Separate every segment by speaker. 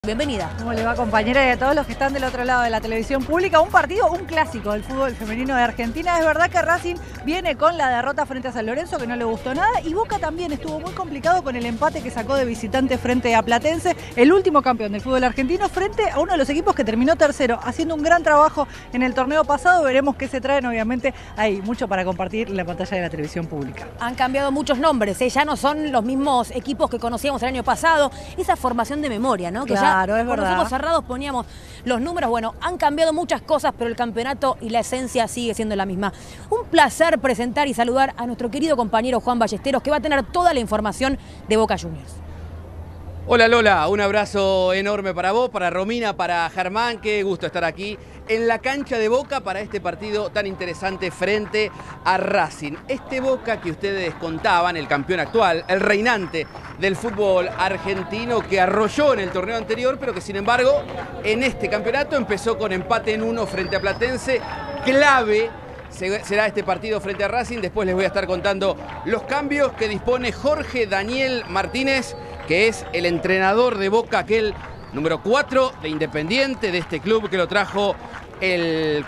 Speaker 1: Bienvenida.
Speaker 2: ¿Cómo le va, compañera, y a todos los que están del otro lado de la televisión pública? Un partido, un clásico del fútbol femenino de Argentina. Es verdad que Racing viene con la derrota frente a San Lorenzo, que no le gustó nada, y Boca también estuvo muy complicado con el empate que sacó de visitante frente a Platense, el último campeón del fútbol argentino, frente a uno de los equipos que terminó tercero, haciendo un gran trabajo en el torneo pasado. Veremos qué se traen, obviamente hay mucho para compartir en la pantalla de la televisión pública.
Speaker 1: Han cambiado muchos nombres, ya no son los mismos equipos que conocíamos el año pasado. Esa formación de memoria, ¿no? Que
Speaker 2: claro,
Speaker 1: ya
Speaker 2: es
Speaker 1: con
Speaker 2: verdad.
Speaker 1: los ojos cerrados poníamos los números. Bueno, han cambiado muchas cosas, pero el campeonato y la esencia sigue siendo la misma. Un placer presentar y saludar a nuestro querido compañero Juan Ballesteros, que va a tener toda la información de Boca Juniors.
Speaker 3: Hola Lola, un abrazo enorme para vos, para Romina, para Germán. Qué gusto estar aquí en la cancha de Boca para este partido tan interesante frente a Racing. Este Boca que ustedes contaban, el campeón actual, el reinante del fútbol argentino, que arrolló en el torneo anterior, pero que sin embargo en este campeonato empezó con empate en 1 frente a Platense. Clave será este partido frente a Racing. Después les voy a estar contando los cambios que dispone Jorge Daniel Martínez, que es el entrenador de Boca, aquel número 4 de Independiente, de este club que lo trajo el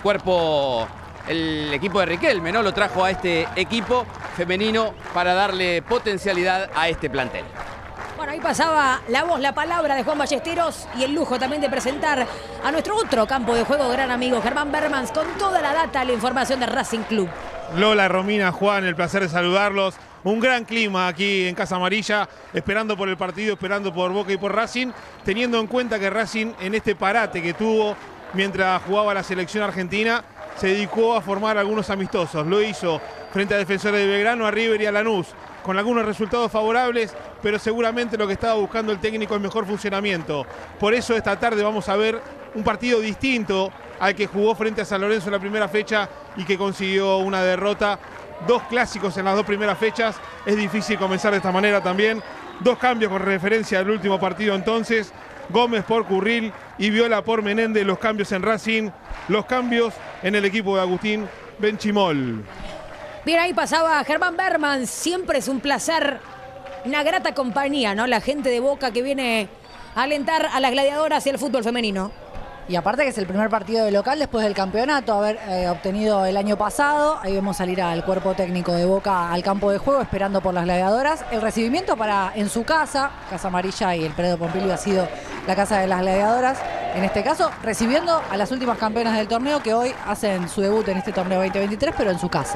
Speaker 3: equipo de Riquelme, ¿no? Lo trajo a este equipo femenino para darle potencialidad a este plantel.
Speaker 1: Bueno, ahí pasaba la voz, la palabra de Juan Ballesteros y el lujo también de presentar a nuestro otro campo de juego, gran amigo Germán Bermans, con toda la data, la información de Racing Club.
Speaker 4: Lola, Romina, Juan, el placer de saludarlos. Un gran clima aquí en Casa Amarilla, esperando por el partido, esperando por Boca y por Racing, teniendo en cuenta que Racing, en este parate que tuvo mientras jugaba la selección argentina, se dedicó a formar algunos amistosos. Lo hizo frente a Defensores de Belgrano, a River y a Lanús, con algunos resultados favorables, pero seguramente lo que estaba buscando el técnico es mejor funcionamiento. Por eso esta tarde vamos a ver un partido distinto al que jugó frente a San Lorenzo en la primera fecha y que consiguió una derrota. Dos clásicos en las dos primeras fechas, es difícil comenzar de esta manera también. Dos cambios con referencia al último partido entonces, Gómez por Curril y Viola por Menéndez, los cambios en Racing, los cambios en el equipo de Agustín Benchimol.
Speaker 1: Bien, ahí pasaba Germán Bermans, siempre es un placer, una grata compañía, ¿no? La gente de Boca que viene a alentar a las gladiadoras y al fútbol femenino.
Speaker 2: Y aparte que es el primer partido de local después del campeonato haber obtenido el año pasado. Ahí vemos salir al cuerpo técnico de Boca al campo de juego esperando por las gladiadoras. El recibimiento en su casa, Casa Amarilla y el Predio Pompilio ha sido la casa de las gladiadoras. En este caso, recibiendo a las últimas campeonas del torneo que hoy hacen su debut en este torneo 2023, pero en su casa.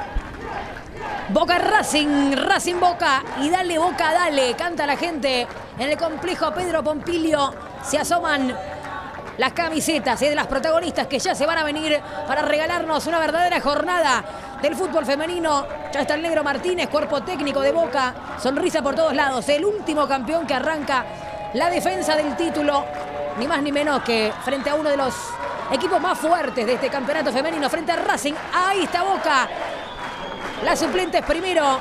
Speaker 1: Boca Racing, Racing Boca y dale Boca, dale, canta la gente en el complejo Pedro Pompilio. Se asoman las camisetas de las protagonistas que ya se van a venir para regalarnos una verdadera jornada del fútbol femenino. Ya está el Negro Martínez, cuerpo técnico de Boca, sonrisa por todos lados. El último campeón que arranca la defensa del título, ni más ni menos que frente a uno de los equipos más fuertes de este campeonato femenino, frente a Racing. Ahí está Boca, las suplentes primero,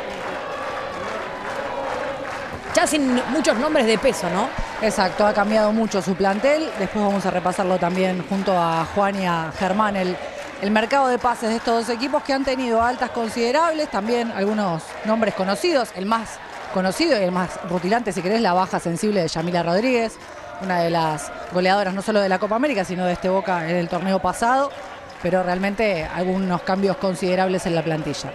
Speaker 1: ya sin muchos nombres de peso, ¿no?
Speaker 2: Exacto, ha cambiado mucho su plantel. Después vamos a repasarlo también junto a Juan y a Germán, el mercado de pases de estos dos equipos que han tenido altas considerables, también algunos nombres conocidos. El más conocido y el más rutilante, si querés, la baja sensible de Yamila Rodríguez, una de las goleadoras no solo de la Copa América, sino de este Boca en el torneo pasado, pero realmente algunos cambios considerables en la plantilla.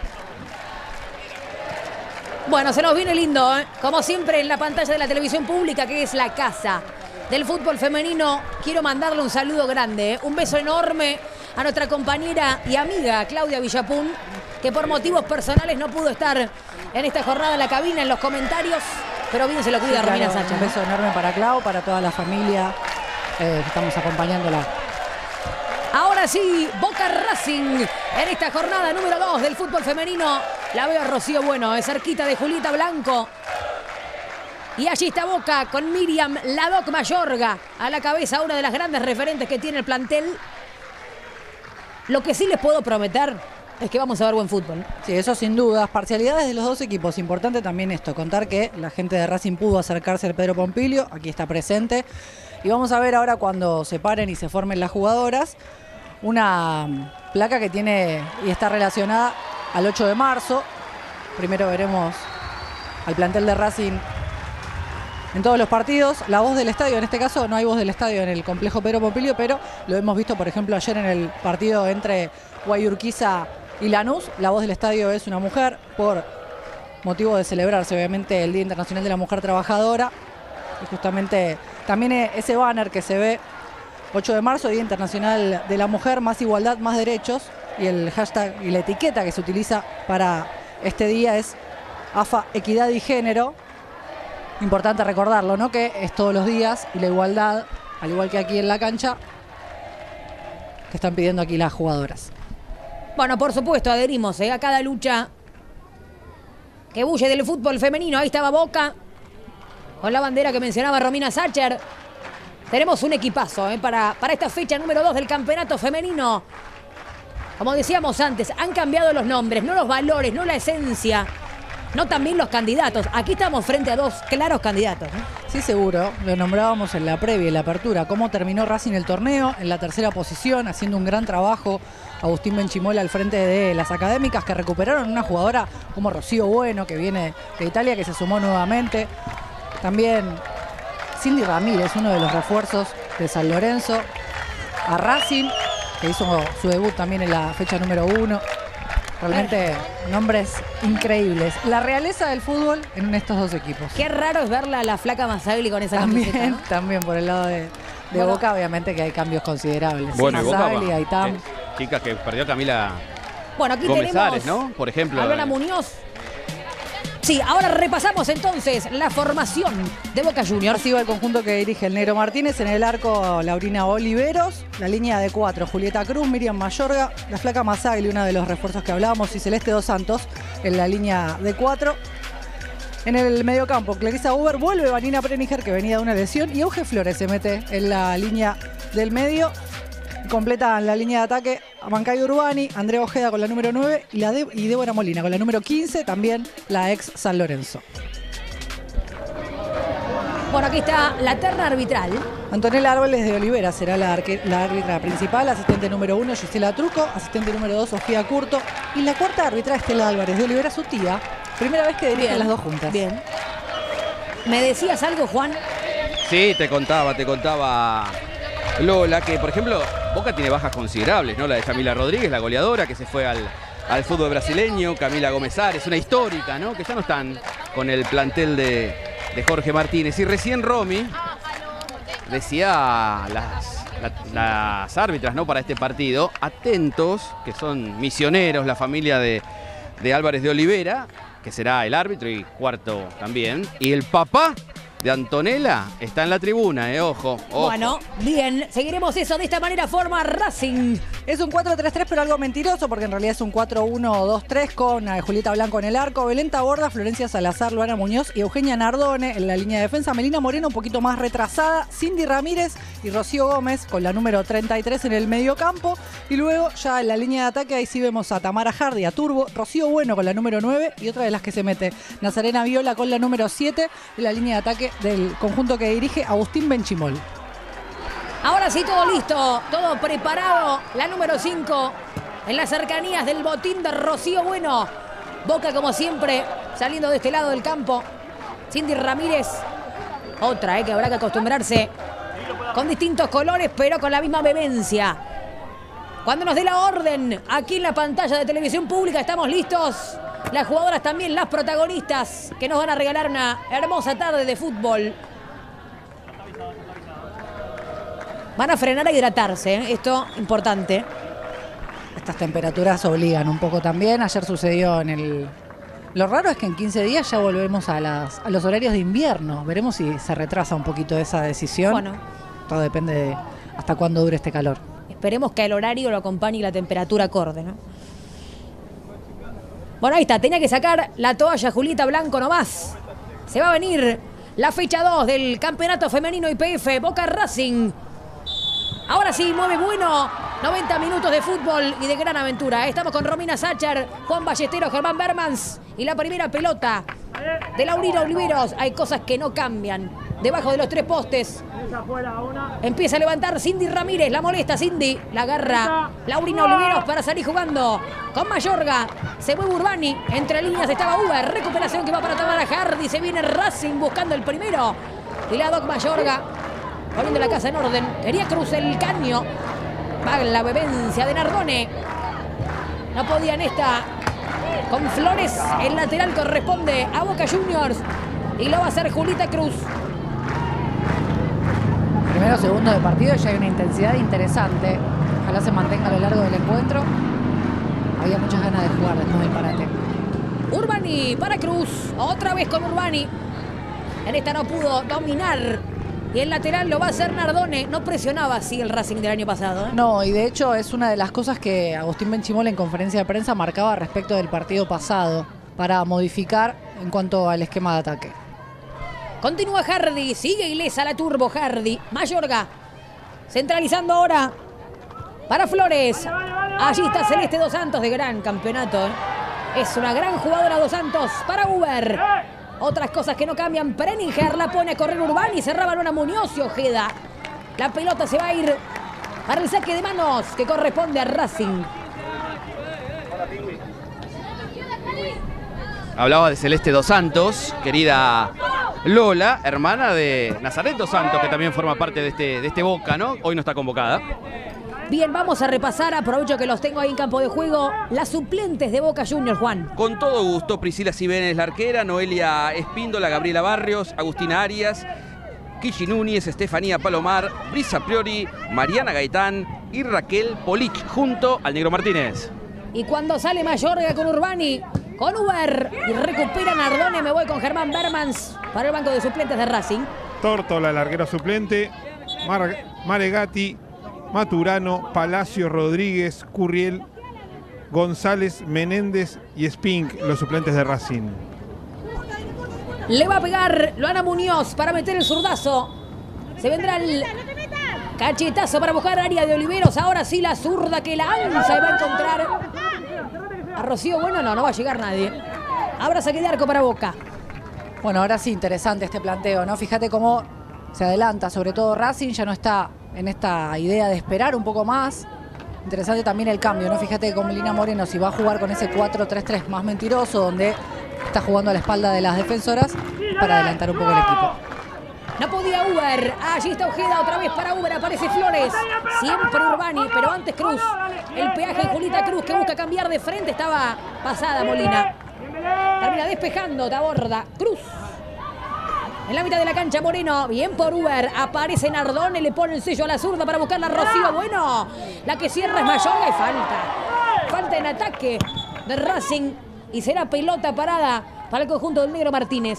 Speaker 1: Bueno, se nos viene lindo, ¿eh? Como siempre en la pantalla de la televisión pública, que es la casa del fútbol femenino. Quiero mandarle un saludo grande, ¿eh? Un beso enorme a nuestra compañera y amiga Claudia Villapun, que por motivos personales no pudo estar en esta jornada en la cabina, en los comentarios, pero bien se lo cuida, sí, Romina
Speaker 2: claro,
Speaker 1: Sacha.
Speaker 2: Un beso enorme para Clau, para toda la familia que estamos acompañándola.
Speaker 1: Ahora sí, Boca Racing en esta jornada número 2 del fútbol femenino. La veo a Rocío Bueno, cerquita de Julieta Blanco. Y allí está Boca con Miriam Ladoc Mayorga a la cabeza, una de las grandes referentes que tiene el plantel. Lo que sí les puedo prometer es que vamos a ver buen fútbol.
Speaker 2: Sí, eso sin dudas. Parcialidades de los dos equipos. Importante también esto, contar que la gente de Racing pudo acercarse al Pedro Pompilio. Aquí está presente. Y vamos a ver ahora cuando se paren y se formen las jugadoras, una placa que tiene y está relacionada al 8 de marzo. Primero veremos al plantel de Racing en todos los partidos. La voz del estadio, en este caso no hay voz del estadio en el complejo Pedro Pompilio, pero lo hemos visto, por ejemplo, ayer en el partido entre Guayurquiza y Lanús. La voz del estadio es una mujer, por motivo de celebrarse, obviamente, el Día Internacional de la Mujer Trabajadora. Y justamente también ese banner que se ve, 8 de marzo, Día Internacional de la Mujer, más igualdad, más derechos. Y el hashtag y la etiqueta que se utiliza para este día es AFA Equidad y Género. Importante recordarlo, ¿no? Que es todos los días y la igualdad, al igual que aquí en la cancha, que están pidiendo aquí las jugadoras.
Speaker 1: Bueno, por supuesto, adherimos a cada lucha que bulle del fútbol femenino. Ahí estaba Boca, con la bandera que mencionaba Romina Sacher. Tenemos un equipazo para esta fecha número 2 del campeonato femenino. Como decíamos antes, han cambiado los nombres, no los valores, no la esencia, no también los candidatos. Aquí estamos frente a dos claros candidatos, ¿no?
Speaker 2: Sí, seguro. Lo nombrábamos en la previa, en la apertura. Cómo terminó Racing el torneo, en la tercera posición, haciendo un gran trabajo. Agustín Benchimola al frente de las académicas, que recuperaron una jugadora como Rocío Bueno, que viene de Italia, que se sumó nuevamente. También Cindy Ramírez, uno de los refuerzos de San Lorenzo. A Racing, que hizo su debut también en la fecha número 1. Realmente nombres increíbles. La realeza del fútbol en estos dos equipos.
Speaker 1: Qué raro es verla a la flaca Masagli con esa camiseta, ¿no?
Speaker 2: También por el lado de
Speaker 1: Bueno,
Speaker 2: Boca, obviamente que hay cambios considerables.
Speaker 3: Bueno, y Boca,
Speaker 2: Masagli, Aitam.
Speaker 3: chicas que perdió Camila
Speaker 1: Bueno, aquí
Speaker 3: Gómez
Speaker 1: tenemos
Speaker 3: Ares, ¿no? Por ejemplo.
Speaker 1: a Lola Muñoz. Sí, ahora repasamos entonces la formación de Boca Juniors.
Speaker 2: Recibe el conjunto que dirige el Negro Martínez. En el arco, Laurina Oliveros. La línea de 4, Julieta Cruz, Miriam Mayorga, la flaca Masagli, uno de los refuerzos que hablábamos, y Celeste Dos Santos en la línea de 4. En el mediocampo, Clarisa Uber, vuelve Vanina Preniger, que venía de una lesión, y Euge Flores se mete en la línea del medio. Completan la línea de ataque a Mancayo Urbani, Andrea Ojeda con la número 9 y Débora Molina con la número 15, también la ex San Lorenzo.
Speaker 1: Bueno, aquí está la terna arbitral.
Speaker 2: Antonella Árboles de Olivera será la árbitra principal, asistente número 1 Gisela Truco, asistente número 2 Sofía Curto y la cuarta árbitra Estela Álvarez de Olivera, su tía. Primera vez que dirigen las dos juntas.
Speaker 1: Bien. ¿Me decías algo, Juan?
Speaker 3: Sí, te contaba Lola, que por ejemplo Boca tiene bajas considerables, ¿no? La de Camila Rodríguez, la goleadora, que se fue al fútbol brasileño, Camila Gómez Ares, una histórica, ¿no? Que ya no están con el plantel de Jorge Martínez. Y recién Romy decía las árbitras, ¿no? Para este partido, atentos, que son misioneros, la familia de Álvarez de Olivera, que será el árbitro y cuarto también. Y el papá de Antonella está en la tribuna, ojo.
Speaker 1: Bueno, bien, seguiremos eso. De esta manera forma Racing.
Speaker 2: Es un 4-3-3, pero algo mentiroso, porque en realidad es un 4-1-2-3 con Julieta Blanco en el arco, Belén Taborda, Florencia Salazar, Luana Muñoz y Eugenia Nardone en la línea de defensa. Melina Moreno un poquito más retrasada, Cindy Ramírez y Rocío Gómez con la número 33 en el mediocampo. Y luego ya en la línea de ataque ahí sí vemos a Tamara Hardy, a Turbo, Rocío Bueno con la número 9 y otra de las que se mete, Nazarena Viola con la número 7 en la línea de ataque del conjunto que dirige Agustín Benchimol.
Speaker 1: Ahora sí, todo listo, todo preparado. La número 5 en las cercanías del botín de Rocío Bueno. Boca, como siempre, saliendo de este lado del campo. Cindy Ramírez, otra que habrá que acostumbrarse, con distintos colores, pero con la misma vehemencia. Cuando nos dé la orden, aquí en la pantalla de televisión pública, estamos listos. Las jugadoras también, las protagonistas, que nos van a regalar una hermosa tarde de fútbol. Van a frenar a hidratarse, esto importante.
Speaker 2: Estas temperaturas obligan un poco también. Ayer sucedió en el... Lo raro es que en 15 días ya volvemos a los horarios de invierno. Veremos si se retrasa un poquito esa decisión.
Speaker 1: Bueno.
Speaker 2: Todo depende de hasta cuándo dure este calor.
Speaker 1: Esperemos que el horario lo acompañe y la temperatura acorde, ¿no? Bueno, ahí está. Tenía que sacar la toalla Julieta Blanco nomás. Se va a venir la fecha 2 del campeonato femenino IPF Boca Racing. Ahora sí, mueve Bueno. 90 minutos de fútbol y de gran aventura. Estamos con Romina Sacher, Juan Ballesteros, Germán Bermans. Y la primera pelota de Laurina Oliveros. Hay cosas que no cambian. Debajo de los tres postes. Empieza a levantar Cindy Ramírez. La molesta Cindy. La agarra Laurina Oliveros para salir jugando con Mayorga. Se mueve Urbani. Entre líneas estaba Uber. Recuperación que va para Tamara Hardy. Se viene Racing buscando el primero. Y la Doc Mayorga poniendo la casa en orden. Quería Cruz el caño. Va la bebencia de Nardone. No podían esta. Con Flores, el lateral corresponde a Boca Juniors. Y lo va a hacer Julita Cruz.
Speaker 2: Primero, segundo de partido, ya hay una intensidad interesante. Ojalá se mantenga a lo largo del encuentro. Había muchas ganas de jugar después del parate.
Speaker 1: Urbani para Cruz. Otra vez con Urbani. En esta no pudo dominar. Y el lateral lo va a hacer Nardone. No presionaba así el Racing del año pasado, ¿eh?
Speaker 2: No, y de hecho es una de las cosas que Agustín Benchimol en conferencia de prensa marcaba respecto del partido pasado para modificar en cuanto al esquema de ataque.
Speaker 1: Continúa Hardy. Sigue ilesa la turbo Hardy. Mayorga. Centralizando ahora para Flores. Allí está Celeste Dos Santos de gran campeonato, ¿eh? Es una gran jugadora Dos Santos para Uber. Otras cosas que no cambian. Preninger la pone a correr Urbani. Cerraba Luna Muñoz y Ojeda. La pelota se va a ir para el saque de manos que corresponde a Racing.
Speaker 3: Hablaba de Celeste Dos Santos, querida Lola, hermana de Nazaret Dos Santos, que también forma parte de este Boca, ¿no? Hoy no está convocada.
Speaker 1: Bien, vamos a repasar, aprovecho que los tengo ahí en campo de juego, las suplentes de Boca Juniors, Juan.
Speaker 3: Con todo gusto, Priscila Cibenes, la arquera, Noelia Espíndola, Gabriela Barrios, Agustina Arias, Kishi Núñez, Estefanía Palomar, Brisa Priori, Mariana Gaitán y Raquel Polich, junto al Negro Martínez.
Speaker 1: Y cuando sale Mayorga con Urbani, con Uber, y recupera Nardone, me voy con Germán Bermans para el banco de suplentes de Racing.
Speaker 4: Tórtola, el arquero suplente, Maregati, Maturano, Palacio, Rodríguez, Curriel, González, Menéndez y Spink, los suplentes de Racing.
Speaker 1: Le va a pegar Luana Muñoz para meter el zurdazo. Se vendrá el cachetazo para buscar área de Oliveros. Ahora sí la zurda que lanza y va a encontrar a Rocío. Bueno, no va a llegar nadie. Habrá saque de arco para Boca.
Speaker 2: Bueno, ahora sí, interesante este planteo, ¿no? Fíjate cómo se adelanta, sobre todo Racing, ya no está en esta idea de esperar un poco más. Interesante también el cambio, ¿no? Fíjate que con Melina Moreno, si va a jugar con ese 4-3-3 más mentiroso, donde está jugando a la espalda de las defensoras, para adelantar un poco el equipo.
Speaker 1: No podía Uber. Allí está Ojeda otra vez para Uber. Aparece Flores. Siempre Urbani, pero antes Cruz. El peaje en Julita Cruz que busca cambiar de frente. Estaba pasada Molina. Termina despejando Taborda. Cruz. En la mitad de la cancha Moreno. Bien por Uber. Aparece Nardone. Le pone el sello a la zurda para buscar la Rocío. Bueno. La que cierra es Mayorga y falta. Falta en ataque de Racing. Y será pelota parada para el conjunto del Negro Martínez.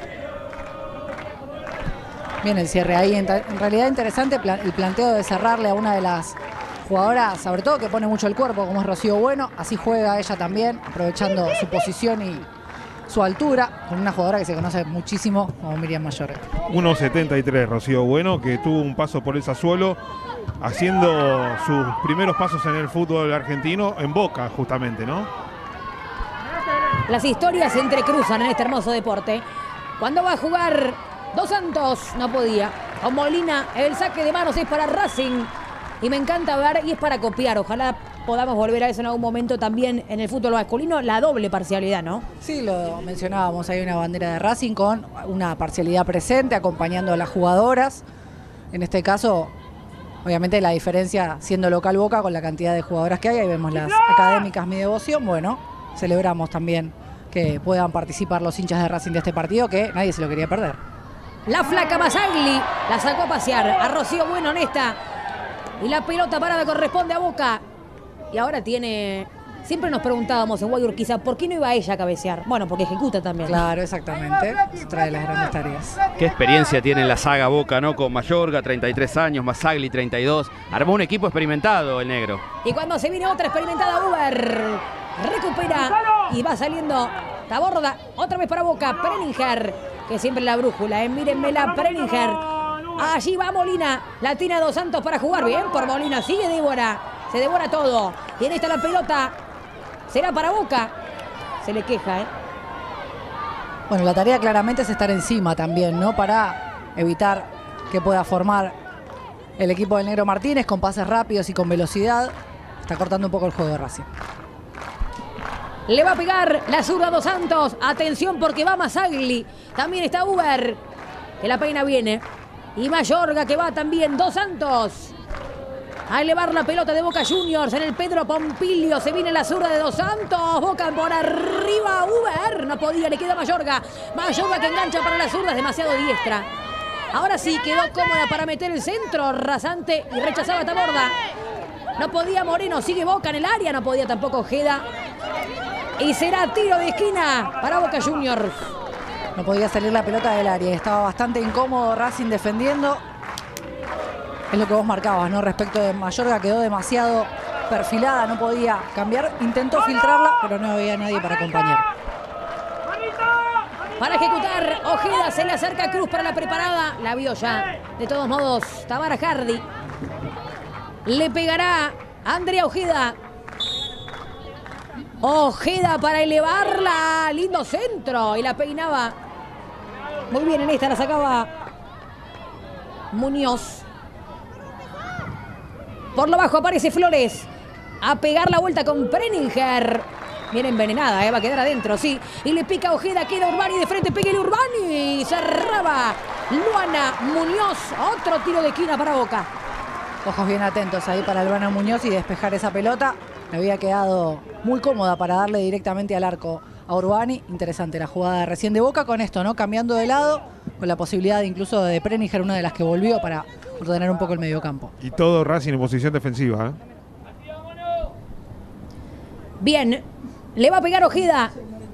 Speaker 2: Bien el cierre ahí. En realidad interesante el planteo de cerrarle a una de las jugadoras, sobre todo que pone mucho el cuerpo, como es Rocío Bueno. Así juega ella también, aprovechando su posición y su altura, con una jugadora que se conoce muchísimo como Miriam Mayorga.
Speaker 4: 1.73 Rocío Bueno, que tuvo un paso por el Sassuolo, haciendo sus primeros pasos en el fútbol argentino, en Boca justamente, ¿no?
Speaker 1: Las historias se entrecruzan en este hermoso deporte. Cuando va a jugar Dos Santos, no podía. Con Molina, el saque de manos es para Racing. Y me encanta ver, y es para copiar. Ojalá podamos volver a eso en algún momento también en el fútbol masculino, la doble parcialidad, ¿no?
Speaker 2: Sí, lo mencionábamos, hay una bandera de Racing con una parcialidad presente, acompañando a las jugadoras. En este caso, obviamente la diferencia siendo local Boca con la cantidad de jugadoras que hay. Ahí vemos las académicas, mi devoción. Bueno, celebramos también que puedan participar los hinchas de Racing de este partido, que nadie se lo quería perder.
Speaker 1: La flaca Masagli la sacó a pasear a Rocío Bueno en esta. Y la pelota parada corresponde a Boca. Y ahora tiene... Siempre nos preguntábamos en Guayur quizá, ¿por qué no iba ella a cabecear? Bueno, porque ejecuta también.
Speaker 2: Claro, exactamente. Es otra de las grandes tareas.
Speaker 3: Qué experiencia tiene la saga Boca, ¿no? Con Mayorga, 33 años, Masagli, 32. Armó un equipo experimentado el negro.
Speaker 1: Y cuando se viene otra experimentada, Uber recupera y va saliendo Taborda. Otra vez para Boca, Preninger, que siempre la brújula, mírenmela, Preninger. Allí va Molina, la tiene Dos Santos para jugar. Bien por Molina, sigue Débora. Se devora todo. Y en esta la pelota será para Boca. Se le queja, ¿eh?
Speaker 2: Bueno, la tarea claramente es estar encima también, ¿no? Para evitar que pueda formar el equipo del Negro Martínez con pases rápidos y con velocidad. Está cortando un poco el juego de Racing.
Speaker 1: Le va a pegar la zurda a Dos Santos. Atención porque va Masagli. También está Uber. que la peina viene. Y Mayorga que va también. Dos Santos a elevar la pelota de Boca Juniors en el Pedro Pompilio. Se viene la zurda de Dos Santos. Boca por arriba. Uber. No podía. Le queda Mayorga. Mayorga que engancha para la zurda. Es demasiado diestra. Ahora sí quedó cómoda para meter el centro. Rasante y rechazaba Taborda. No podía Moreno. Sigue Boca en el área. No podía tampoco Ojeda. Y será tiro de esquina para Boca Juniors.
Speaker 2: No podía salir la pelota del área. Estaba bastante incómodo Racing defendiendo. Es lo que vos marcabas, ¿no? Respecto de Mayorga, quedó demasiado perfilada, no podía cambiar. Intentó filtrarla, pero no había nadie para acompañar.
Speaker 1: Para ejecutar, Ojeda se le acerca a Cruz para la preparada. La vio ya. De todos modos, Tamara Hardy. Le pegará a Andrea Ojeda. Ojeda para elevarla. Lindo centro. Y la peinaba. Muy bien en esta, la sacaba Muñoz. Por lo bajo aparece Flores. A pegar la vuelta con Preninger. Bien envenenada, va a quedar adentro, sí. Y le pica Ojeda, queda Urbani de frente. Pégale Urbani. Cerraba Luana Muñoz. Otro tiro de esquina para Boca.
Speaker 2: Ojos bien atentos ahí para Luana Muñoz y despejar esa pelota. Le había quedado muy cómoda para darle directamente al arco a Urbani. Interesante la jugada de recién de Boca con esto, ¿no? Cambiando de lado, con la posibilidad incluso de Preninger, una de las que volvió para ordenar un poco el mediocampo.
Speaker 4: Y todo Racing en posición defensiva, ¿eh?
Speaker 1: Bien, le va a pegar Ojeda.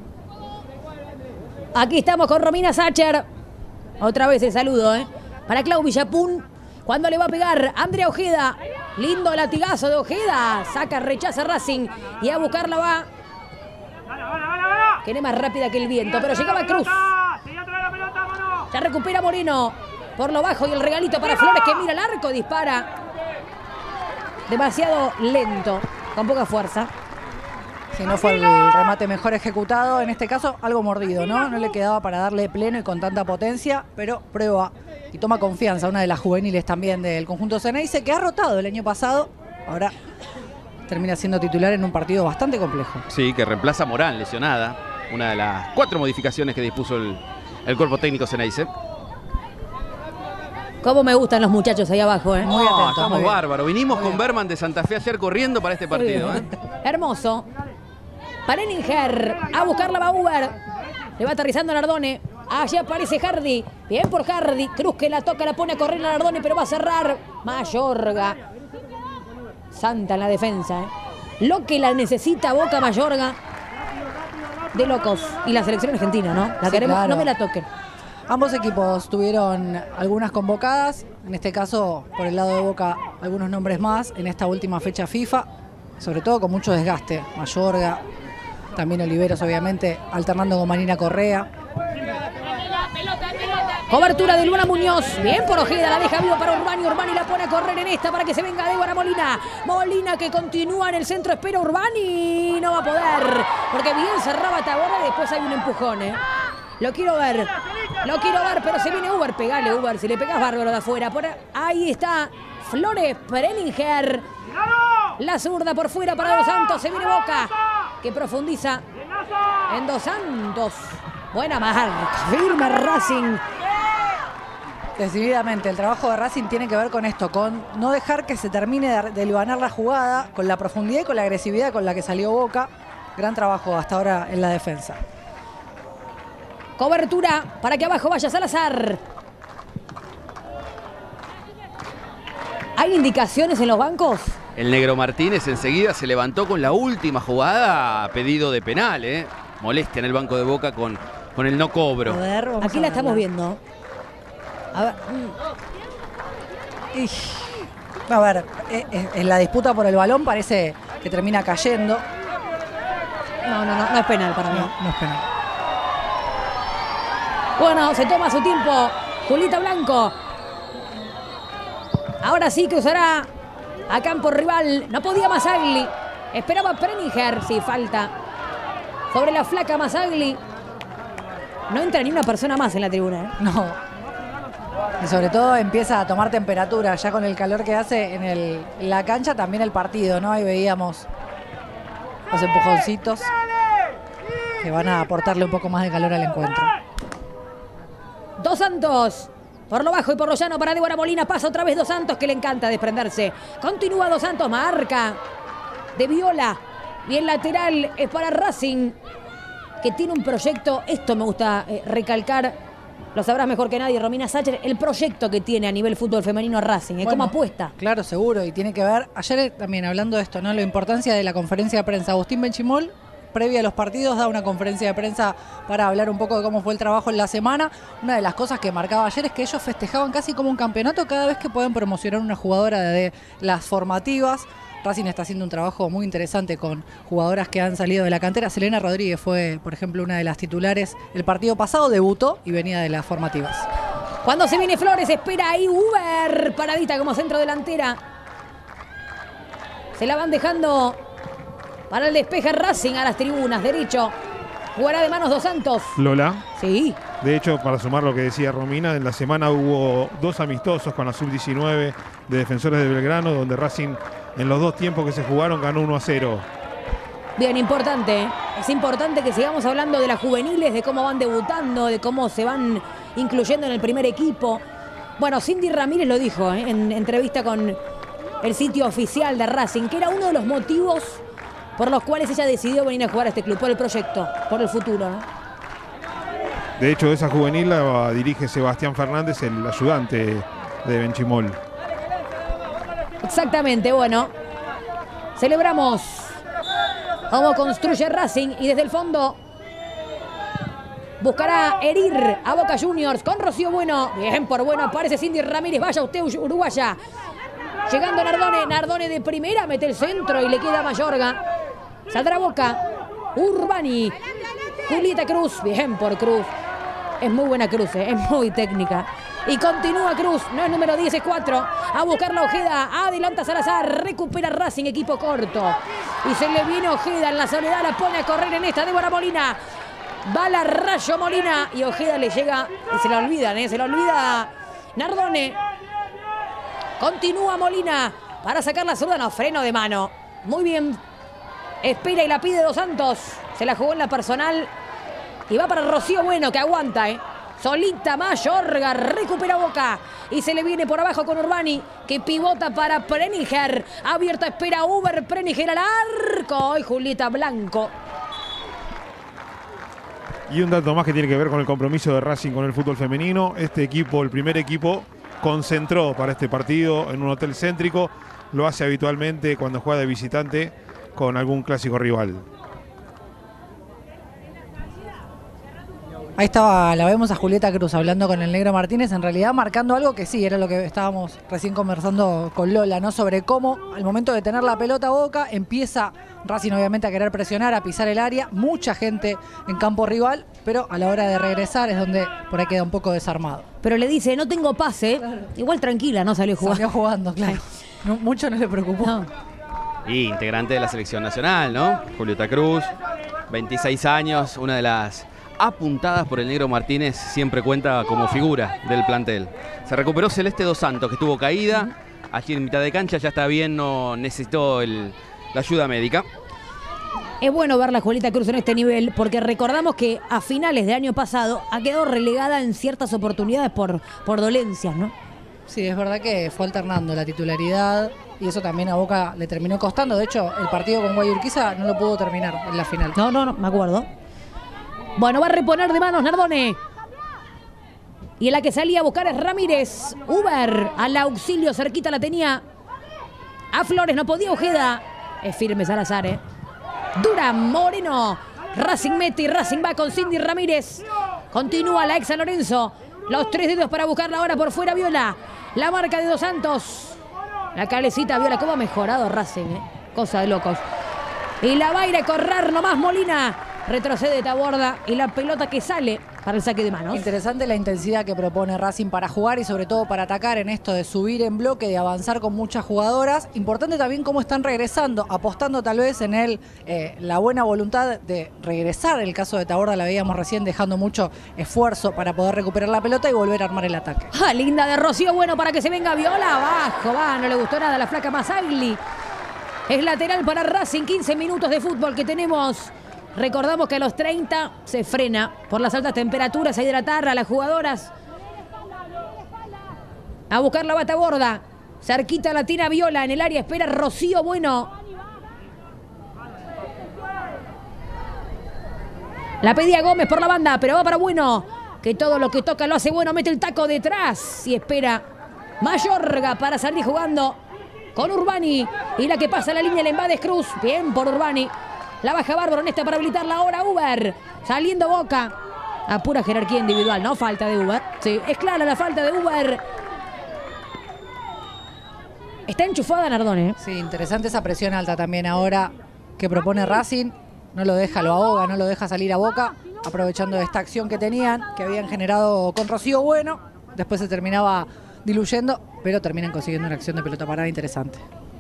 Speaker 1: Aquí estamos con Romina Sacher. Otra vez el saludo, para Clau Villapun. Cuando le va a pegar Andrea Ojeda. Lindo latigazo de Ojeda. Saca, rechaza Racing. Y a buscarla va. Que es más rápida que el viento. Pero llegaba Cruz. Ya recupera Moreno. Por lo bajo y el regalito para Flores que mira el arco. Dispara. Demasiado lento. Con poca fuerza.
Speaker 2: Si no fue el remate mejor ejecutado. En este caso algo mordido, ¿no? No le quedaba para darle pleno y con tanta potencia. Pero prueba y toma confianza. Una de las juveniles también del conjunto Ceneice, que ha rotado el año pasado. Ahora termina siendo titular en un partido bastante complejo.
Speaker 3: Sí, que reemplaza a Morán, lesionada. Una de las 4 modificaciones que dispuso el cuerpo técnico Ceneice.
Speaker 1: Cómo me gustan los muchachos ahí abajo,
Speaker 2: Muy atentos.
Speaker 3: Estamos bárbaros. Vinimos con Berman de Santa Fe ayer corriendo para este partido.
Speaker 1: Hermoso. Preninger a buscar la Bauer. Le va aterrizando Nardone. Allí aparece Hardy. Bien por Hardy. Cruz que la toca, la pone a correr a Nardone, pero va a cerrar Mayorga. Santa en la defensa. Lo que la necesita Boca Mayorga. De locos. Y la selección argentina, ¿no? La
Speaker 2: Sí,
Speaker 1: queremos,
Speaker 2: claro.
Speaker 1: no me la toquen.
Speaker 2: Ambos equipos tuvieron algunas convocadas. En este caso, por el lado de Boca, algunos nombres más en esta última fecha FIFA. Sobre todo con mucho desgaste. Mayorga, también Oliveros, obviamente, alternando con Marina Correa.
Speaker 1: Cobertura de Luana Muñoz. Bien por Ojeda, la deja vivo para Urbani. Urbani la pone a correr en esta para que se venga Débora Molina. Molina que continúa en el centro, espera Urbani. No va a poder, porque bien cerraba Taborda y después hay un empujón, Lo quiero ver, pero se viene Uber. Pegale, Uber, si le pegas bárbaro de afuera. Ahí está Flores Preninger. La zurda por fuera para Dos Santos. Se viene Boca, que profundiza en Dos Santos. Buena marca, firme Racing.
Speaker 2: Decididamente, el trabajo de Racing tiene que ver con esto, con no dejar que se termine de libanar la jugada, con la profundidad y con la agresividad con la que salió Boca. Gran trabajo hasta ahora en la defensa.
Speaker 1: Cobertura para que abajo vaya Salazar. ¿Hay indicaciones en los bancos?
Speaker 3: El Negro Martínez enseguida se levantó con la última jugada a pedido de penal. Molestia en el banco de Boca con el no cobro.
Speaker 2: A ver, vamos
Speaker 1: Aquí
Speaker 2: a
Speaker 1: la
Speaker 2: verla.
Speaker 1: estamos viendo. A ver.
Speaker 2: A ver, en la disputa por el balón parece que termina cayendo.
Speaker 1: No es penal para mí.
Speaker 2: No es penal.
Speaker 1: Bueno, se toma su tiempo Julita Blanco. Ahora sí que usará a campo rival. No podía Masagli. Esperaba Preninger. Sí, falta. Sobre la flaca Masagli. No entra ni una persona más en la tribuna.
Speaker 2: No. Y sobre todo empieza a tomar temperatura ya con el calor que hace en la cancha, también el partido, ¿no? Ahí veíamos los empujoncitos que van a aportarle un poco más de calor al encuentro.
Speaker 1: Dos Santos. Por lo bajo y por lo llano para Débora Molina. Pasa otra vez Dos Santos, que le encanta desprenderse. Continúa Dos Santos. Marca de Viola. Bien lateral es para Racing, que tiene un proyecto. Esto me gusta recalcar. Lo sabrás mejor que nadie, Romina Sacher. El proyecto que tiene a nivel fútbol femenino Racing. Bueno, ¿cómo apuesta?
Speaker 2: Claro, seguro. Y tiene que ver. Ayer también hablando de esto, ¿no? La importancia de la conferencia de prensa. Agustín Benchimol, previa a los partidos, da una conferencia de prensa para hablar un poco de cómo fue el trabajo en la semana. Una de las cosas que marcaba ayer es que ellos festejaban casi como un campeonato cada vez que pueden promocionar una jugadora de las formativas. Racing está haciendo un trabajo muy interesante con jugadoras que han salido de la cantera. Selena Rodríguez fue, por ejemplo, una de las titulares el partido pasado, debutó y venía de las formativas.
Speaker 1: Cuando se viene Flores, espera ahí Uber, paradita como centro delantera. Se la van dejando para el despeje Racing a las tribunas, derecho. Jugará de manos Dos Santos.
Speaker 4: Lola.
Speaker 1: Sí.
Speaker 4: De hecho, para sumar lo que decía Romina, en la semana hubo 2 amistosos con la sub-19 de Defensores de Belgrano, donde Racing en los 2 tiempos que se jugaron ganó 1-0.
Speaker 1: Bien, importante. Es importante que sigamos hablando de las juveniles, de cómo van debutando, de cómo se van incluyendo en el primer equipo. Bueno, Cindy Ramírez lo dijo en entrevista con el sitio oficial de Racing, que era uno de los motivos por los cuales ella decidió venir a jugar a este club, por el proyecto, por el futuro, ¿no?
Speaker 4: De hecho, esa juvenil la dirige Sebastián Fernández, el ayudante de Benchimol.
Speaker 1: Exactamente, bueno. Celebramos cómo construye Racing y desde el fondo buscará herir a Boca Juniors con Rocío Bueno. Bien por Bueno, aparece Cindy Ramírez. Vaya usted, uruguaya. Llegando Nardone, Nardone de primera, mete el centro y le queda a Mayorga. Saldrá Boca. Urbani. Julieta Cruz. Bien por Cruz. Es muy buena Cruz, es muy técnica. Y continúa Cruz, no es número 10, es 4. A buscar la Ojeda, adelanta Salazar, recupera Racing, equipo corto. Y se le viene Ojeda en la soledad, la pone a correr en esta Débora Molina. Bala Rayo Molina y Ojeda le llega y se la olvidan, se la olvida Nardone. Continúa Molina para sacar la zurda, no, freno de mano. Muy bien, espera y la pide Dos Santos. Se la jugó en la personal y va para Rocío Bueno, que aguanta, Solita Mayorga, recupera Boca y se le viene por abajo con Urbani, que pivota para Preniger. Abierta, espera Uber, Preniger al arco y Julieta Blanco.
Speaker 4: Y un dato más que tiene que ver con el compromiso de Racing con el fútbol femenino. Este equipo, el primer equipo, concentró para este partido en un hotel céntrico. Lo hace habitualmente cuando juega de visitante con algún clásico rival.
Speaker 2: Ahí estaba, la vemos a Julieta Cruz hablando con el Negro Martínez, en realidad marcando algo que sí, era lo que estábamos recién conversando con Lola, ¿no? Sobre cómo al momento de tener la pelota a Boca, empieza Racing obviamente a querer presionar, a pisar el área, mucha gente en campo rival, pero a la hora de regresar es donde por ahí queda un poco desarmado.
Speaker 1: Pero le dice, no tengo pase, claro. Igual tranquila, no salió jugando.
Speaker 2: Salió jugando, claro. No, mucho no le preocupó. No.
Speaker 3: Y integrante de la selección nacional, ¿no? Julieta Cruz, 26 años, una de las apuntadas por el Negro Martínez, siempre cuenta como figura del plantel. Se recuperó Celeste Dos Santos, que estuvo caída, aquí en mitad de cancha, ya está bien, no necesitó la ayuda médica.
Speaker 1: Es bueno ver la Julieta Cruz en este nivel, porque recordamos que a finales de año pasado ha quedado relegada en ciertas oportunidades por dolencias, ¿no?
Speaker 2: Sí, es verdad que fue alternando la titularidad y eso también a Boca le terminó costando. De hecho, el partido con Guayurquiza no lo pudo terminar en la final.
Speaker 1: No, me acuerdo. Bueno, va a reponer de manos Nardone. Y en la que salía a buscar es Ramírez. Uber al auxilio, cerquita la tenía. A Flores, no podía Ojeda. Es firme Salazar, Dura Moreno. Racing mete y Racing va con Cindy Ramírez. Continúa la ex San Lorenzo. Los 3 dedos para buscarla ahora por fuera Viola. La marca de Dos Santos. La cabecita Viola. ¿Cómo ha mejorado Racing, Cosa de locos. Y la va a ir a correr nomás Molina. Retrocede Taborda y la pelota que sale para el saque de manos.
Speaker 2: Interesante la intensidad que propone Racing para jugar y sobre todo para atacar en esto de subir en bloque, de avanzar con muchas jugadoras. Importante también cómo están regresando, apostando tal vez en la buena voluntad de regresar. El caso de Taborda la veíamos recién dejando mucho esfuerzo para poder recuperar la pelota y volver a armar el ataque.
Speaker 1: Linda de Rocío Bueno para que se venga Viola. Abajo, no le gustó nada la flaca Masagli. Es lateral para Racing, 15 minutos de fútbol que tenemos. Recordamos que a los 30 se frena por las altas temperaturas, a hidratar a las jugadoras. A buscar la bata gorda. Cerquita la tira Viola. En el área espera Rocío Bueno. La pedía Gómez por la banda, pero va para Bueno. Que todo lo que toca lo hace Bueno. Mete el taco detrás y espera Mayorga para salir jugando con Urbani. Y la que pasa la línea la invade es Cruz. Bien por Urbani. La baja Bárbaro en esta para habilitarla ahora Uber. Saliendo Boca. A pura jerarquía individual, no falta de Uber. Sí, es clara la falta de Uber. Está enchufada Nardone, ¿eh?
Speaker 2: Sí, interesante esa presión alta también ahora que propone Racing. No lo deja, lo ahoga, no lo deja salir a Boca. Aprovechando esta acción que tenían, que habían generado con Rocío Bueno. Después se terminaba diluyendo, pero terminan consiguiendo una acción de pelota parada interesante.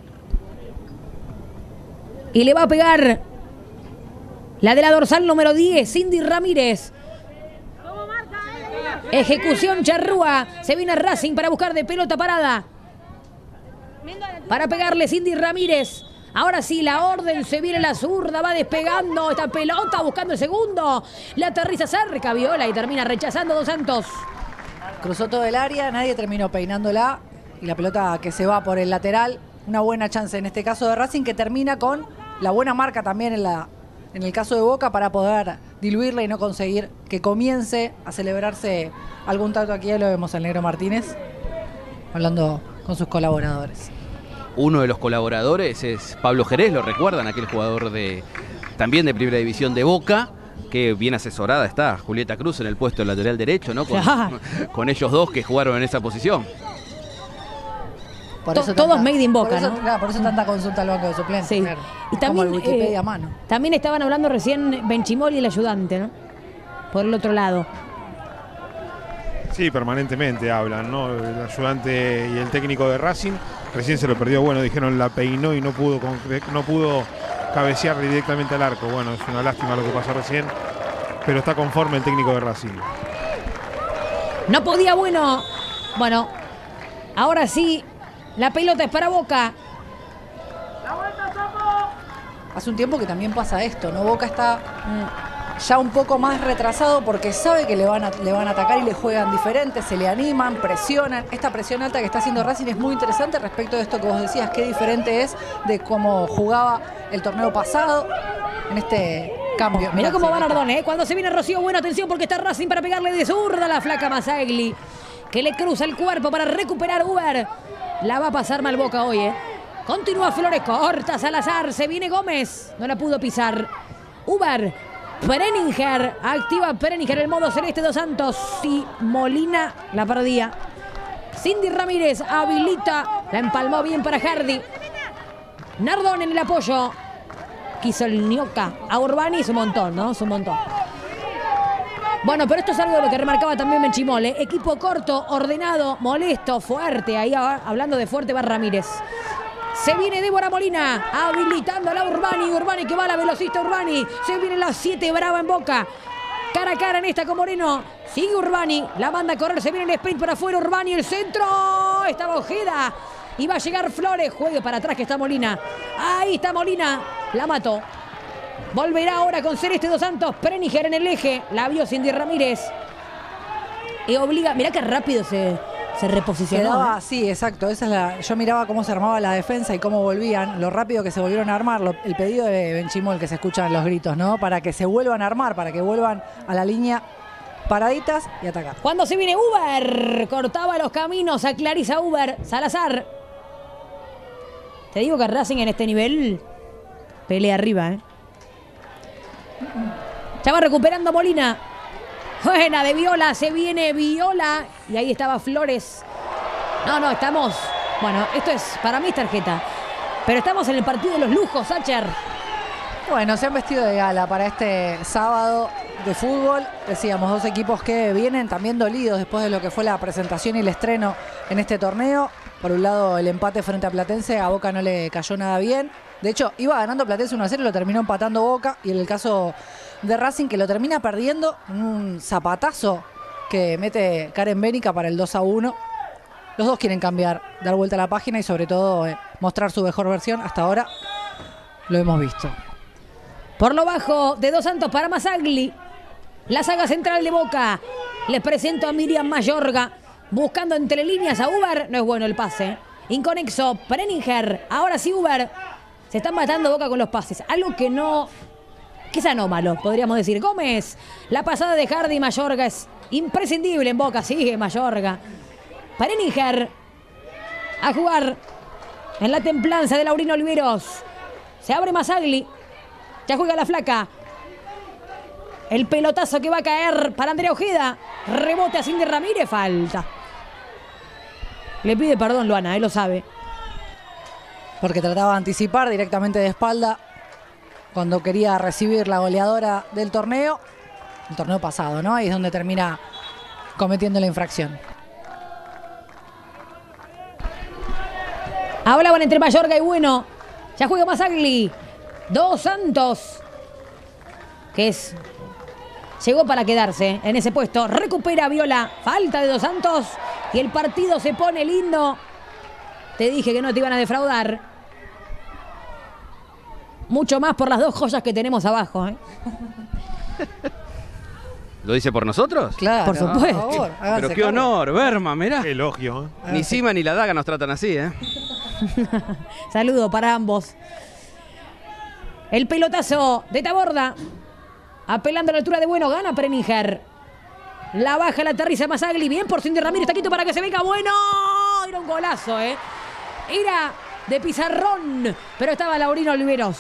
Speaker 1: Y le va a pegar la de la dorsal número 10, Cindy Ramírez. Ejecución Charrúa. Se viene Racing para buscar de pelota parada. Para pegarle Cindy Ramírez. Ahora sí, la orden, se viene la zurda, va despegando esta pelota, buscando el segundo. La aterriza cerca Viola y termina rechazando Dos Santos.
Speaker 2: Cruzó todo el área, nadie terminó peinándola. Y la pelota que se va por el lateral. Una buena chance en este caso de Racing, que termina con la buena marca también en el caso de Boca para poder diluirla y no conseguir que comience a celebrarse algún tanto. Aquí ya lo vemos al Negro Martínez hablando con sus colaboradores.
Speaker 3: Uno de los colaboradores es Pablo Jerez, lo recuerdan, aquel jugador también de Primera División de Boca, que bien asesorada está Julieta Cruz en el puesto de lateral derecho, ¿no? Con ellos dos que jugaron en esa posición.
Speaker 2: Por eso
Speaker 1: todos made in Boca, ¿no?
Speaker 2: Claro, por eso tanta consulta al banco de suplentes.
Speaker 1: Sí.
Speaker 2: Claro.
Speaker 1: Y también,
Speaker 2: como el Wikipedia a mano.
Speaker 1: También estaban hablando recién Benchimol y el ayudante, ¿no? Por el otro lado.
Speaker 4: Sí, permanentemente hablan, ¿no? El ayudante y el técnico de Racing. Recién se lo perdió, bueno, dijeron la peinó y no pudo cabecear directamente al arco. Bueno, es una lástima lo que pasó recién, pero está conforme el técnico de Racing.
Speaker 1: No podía Bueno. Bueno, ahora sí, la pelota es para Boca.
Speaker 2: Hace un tiempo que también pasa esto, ¿no? Boca está ya un poco más retrasado porque sabe que le van a atacar y le juegan diferente, se le animan, presionan. Esta presión alta que está haciendo Racing es muy interesante respecto de esto que vos decías, qué diferente es de cómo jugaba el torneo pasado en este cambio.
Speaker 1: Mirá cómo va Nardone, ¿eh? Cuando se viene Rocío Bueno, atención porque está Racing para pegarle de zurda a la flaca Masagli, que le cruza el cuerpo para recuperar Uber. La va a pasar mal Boca hoy, ¿eh? Continúa Flores, corta Salazar, se viene Gómez, no la pudo pisar. Uber. Pereninger, activa Pereninger el modo celeste Dos Santos y Molina la perdía. Cindy Ramírez habilita, la empalmó bien para Hardy. Nardone en el apoyo. Quiso el Nioca a Urbani, es un montón, ¿no? Es un montón. Bueno, pero esto es algo de lo que remarcaba también Benchimol, ¿eh? Equipo corto, ordenado, molesto, fuerte. Ahí hablando de fuerte va Ramírez. Se viene Débora Molina, habilitándola a Urbani. Urbani que va a la velocista Urbani. Se viene la 7 brava en Boca. Cara a cara en esta con Moreno. Sigue Urbani, la manda a correr. Se viene el sprint para afuera. Urbani, el centro. Estaba Ojeda. Y va a llegar Flores. Juegue para atrás que está Molina. Ahí está Molina. La mató. Volverá ahora con Celeste Dos Santos. Pereninger en el eje. La vio Cindy Ramírez. Y obliga. Mirá qué rápido se reposicionó.
Speaker 2: Quedaba, sí, exacto. Yo miraba cómo se armaba la defensa y cómo volvían, lo rápido que se volvieron a armar. El pedido de Benchimol que se escuchan los gritos, ¿no? Para que se vuelvan a armar, para que vuelvan a la línea paraditas y atacar.
Speaker 1: Cuando se viene Uber, cortaba los caminos a Clarisa Uber. Salazar. Te digo que Racing en este nivel pelea arriba, ¿eh? Ya va recuperando Molina. Buena de Viola, se viene Viola. Y ahí estaba Flores. No, estamos... Bueno, esto es, para mí es tarjeta. Pero estamos en el partido de los lujos, Sacher.
Speaker 2: Bueno, se han vestido de gala para este sábado de fútbol. Decíamos, dos equipos que vienen también dolidos después de lo que fue la presentación y el estreno en este torneo. Por un lado, el empate frente a Platense, a Boca no le cayó nada bien. De hecho, iba ganando Platense 1-0 y lo terminó empatando Boca. Y en el caso de Racing, que lo termina perdiendo, un zapatazo que mete Karen Bénica para el 2-1. Los dos quieren cambiar, dar vuelta a la página y sobre todo mostrar su mejor versión. Hasta ahora lo hemos visto.
Speaker 1: Por lo bajo de Dos Santos para Masagli. La saga central de Boca. Les presento a Miriam Mayorga. Buscando entre líneas a Uber. No es bueno el pase. Inconexo. Preninger. Ahora sí Uber. Se están matando Boca con los pases. Algo que no... que es anómalo, podríamos decir. Gómez. La pasada de Hardy Mayorga es imprescindible en Boca. Sigue Mayorga. Preninger. A jugar en la templanza de Laurino Oliveros. Se abre Masagli. Ya juega la flaca. El pelotazo que va a caer para Andrea Ojeda. Rebote a Cindy Ramírez. Falta. Le pide perdón Luana, él lo sabe.
Speaker 2: Porque trataba de anticipar directamente de espalda cuando quería recibir la goleadora del torneo. El torneo pasado, ¿no? Ahí es donde termina cometiendo la infracción.
Speaker 1: Hablaban entre Mayorga y Bueno. Ya juega Masagli. Dos Santos. Que es... llegó para quedarse en ese puesto. Recupera Viola. Falta de Dos Santos. Y el partido se pone lindo. Te dije que no te iban a defraudar. Mucho más por las dos joyas que tenemos abajo, ¿eh?
Speaker 3: ¿Lo dice por nosotros?
Speaker 2: Claro,
Speaker 1: Por supuesto.
Speaker 2: por favor, háganse
Speaker 3: Pero qué
Speaker 2: cargo.
Speaker 3: honor, Berma, mirá.
Speaker 4: Qué elogio, ¿eh?
Speaker 3: Ni Sima ni la Daga nos tratan así, ¿eh?
Speaker 1: Saludo para ambos. El pelotazo de Taborda. Apelando a la altura de Bueno. Gana Preninger. La baja, la aterriza Masagli. Bien por Cindy Ramírez. Está quieto para que se venga Bueno. Era un golazo, ¿eh? Era de pizarrón. Pero estaba Laurino Oliveros.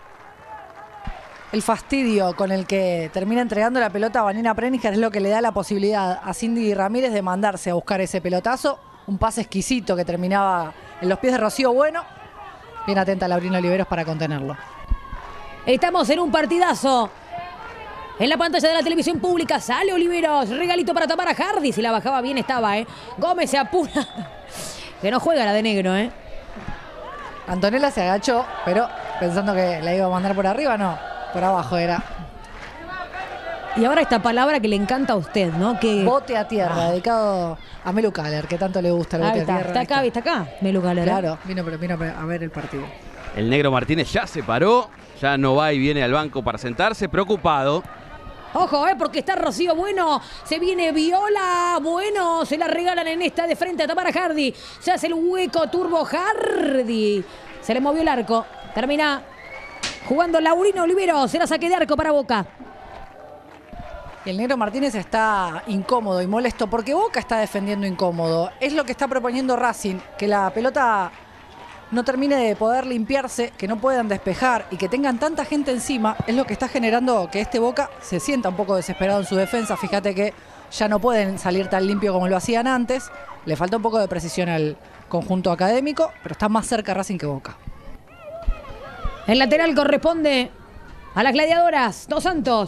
Speaker 2: El fastidio con el que termina entregando la pelota a Vanina Preninger es lo que le da la posibilidad a Cindy Ramírez de mandarse a buscar ese pelotazo. Un pase exquisito que terminaba en los pies de Rocío Bueno. Bien atenta Laurino Oliveros para contenerlo.
Speaker 1: Estamos en un partidazo. En la pantalla de la televisión pública sale Oliveros. Regalito para tapar a Hardy. Si la bajaba bien estaba, ¿eh? Gómez se apura. Que no juega la de negro, ¿eh?
Speaker 2: Antonella se agachó, pero pensando que la iba a mandar por arriba, no. Por abajo era.
Speaker 1: Y ahora esta palabra que le encanta a usted, ¿no? Que...
Speaker 2: Bote a tierra, dedicado a Melu Caller, que tanto le gusta el bote
Speaker 1: Ahí
Speaker 2: a
Speaker 1: está,
Speaker 2: tierra.
Speaker 1: está acá,
Speaker 2: Ahí
Speaker 1: está acá. Melu Calera.
Speaker 2: Claro, vino a ver el partido.
Speaker 3: El negro Martínez ya se paró, ya no va y viene al banco para sentarse, preocupado.
Speaker 1: Ojo, porque está Rocío Bueno. Se viene Viola. Bueno, se la regalan en esta de frente a tapar a Hardy. Se hace el hueco Turbo Hardy. Se le movió el arco. Termina jugando Laurino Oliveros. Será saque de arco para Boca.
Speaker 2: Y el negro Martínez está incómodo y molesto porque Boca está defendiendo incómodo. Es lo que está proponiendo Racing, que la pelota no termine de poder limpiarse, que no puedan despejar y que tengan tanta gente encima. Es lo que está generando que este Boca se sienta un poco desesperado en su defensa. Fíjate que ya no pueden salir tan limpio como lo hacían antes. Le falta un poco de precisión al conjunto académico, pero está más cerca Racing que Boca.
Speaker 1: El lateral corresponde a las gladiadoras. Dos Santos.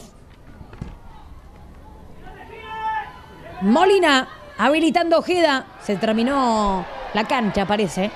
Speaker 1: Molina habilitando Ojeda. Se terminó la cancha, parece.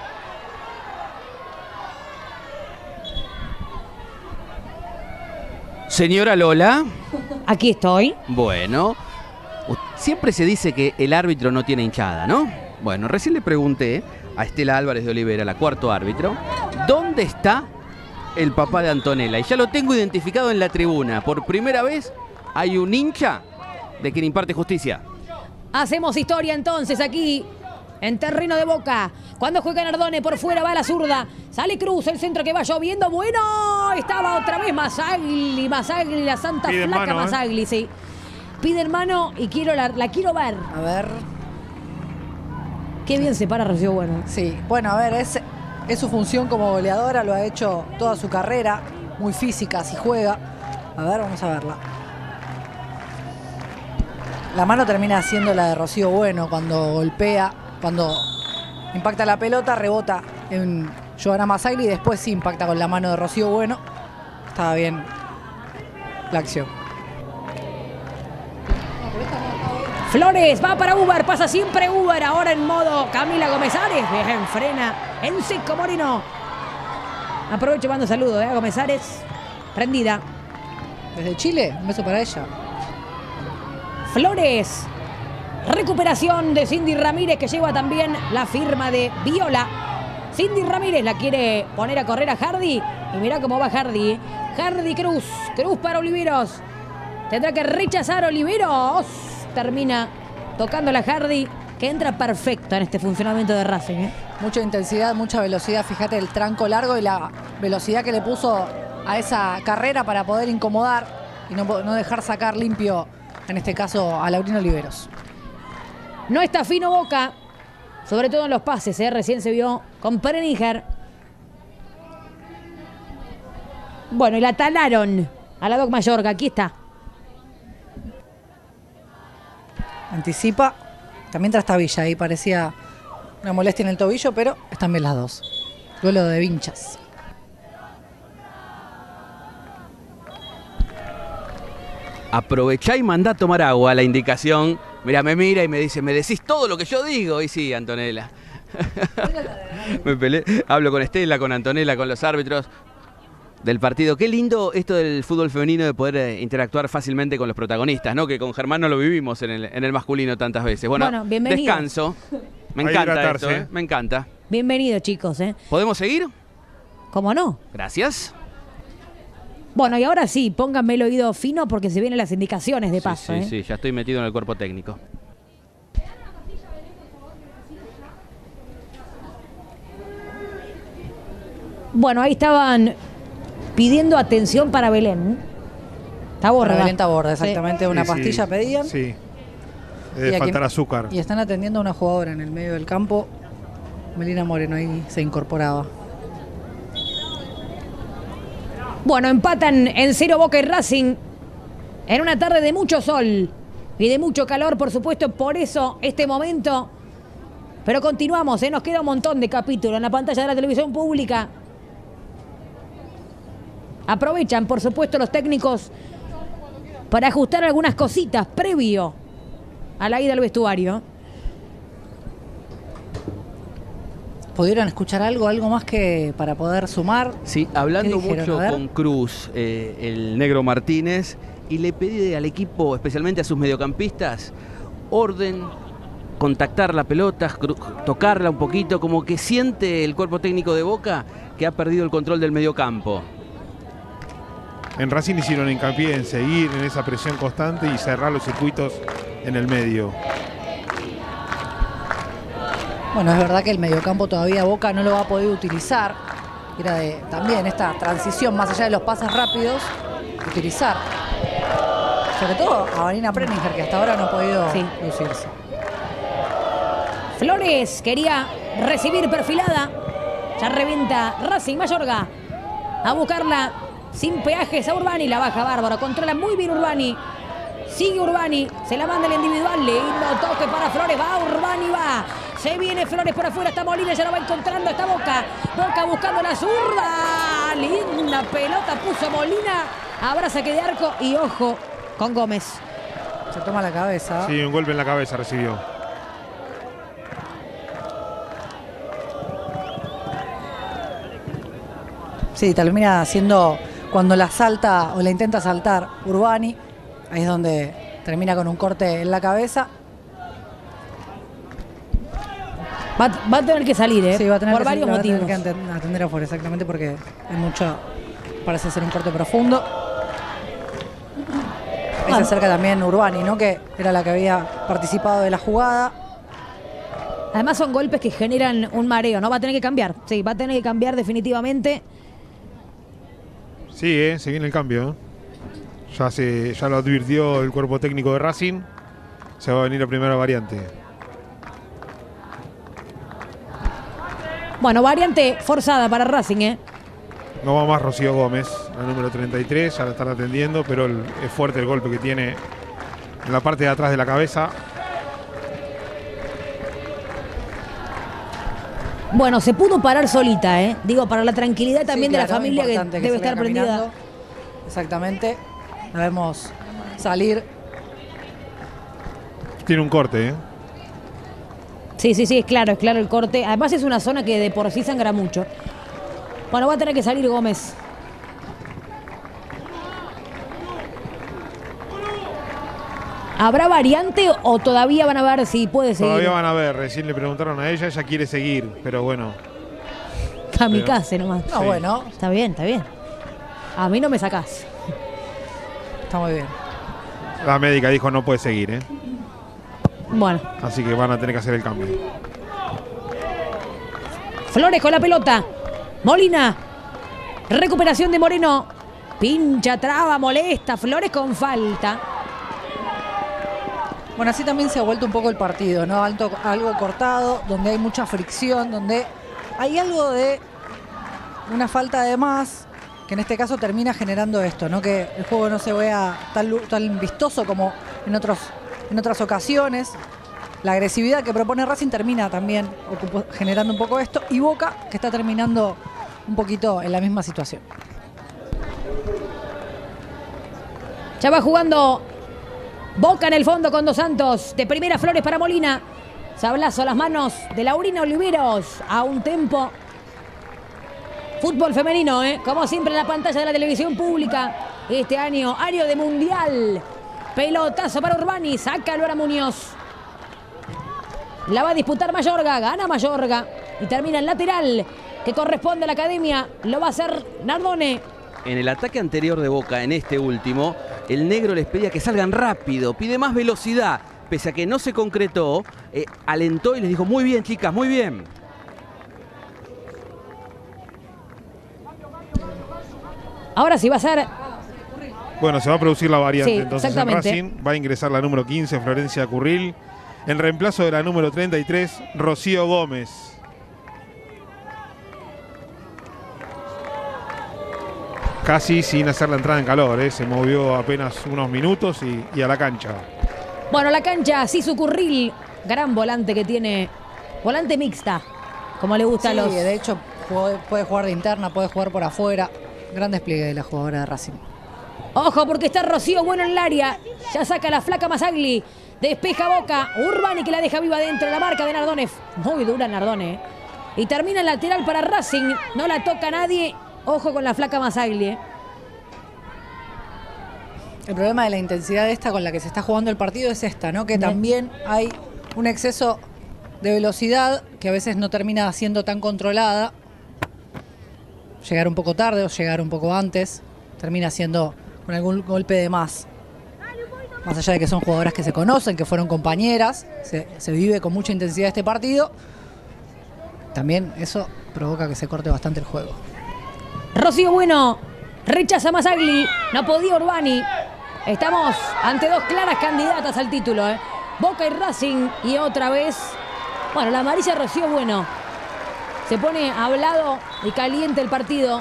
Speaker 3: Señora Lola.
Speaker 1: Aquí estoy.
Speaker 3: Bueno, siempre se dice que el árbitro no tiene hinchada, ¿no? Bueno, recién le pregunté a Estela Álvarez de Olivera, la cuarto árbitro, ¿dónde está el papá de Antonella? Y ya lo tengo identificado en la tribuna. Por primera vez hay un hincha de quien imparte justicia.
Speaker 1: Hacemos historia entonces aquí en terreno de Boca. Cuando juega Nardone por fuera va a la zurda. Sale Cruz, el centro que va lloviendo. Bueno, estaba otra vez Masagli, la santa
Speaker 4: Piden
Speaker 1: flaca
Speaker 4: mano,
Speaker 1: Masagli, sí. Piden mano y la quiero ver.
Speaker 2: A ver,
Speaker 1: Qué bien se para Rocío Bueno.
Speaker 2: sí. Bueno, a ver, es su función como goleadora, lo ha hecho toda su carrera. Muy física, si juega. A ver, vamos a verla. La mano termina siendo la de Rocío Bueno cuando golpea, cuando impacta la pelota, rebota en Giovanna Masagli y después sí impacta con la mano de Rocío Bueno. Estaba bien la acción.
Speaker 1: Flores va para Uber, pasa siempre Uber. Ahora en modo Camila Gómez-Ares. Bien, frena en seco Moreno. Aprovecho y mando saludos a Gómez-Ares. Prendida.
Speaker 2: Desde Chile, un beso para ella.
Speaker 1: Flores. Recuperación de Cindy Ramírez que lleva también la firma de Viola. Cindy Ramírez la quiere poner a correr a Hardy. Y mirá cómo va Hardy. Hardy Cruz. Cruz para Oliveros. Tendrá que rechazar Oliveros. Termina tocando la Hardy. que entra perfecto en este funcionamiento de Racing, ¿eh?
Speaker 2: Mucha intensidad, mucha velocidad. Fíjate el tranco largo y la velocidad que le puso a esa carrera para poder incomodar y no dejar sacar limpio, en este caso, a Laurino Oliveros.
Speaker 1: No está fino Boca, sobre todo en los pases, ¿eh? Recién se vio con Preninger. Bueno, y la talaron a la Doc Mayorga, aquí está.
Speaker 2: Anticipa. También Trastavilla, ahí parecía una molestia en el tobillo, pero están bien las dos. Duelo de vinchas.
Speaker 3: Aprovechá y mandá a tomar agua, la indicación. Mira, me mira y me dice, ¿me decís todo lo que yo digo? Y sí, Antonella. Me peleé. Hablo con Estela, con Antonella, con los árbitros del partido. Qué lindo esto del fútbol femenino de poder interactuar fácilmente con los protagonistas, ¿no? Que con Germán no lo vivimos en el masculino tantas veces. Bueno,
Speaker 1: bienvenido.
Speaker 3: Descanso. Me encanta esto, ¿eh? Me encanta.
Speaker 1: Bienvenido, chicos, ¿eh?
Speaker 3: ¿Podemos seguir?
Speaker 1: ¿Cómo no?
Speaker 3: Gracias.
Speaker 1: Bueno, y ahora sí, pónganme el oído fino porque se vienen las indicaciones de paso,
Speaker 3: Sí,
Speaker 1: ¿eh?
Speaker 3: sí, ya estoy metido en el cuerpo técnico.
Speaker 1: Bueno, ahí estaban pidiendo atención para Belén. Taborda.
Speaker 2: Para Belén Taborda, exactamente.
Speaker 1: Sí.
Speaker 2: Una pastilla pedían.
Speaker 4: Sí.
Speaker 2: Y
Speaker 4: Debe
Speaker 2: aquí-
Speaker 4: faltar azúcar.
Speaker 2: Y están atendiendo a una jugadora en el medio del campo. Melina Moreno ahí se incorporaba.
Speaker 1: Bueno, empatan en 0 Boca y Racing en una tarde de mucho sol y de mucho calor, por supuesto, por eso este momento. Pero continuamos, nos queda un montón de capítulos en la pantalla de la televisión pública. Aprovechan, por supuesto, los técnicos para ajustar algunas cositas previo a la ida al vestuario.
Speaker 2: ¿Pudieron escuchar algo más que para poder sumar?
Speaker 3: Sí, hablando
Speaker 2: ¿Qué dijeron?
Speaker 3: mucho
Speaker 2: A ver.
Speaker 3: con Cruz, el negro Martínez, y le pedí al equipo, especialmente a sus mediocampistas, orden, contactar la pelota, tocarla un poquito, como que siente el cuerpo técnico de Boca que ha perdido el control del mediocampo.
Speaker 4: En Racing hicieron hincapié en seguir en esa presión constante y cerrar los circuitos en el medio.
Speaker 2: Bueno, es verdad que el mediocampo todavía Boca no lo va a poder utilizar. Era de también esta transición, más allá de los pases rápidos, utilizar. Sobre todo a Vanina Preninger, que hasta ahora no ha podido lucirse.
Speaker 1: Flores quería recibir perfilada. Ya revienta Racing. Mayorga a buscarla sin peajes a Urbani. La baja bárbaro. Controla muy bien Urbani. Sigue Urbani. Se la manda el individual. Lindo toque para Flores. Va Urbani, va. Se viene Flores por afuera. Está Molina. Ya lo va encontrando. Está Boca. Boca buscando la zurda. Linda pelota puso Molina. Habrá saque de arco. Y ojo con Gómez.
Speaker 2: Se toma la cabeza.
Speaker 4: Sí, un golpe en la cabeza recibió.
Speaker 2: Sí, termina haciendo cuando la salta o la intenta saltar Urbani. Ahí es donde termina con un corte en la cabeza.
Speaker 1: Va a tener que salir, ¿eh?
Speaker 2: Sí, va a tener
Speaker 1: por
Speaker 2: que
Speaker 1: varios
Speaker 2: salir, va a
Speaker 1: motivos.
Speaker 2: tener que atender afuera, exactamente, porque hay mucho. Parece ser un corte profundo. Ahí se acerca también Urbani, ¿no? Que era la que había participado de la jugada.
Speaker 1: Además son golpes que generan un mareo, ¿no? Va a tener que cambiar. Sí, va a tener que cambiar definitivamente.
Speaker 4: Sí, se viene el cambio. Ya lo advirtió el cuerpo técnico de Racing. Se va a venir la primera variante.
Speaker 1: Bueno, variante forzada para Racing, ¿eh?
Speaker 4: No va más Rocío Gómez, la número 33, ya la están atendiendo, pero es fuerte el golpe que tiene en la parte de atrás de la cabeza.
Speaker 1: Bueno, se pudo parar solita, ¿eh? Digo, para la tranquilidad también
Speaker 2: Sí,
Speaker 1: de la
Speaker 2: claro,
Speaker 1: familia que
Speaker 2: importante
Speaker 1: debe
Speaker 2: salga
Speaker 1: estar prendida.
Speaker 2: caminando. Exactamente. La vemos salir.
Speaker 4: Tiene un corte, ¿eh?
Speaker 1: Sí, es claro el corte. Además es una zona que de por sí sangra mucho. Bueno, va a tener que salir Gómez. ¿Habrá variante o todavía van a ver si puede seguir?
Speaker 4: Todavía van a ver, recién le preguntaron a ella quiere seguir, pero bueno.
Speaker 1: Kamikaze nomás.
Speaker 2: No,
Speaker 4: Sí.
Speaker 2: bueno,
Speaker 1: Está bien. A mí no me sacás.
Speaker 2: está muy bien.
Speaker 4: La médica dijo no puede seguir, ¿eh?
Speaker 1: Bueno.
Speaker 4: Así que van a tener que hacer el cambio.
Speaker 1: Flores con la pelota. Molina. Recuperación de Moreno. Pincha, traba, molesta. Flores con falta.
Speaker 2: Bueno, así también se ha vuelto un poco el partido, ¿no? Algo cortado, donde hay mucha fricción, donde hay algo de una falta de más, que en este caso termina generando esto, ¿no? Que el juego no se vea tan vistoso como en otras ocasiones. La agresividad que propone Racing termina también generando un poco esto. Y Boca, que está terminando un poquito en la misma situación.
Speaker 1: Ya va jugando Boca en el fondo con Dos Santos. De primera, Flores para Molina. Sablazo a las manos de Laurina Oliveros. A un tempo. Fútbol femenino, como siempre en la pantalla de la televisión pública. Este año de mundial. Pelotazo para Urbani. Saca Luara Muñoz. La va a disputar Mayorga. Gana Mayorga. Y termina en lateral, que corresponde a la academia. Lo va a hacer Nardone.
Speaker 3: En el ataque anterior de Boca, en este último, el negro les pedía que salgan rápido, pide más velocidad. Pese a que no se concretó, alentó y les dijo, muy bien, chicas, muy bien.
Speaker 1: Ahora sí va a ser...
Speaker 4: Bueno, se va a producir la variante.
Speaker 1: Sí,
Speaker 4: entonces en
Speaker 1: exactamente.
Speaker 4: Racing va a ingresar la número 15, Florencia Curril, en reemplazo de la número 33, Rocío Gómez. Casi sin hacer la entrada en calor, se movió apenas unos minutos y a la cancha.
Speaker 1: Bueno, la cancha, Sisu Curril, gran volante que tiene, volante mixta, como le gusta a los...
Speaker 2: de hecho puede jugar de interna, puede jugar por afuera. Gran despliegue de la jugadora de Racing.
Speaker 1: Ojo porque está Rocío bueno en el área, ya saca la flaca Masagli, despeja Boca, Urbani que la deja viva dentro de la marca de Nardone, muy dura Nardone, y termina el lateral para Racing, no la toca nadie, ojo con la flaca Masagli.
Speaker 2: El problema de la intensidad esta con la que se está jugando el partido es esta, ¿no? Que también hay un exceso de velocidad que a veces no termina siendo tan controlada. Llegar un poco tarde o llegar un poco antes termina siendo con algún golpe de más. Más allá de que son jugadoras que se conocen, que fueron compañeras, se vive con mucha intensidad este partido. También eso provoca que se corte bastante el juego.
Speaker 1: Rocío Bueno rechaza Masagli, no podía Urbani. Estamos ante dos claras candidatas al título, Boca y Racing, y otra vez, bueno, la amarilla Rocío Bueno. Se pone hablado y caliente el partido.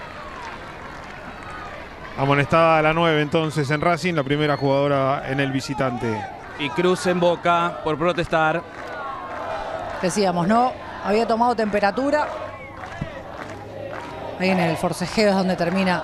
Speaker 4: Amonestada la 9 entonces en Racing, la primera jugadora en el visitante.
Speaker 3: Y Cruz en Boca por protestar.
Speaker 2: Decíamos, ¿no? Había tomado temperatura. Ahí en el forcejeo es donde termina.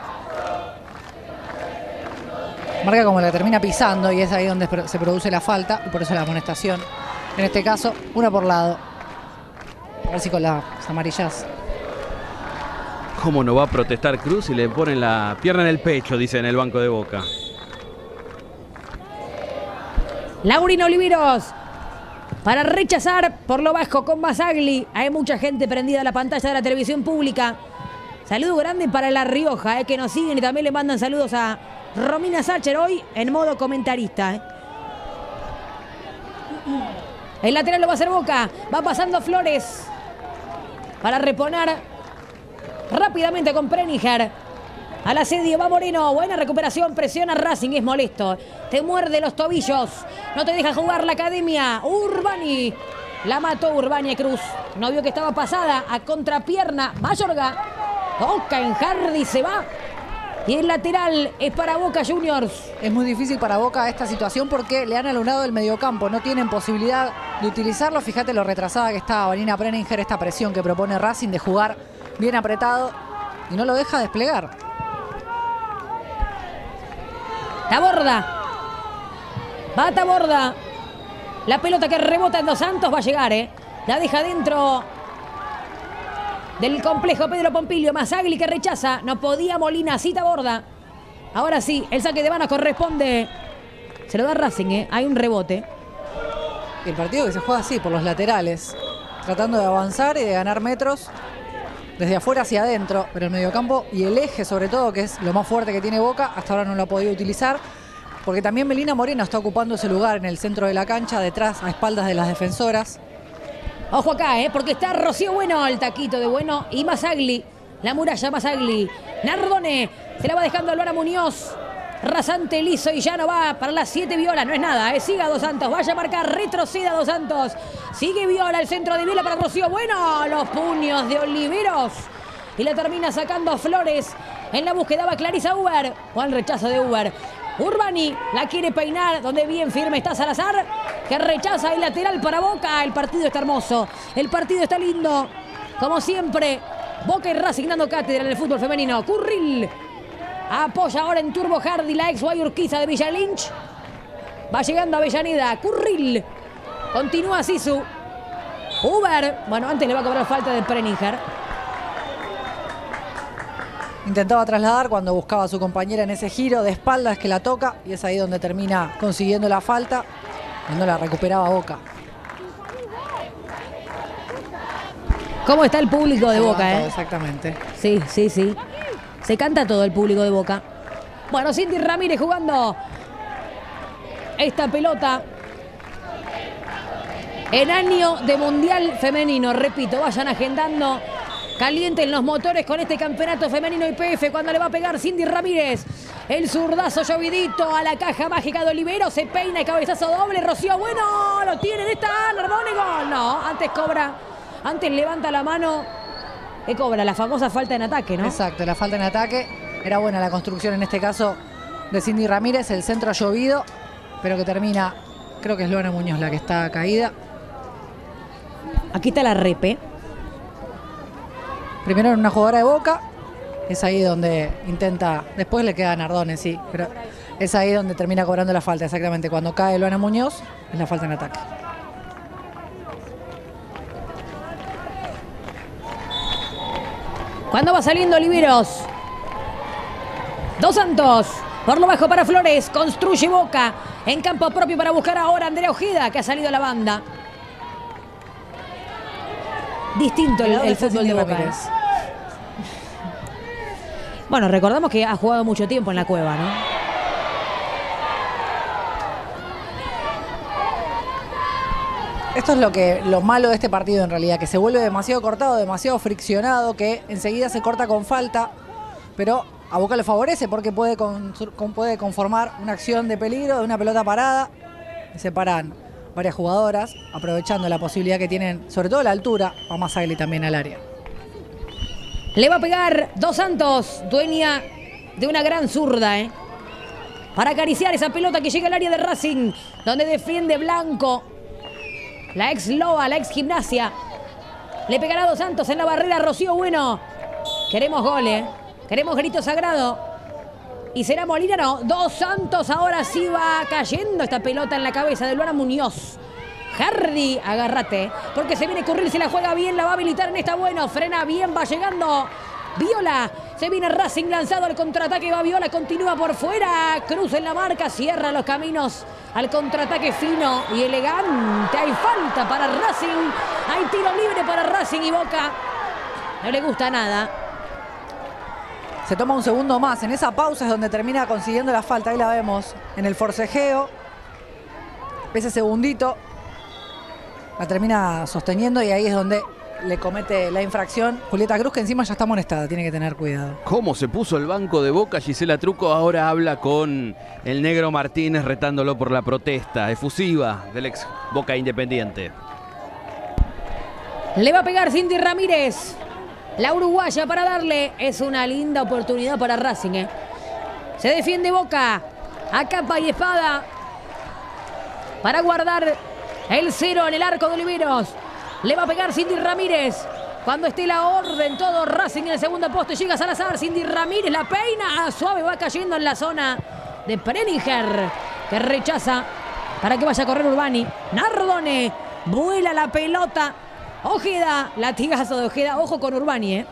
Speaker 2: Marca como la termina pisando y es ahí donde se produce la falta. Y por eso la amonestación. En este caso, una por lado. A ver si con las amarillas.
Speaker 3: ¿Cómo no va a protestar Cruz si le ponen la pierna en el pecho, dice en el banco de Boca?
Speaker 1: Laurina Oliveros para rechazar por lo bajo con Masagli. Hay mucha gente prendida a la pantalla de la televisión pública. Saludo grande para La Rioja, que nos siguen y también le mandan saludos a Romina Sacher hoy en modo comentarista. El lateral lo va a hacer Boca. Va pasando Flores para reponer rápidamente con Preniger. Al asedio va Moreno. Buena recuperación. Presiona Racing. Es molesto. Te muerde los tobillos. No te deja jugar la academia. Urbani. La mató Urbani Cruz. No vio que estaba pasada a contrapierna. Mayorga. Toca en Hardy. Se va. Y el lateral es para Boca Juniors.
Speaker 2: Es muy difícil para Boca esta situación porque le han alunado el mediocampo. No tienen posibilidad de utilizarlo. Fíjate lo retrasada que está Vanina Preniger. Esta presión que propone Racing de jugar bien apretado. Y no lo deja desplegar.
Speaker 1: Taborda. Va Taborda. La pelota que rebota en Dos Santos va a llegar, La deja dentro del complejo Pedro Pompilio. Masagli que rechaza. No podía Molina. Sí, Taborda. Ahora sí, el saque de mano corresponde. Se lo da Racing, Hay un rebote.
Speaker 2: Y el partido que se juega así, por los laterales. Tratando de avanzar y de ganar metros. Desde afuera hacia adentro. Pero el mediocampo y el eje sobre todo, que es lo más fuerte que tiene Boca, hasta ahora no lo ha podido utilizar. porque también Melina Moreno está ocupando ese lugar en el centro de la cancha, detrás, a espaldas de las defensoras.
Speaker 1: Ojo acá, porque está Rocío Bueno, el taquito de Bueno, y Masagli, la muralla Masagli. Nardone se la va dejando a Luana Muñoz. Rasante, liso y ya no va para las 7 Viola. No es nada, siga Dos Santos. Vaya a marcar, retroceda Dos Santos. Sigue Viola, el centro de Viola para Rocío Bueno. Los puños de Oliveros. Y la termina sacando Flores. En la búsqueda va Clarisa Uber. O al rechazo de Uber. Urbani la quiere peinar, donde bien firme está Salazar, que rechaza el lateral para Boca. El partido está hermoso, el partido está lindo. Como siempre, Boca y Racing dando cátedra en el fútbol femenino. Curril apoya ahora en Turbo Hardy, la ex Guayurquiza de Villa Lynch. Va llegando a Avellaneda. Curril. Continúa Sisu. Uber. Bueno, antes le va a cobrar falta de Preninger.
Speaker 2: Intentaba trasladar cuando buscaba a su compañera en ese giro de espaldas que la toca. Y es ahí donde termina consiguiendo la falta. Cuando la recuperaba Boca.
Speaker 1: ¿Cómo está el público de Boca,
Speaker 2: Exactamente.
Speaker 1: Sí, sí, sí. Se canta todo el público de Boca. Bueno, Cindy Ramírez jugando esta pelota en año de Mundial Femenino. Repito, vayan agendando, calienten los motores con este campeonato femenino IPF cuando le va a pegar Cindy Ramírez. El zurdazo llovidito a la caja mágica de Olivero. Se peina el cabezazo doble. Rocío Bueno lo tienen. Esta Nardone, gol. No, antes cobra, antes levanta la mano. ¿Qué cobra? La famosa falta en ataque, ¿no?
Speaker 2: Exacto, la falta en ataque. Era buena la construcción en este caso de Cindy Ramírez. El centro ha llovido, pero que termina, creo que es Luana Muñoz la que está caída.
Speaker 1: Aquí está la repe.
Speaker 2: Primero en una jugadora de Boca. Es ahí donde intenta, después le queda a Nardone, sí, pero es ahí donde termina cobrando la falta, exactamente. Cuando cae Luana Muñoz, es la falta en ataque.
Speaker 1: Cuando va saliendo Oliveros. Dos Santos. Por lo bajo para Flores. Construye Boca. En campo propio para buscar ahora a Andrea Ojeda, que ha salido a la banda. Distinto el fútbol de Boca. Bueno, recordamos que ha jugado mucho tiempo en la Cueva, ¿no?
Speaker 2: Esto es lo malo de este partido en realidad, que se vuelve demasiado cortado, demasiado friccionado, que enseguida se corta con falta, pero a Boca le favorece porque puede conformar una acción de peligro de una pelota parada. Se paran varias jugadoras, aprovechando la posibilidad que tienen, sobre todo la altura, a Masagli también al área.
Speaker 1: Le va a pegar Dos Santos, dueña de una gran zurda, para acariciar esa pelota que llega al área de Racing, donde defiende Blanco. La ex Loba, la ex Gimnasia. Le pegará Dos Santos en la barrera Rocío Bueno. Queremos goles, queremos grito sagrado. Y será Molina, no. Dos Santos, ahora sí va cayendo esta pelota en la cabeza de Luana Muñoz. Hardy, agárrate, porque se viene Curril, se la juega bien, la va a habilitar en esta. Bueno, frena bien, va llegando Viola. Se viene Racing lanzado al contraataque, va Viola, continúa por fuera. Cruz en la marca, cierra los caminos al contraataque fino y elegante. Hay falta para Racing, hay tiro libre para Racing y Boca no le gusta nada.
Speaker 2: Se toma un segundo más, en esa pausa es donde termina consiguiendo la falta. Ahí la vemos en el forcejeo. Ese segundito la termina sosteniendo y ahí es donde le comete la infracción Julieta Cruz, que encima ya está amonestada, tiene que tener cuidado.
Speaker 3: ¿Cómo se puso el banco de Boca? Gisela Truco ahora habla con el Negro Martínez retándolo por la protesta efusiva del ex Boca Independiente.
Speaker 1: Le va a pegar Cindy Ramírez, la uruguaya, para darle. Es una linda oportunidad para Racing, Se defiende Boca a capa y espada para guardar el 0 en el arco de Oliveros. Le va a pegar Cindy Ramírez. Cuando esté la orden, todo Racing en el segundo poste. Llega Salazar, Cindy Ramírez la peina. Suave, va cayendo en la zona de Preninger, que rechaza para que vaya a correr Urbani. Nardone, vuela la pelota. Ojeda, latigazo de Ojeda. Ojo con Urbani,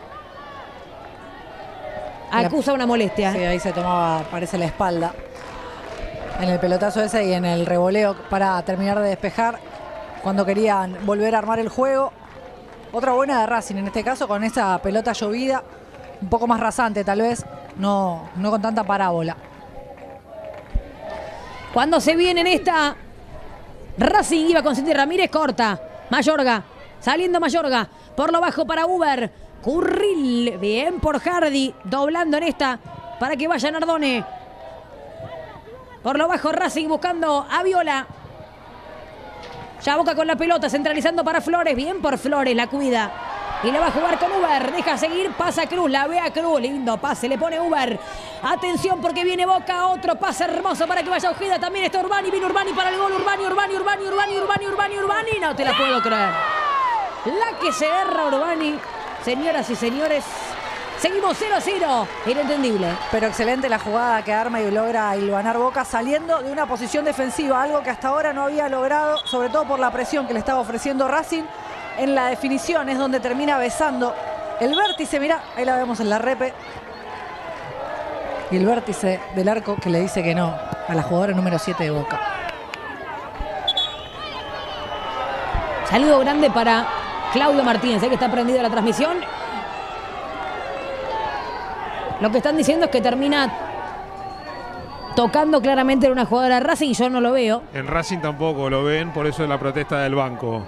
Speaker 1: Acusa una molestia.
Speaker 2: Sí, ahí se tomaba, parece, la espalda. En el pelotazo ese y en el revoleo para terminar de despejar. Cuando querían volver a armar el juego. Otra buena de Racing, en este caso con esa pelota llovida. Un poco más rasante tal vez, no con tanta parábola.
Speaker 1: Cuando se viene en esta, Racing iba con Cindy Ramírez, corta. Mayorga, saliendo Mayorga. Por lo bajo para Uber. Curril, bien por Hardy. Doblando en esta para que vaya Nardone. Por lo bajo Racing buscando a Viola. Ya Boca con la pelota, centralizando para Flores. Bien por Flores, la cuida. Y la va a jugar con Uber. Deja seguir, pasa Cruz, la ve a Cruz. Lindo pase, le pone Uber. Atención porque viene Boca. Otro pase hermoso para que vaya Ojeda. También está Urbani. Viene Urbani para el gol. Urbani. No te la puedo creer. La que se erra Urbani. Señoras y señores, seguimos 0-0. Inentendible.
Speaker 2: Pero excelente la jugada que arma y logra hilvanar Boca saliendo de una posición defensiva. Algo que hasta ahora no había logrado, sobre todo por la presión que le estaba ofreciendo Racing. En la definición es donde termina besando el vértice. Mirá, ahí la vemos en la repe. Y el vértice del arco que le dice que no a la jugadora número 7 de Boca.
Speaker 1: Saludo grande para Claudio Martínez, que está prendido la transmisión. Lo que están diciendo es que termina tocando claramente en una jugadora de Racing. Yo no lo veo.
Speaker 4: En Racing tampoco lo ven, por eso es la protesta del banco.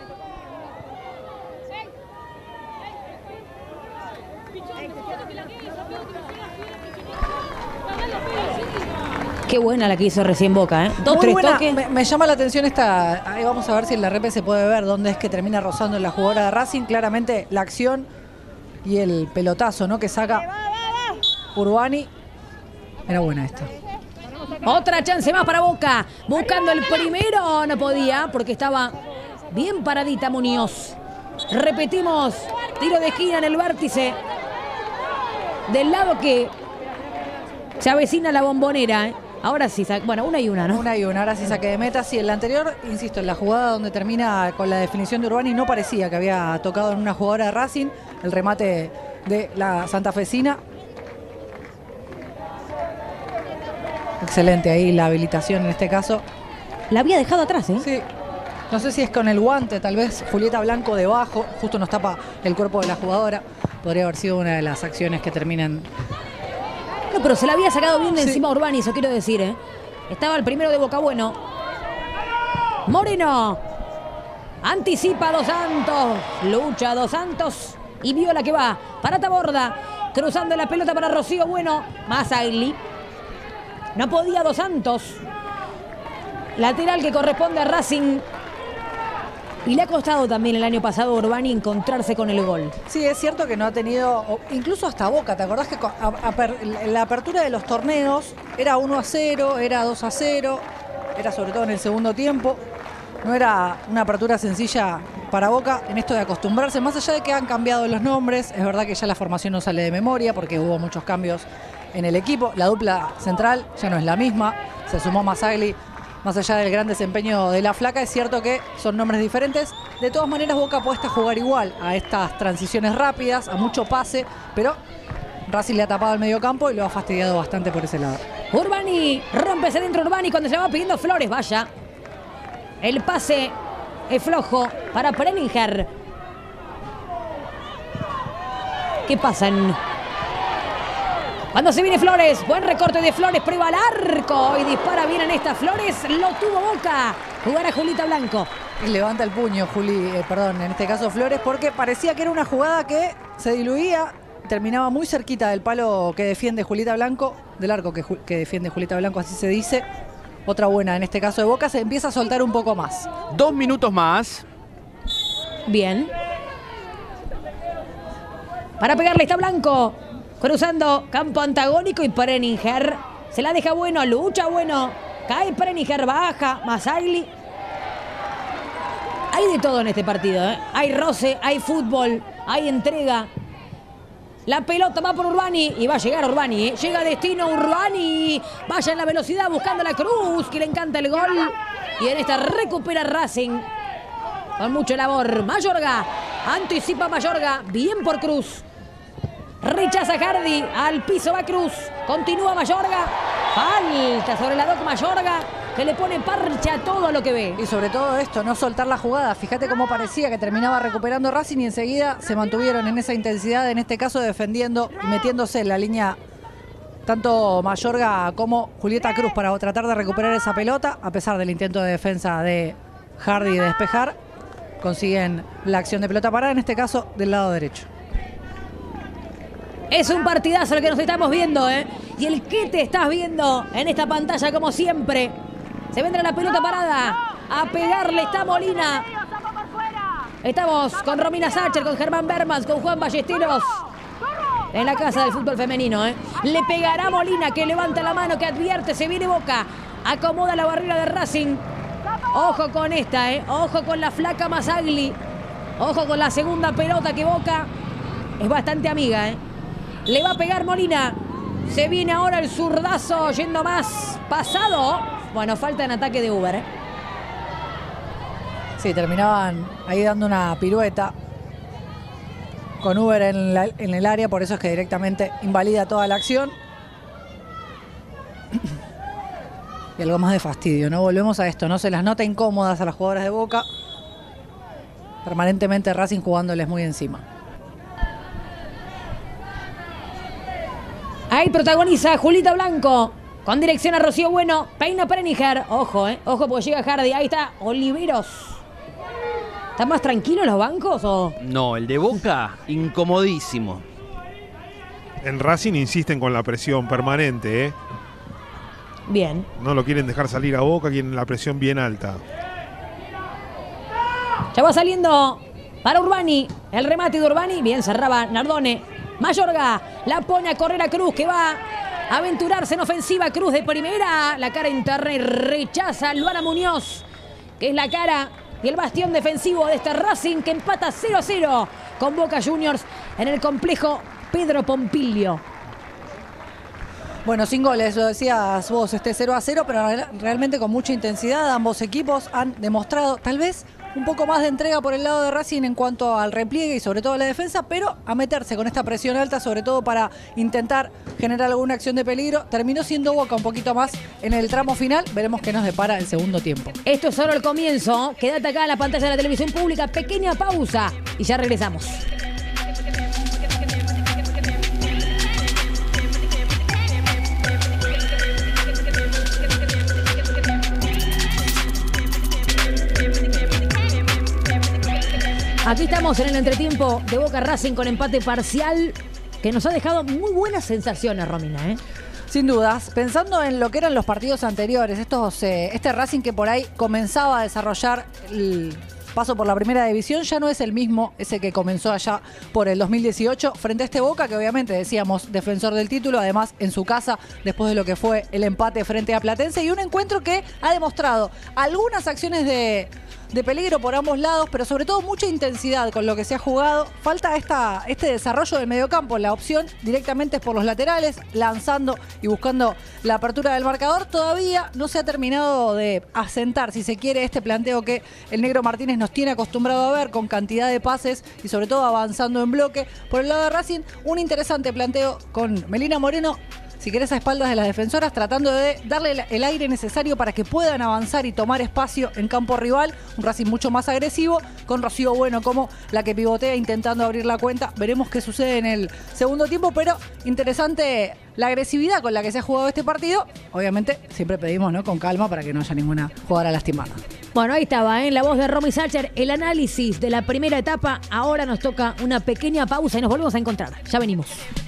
Speaker 1: Qué buena la que hizo recién Boca, ¿eh? Dos,
Speaker 2: Muy
Speaker 1: tres
Speaker 2: buena.
Speaker 1: toques.
Speaker 2: Me llama la atención esta. Ahí vamos a ver si en la repe se puede ver dónde es que termina rozando la jugadora de Racing. Claramente la acción y el pelotazo, ¿no? Que saca Urbani. Era buena esta.
Speaker 1: Otra chance más para Boca. Buscando el primero. No podía porque estaba bien paradita Muñoz. Repetimos. Tiro de esquina en el vértice. Del lado que se avecina la Bombonera, ¿eh? Ahora sí, bueno, una y una, ¿no?
Speaker 2: Una y una, ahora sí saque de meta. Sí, en la anterior, insisto, en la jugada donde termina con la definición de Urbani no parecía que había tocado en una jugadora de Racing. El remate de la santafesina. Excelente ahí la habilitación en este caso.
Speaker 1: La había dejado atrás, ¿eh?
Speaker 2: Sí. No sé si es con el guante, tal vez Julieta Blanco debajo, justo nos tapa el cuerpo de la jugadora. Podría haber sido una de las acciones que terminan.
Speaker 1: No, pero se la había sacado bien de
Speaker 2: Sí.
Speaker 1: encima a Urbani, eso quiero decir, ¿eh? Estaba el primero de Boca Bueno. Moreno. Anticipa Dos Santos. Lucha Dos Santos. Y Viola que va para Taborda. Cruzando la pelota para Rocío Bueno. Más Ailey. No podía Dos Santos. Lateral que corresponde a Racing. Y le ha costado también el año pasado a Urbani encontrarse con el gol.
Speaker 2: Sí, es cierto que no ha tenido, incluso hasta Boca, ¿te acordás que la apertura de los torneos era 1-0, era 2-0, era sobre todo en el segundo tiempo? No era una apertura sencilla para Boca en esto de acostumbrarse, más allá de que han cambiado los nombres. Es verdad que ya la formación no sale de memoria porque hubo muchos cambios en el equipo. La dupla central ya no es la misma, se sumó Masagli. Más allá del gran desempeño de la flaca, es cierto que son nombres diferentes. De todas maneras, Boca apuesta a jugar igual a estas transiciones rápidas, a mucho pase, pero Racing le ha tapado el mediocampo y lo ha fastidiado bastante por ese lado.
Speaker 1: Urbani, rómpese dentro Urbani cuando se va pidiendo Flores, vaya. El pase es flojo para Preninger. ¿Qué pasa cuando se viene Flores? Buen recorte de Flores, prueba al arco y dispara bien en esta. Flores lo tuvo Boca. Jugar a Julita Blanco.
Speaker 2: Y levanta el puño, en este caso Flores, porque parecía que era una jugada que se diluía, terminaba muy cerquita del palo que defiende Julieta Blanco, del arco que defiende Julieta Blanco, así se dice. Otra buena, en este caso de Boca, se empieza a soltar un poco más.
Speaker 3: 2 minutos más.
Speaker 1: Bien. Para pegarle está Blanco. Cruzando campo antagónico y Preninger se la deja Bueno, lucha Bueno. Cae Preninger, baja Masagli. Hay de todo en este partido, ¿eh? Hay roce, hay fútbol, hay entrega. La pelota va por Urbani y va a llegar Urbani, ¿eh? Llega a destino Urbani. Vaya en la velocidad buscando a la Cruz, que le encanta el gol. Y en esta recupera Racing. Con mucho labor. Mayorga. Anticipa Mayorga. Bien por Cruz. Rechaza Hardy. Al piso va Cruz. Continúa Mayorga. Falta sobre la Doc Mayorga, que le pone parcha a todo lo que ve.
Speaker 2: Y sobre todo esto, no soltar la jugada. Fíjate cómo parecía que terminaba recuperando Racing y enseguida se mantuvieron en esa intensidad, en este caso defendiendo y metiéndose en la línea tanto Mayorga como Julieta Cruz para tratar de recuperar esa pelota, a pesar del intento de defensa de Hardy de despejar, consiguen la acción de pelota parada, en este caso del lado derecho.
Speaker 1: Es un partidazo el que nos estamos viendo, ¿eh? Y el que te estás viendo en esta pantalla, como siempre. Se vendrá la pelota parada. A pegarle está Molina. Estamos con Romina Sacher, con Germán Bermans, con Juan Ballesteros. En la casa del fútbol femenino, ¿eh? Le pegará Molina, que levanta la mano, que advierte, se viene Boca. Acomoda la barrera de Racing. Ojo con esta, ¿eh? Ojo con la flaca Masagli. Ojo con la segunda pelota que Boca es bastante amiga, ¿eh? Le va a pegar Molina. Se viene ahora el zurdazo yendo más pasado. Bueno, falta en ataque de Uber, ¿eh?
Speaker 2: Sí, terminaban ahí dando una pirueta con Uber en el área, por eso es que directamente invalida toda la acción. Y algo más de fastidio, ¿no? Volvemos a esto, no se las nota incómodas a las jugadoras de Boca. Permanentemente Racing jugándoles muy encima.
Speaker 1: Ahí protagoniza Julita Blanco. Con dirección a Rocío Bueno. Peina Preniger. Ojo, ojo porque llega Hardy. Ahí está Oliveros. ¿Están más tranquilos los bancos o...?
Speaker 3: No, el de Boca, incomodísimo.
Speaker 4: En Racing insisten con la presión permanente, ¿eh?
Speaker 1: Bien.
Speaker 4: No lo quieren dejar salir a Boca, quieren la presión bien alta.
Speaker 1: Ya va saliendo para Urbani. El remate de Urbani. Bien, cerraba Nardone. Mayorga la pone a correr a Cruz, que va a aventurarse en ofensiva. Cruz de primera. La cara interna y rechaza Luana Muñoz, que es la cara y el bastión defensivo de este Racing, que empata 0-0 con Boca Juniors en el complejo Pedro Pompilio.
Speaker 2: Bueno, sin goles, lo decías vos, 0-0, pero realmente con mucha intensidad. Ambos equipos han demostrado tal vez un poco más de entrega por el lado de Racing en cuanto al repliegue y sobre todo a la defensa, pero a meterse con esta presión alta, sobre todo para intentar generar alguna acción de peligro. Terminó siendo Boca un poquito más en el tramo final. Veremos qué nos depara el segundo tiempo.
Speaker 1: Esto es solo el comienzo. Quédate acá en la pantalla de la televisión pública. Pequeña pausa y ya regresamos. Aquí estamos en el entretiempo de Boca Racing con empate parcial que nos ha dejado muy buenas sensaciones, Romina, ¿eh?
Speaker 2: Sin dudas, pensando en lo que eran los partidos anteriores, este Racing que por ahí comenzaba a desarrollar el paso por la primera división, ya no es el mismo ese que comenzó allá por el 2018 frente a este Boca, que obviamente decíamos defensor del título, además en su casa, después de lo que fue el empate frente a Platense, y un encuentro que ha demostrado algunas acciones de peligro por ambos lados, pero sobre todo mucha intensidad con lo que se ha jugado. Falta este desarrollo del mediocampo. La opción directamente es por los laterales, lanzando y buscando la apertura del marcador. Todavía no se ha terminado de asentar, si se quiere, este planteo que el Negro Martínez nos tiene acostumbrado a ver, con cantidad de pases y sobre todo avanzando en bloque. Por el lado de Racing, un interesante planteo con Melina Moreno, si querés, a espaldas de las defensoras, tratando de darle el aire necesario para que puedan avanzar y tomar espacio en campo rival. Un Racing mucho más agresivo, con Rocío Bueno como la que pivotea intentando abrir la cuenta. Veremos qué sucede en el segundo tiempo, pero interesante la agresividad con la que se ha jugado este partido. Obviamente, siempre pedimos, ¿no?, con calma para que no haya ninguna jugadora lastimada.
Speaker 1: Bueno, ahí estaba, en la voz de Romy Sacher, el análisis de la primera etapa. Ahora nos toca una pequeña pausa y nos volvemos a encontrar. Ya venimos.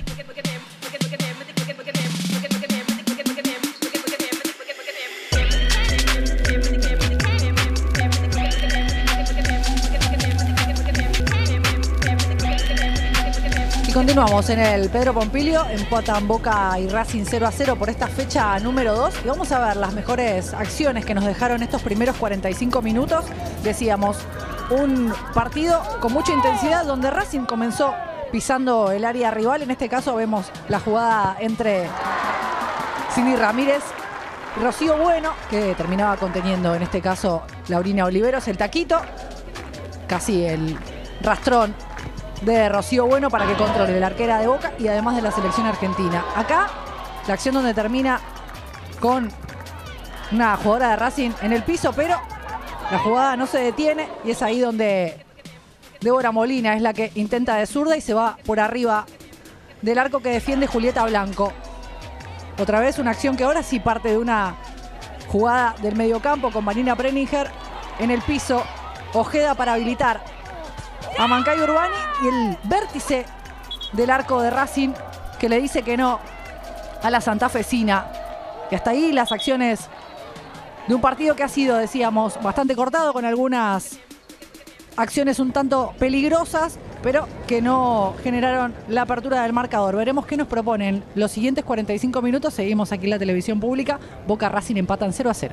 Speaker 2: Continuamos en el Pedro Pompilio, empatan Boca y Racing 0-0 por esta fecha número 2. Y vamos a ver las mejores acciones que nos dejaron estos primeros 45 minutos. Decíamos, un partido con mucha intensidad donde Racing comenzó pisando el área rival. En este caso vemos la jugada entre Cindy Ramírez y Rocío Bueno, que terminaba conteniendo en este caso Laurina Oliveros, el taquito, casi el rastrón de Rocío Bueno para que controle la arquera de Boca y además de la selección argentina. Acá la acción donde termina con una jugadora de Racing en el piso, pero la jugada no se detiene y es ahí donde Débora Molina es la que intenta de zurda y se va por arriba del arco que defiende Julieta Blanco. Otra vez una acción que ahora sí parte de una jugada del mediocampo con Vanina Preninger en el piso. Ojeda para habilitar a Mancay Urbani y el vértice del arco de Racing que le dice que no a la santafesina. Y hasta ahí las acciones de un partido que ha sido, decíamos, bastante cortado, con algunas acciones un tanto peligrosas, pero que no generaron la apertura del marcador. Veremos qué nos proponen los siguientes 45 minutos. Seguimos aquí en la televisión pública. Boca Racing empatan 0-0.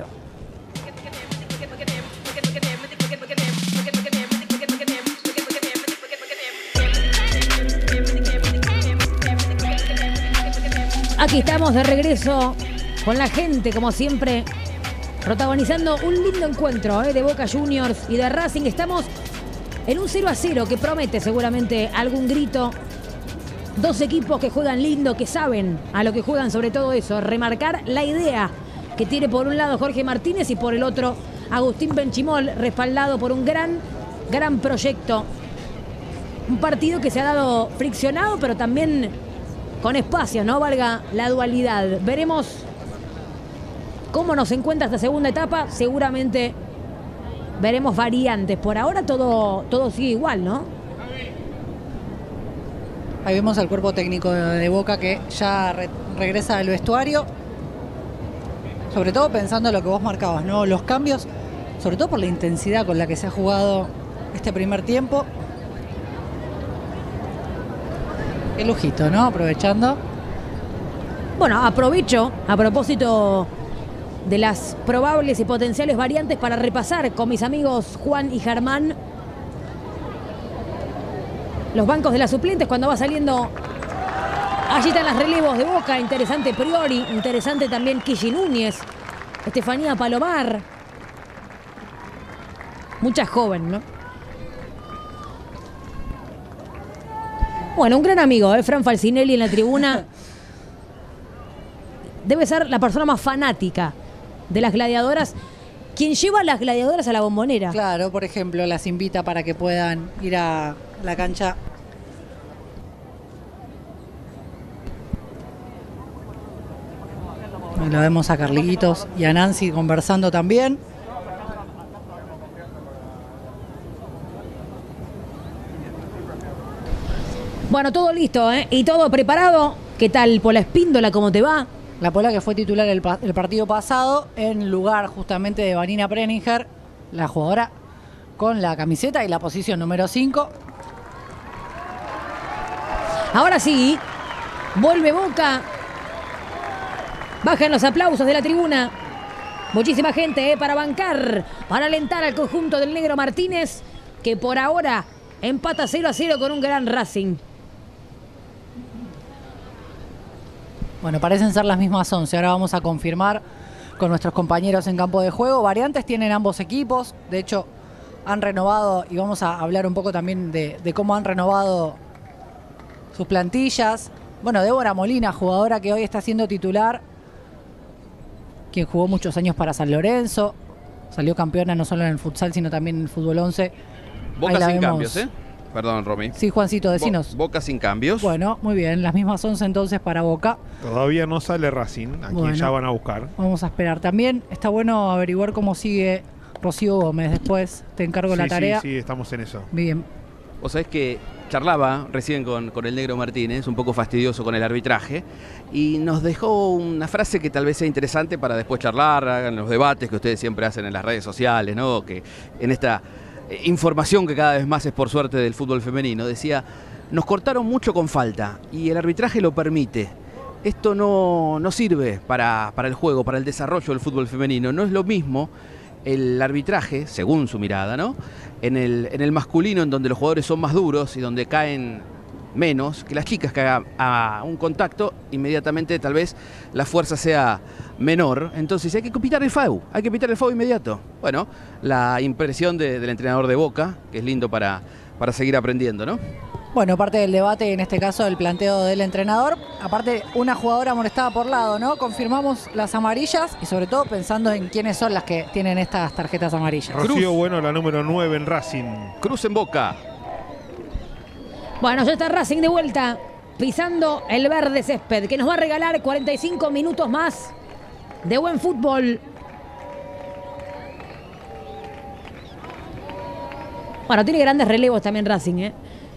Speaker 1: Aquí estamos de regreso con la gente, como siempre, protagonizando un lindo encuentro de Boca Juniors y de Racing. Estamos en un 0-0 que promete seguramente algún grito. Dos equipos que juegan lindo, que saben a lo que juegan, sobre todo eso, remarcar la idea que tiene por un lado Jorge Martínez y por el otro Agustín Benchimol, respaldado por un gran proyecto. Un partido que se ha dado friccionado, pero también con espacio, ¿no? Valga la dualidad. Veremos cómo nos encuentra esta segunda etapa. Seguramente veremos variantes. Por ahora todo sigue igual, ¿no?
Speaker 2: Ahí vemos al cuerpo técnico de Boca que ya regresa al vestuario. Sobre todo pensando en lo que vos marcabas, ¿no? Los cambios, sobre todo por la intensidad con la que se ha jugado este primer tiempo. Qué lujito, ¿no? Aprovechando.
Speaker 1: Bueno, aprovecho, a propósito de las probables y potenciales variantes, para repasar con mis amigos Juan y Germán los bancos de las suplentes cuando va saliendo. Allí están las relevos de Boca. Interesante Priori, interesante también Kishi Núñez, Estefanía Palomar. Mucha joven, ¿no? Bueno, un gran amigo, Fran Falcinelli en la tribuna. Debe ser la persona más fanática de las gladiadoras. Quien lleva a las gladiadoras a la Bombonera.
Speaker 2: Claro, por ejemplo, las invita para que puedan ir a la cancha. Lo vemos a Carlitos y a Nancy conversando también.
Speaker 1: Bueno, todo listo, y todo preparado. ¿Qué tal, Pola Espíndola? ¿Cómo te va?
Speaker 2: La Pola que fue titular el partido pasado en lugar justamente de Vanina Preninger, la jugadora con la camiseta y la posición número 5.
Speaker 1: Ahora sí, vuelve Boca. Bajan los aplausos de la tribuna. Muchísima gente para bancar, para alentar al conjunto del Negro Martínez, que por ahora empata 0-0 con un gran Racing.
Speaker 2: Bueno, parecen ser las mismas 11. Ahora vamos a confirmar con nuestros compañeros en campo de juego. Variantes tienen ambos equipos. De hecho, han renovado, y vamos a hablar un poco también de cómo han renovado sus plantillas. Bueno, Débora Molina, jugadora que hoy está siendo titular, quien jugó muchos años para San Lorenzo. Salió campeona no solo en el futsal, sino también en el fútbol 11.
Speaker 3: Boca sin cambios, ¿eh? Perdón, Romy.
Speaker 2: Sí, Juancito, decinos.
Speaker 3: Boca sin cambios.
Speaker 2: Bueno, muy bien. Las mismas 11 entonces para Boca.
Speaker 4: Todavía no sale Racing, a quien ya van a buscar.
Speaker 2: Vamos a esperar. También está bueno averiguar cómo sigue Rocío Gómez. Después te encargo la tarea.
Speaker 4: Sí, estamos en eso.
Speaker 2: Bien.
Speaker 3: Vos sabés que charlaba recién con el Negro Martínez, un poco fastidioso con el arbitraje, y nos dejó una frase que tal vez sea interesante para después charlar, en los debates que ustedes siempre hacen en las redes sociales, ¿no? Que en esta información que cada vez más es por suerte del fútbol femenino, decía: nos cortaron mucho con falta y el arbitraje lo permite. Esto no sirve para el juego, para el desarrollo del fútbol femenino. No es lo mismo el arbitraje, según su mirada, ¿no? En el masculino, en donde los jugadores son más duros y donde caen menos, que las chicas que hagan a un contacto, inmediatamente tal vez la fuerza sea menor. Entonces hay que pitar el FAU, hay que pitar el FAU inmediato. Bueno, la impresión del entrenador de Boca, que es lindo para seguir aprendiendo, ¿no?
Speaker 2: Bueno, parte del debate, en este caso, el planteo del entrenador. Aparte, una jugadora molestada por lado, ¿no? Confirmamos las amarillas y sobre todo pensando en quiénes son las que tienen estas tarjetas amarillas.
Speaker 4: Rocío Bueno, la número 9 en Racing.
Speaker 3: Cruz en Boca.
Speaker 1: Bueno, ya está Racing de vuelta pisando el verde césped, que nos va a regalar 45 minutos más de buen fútbol. Bueno, tiene grandes relevos también Racing, ¿eh?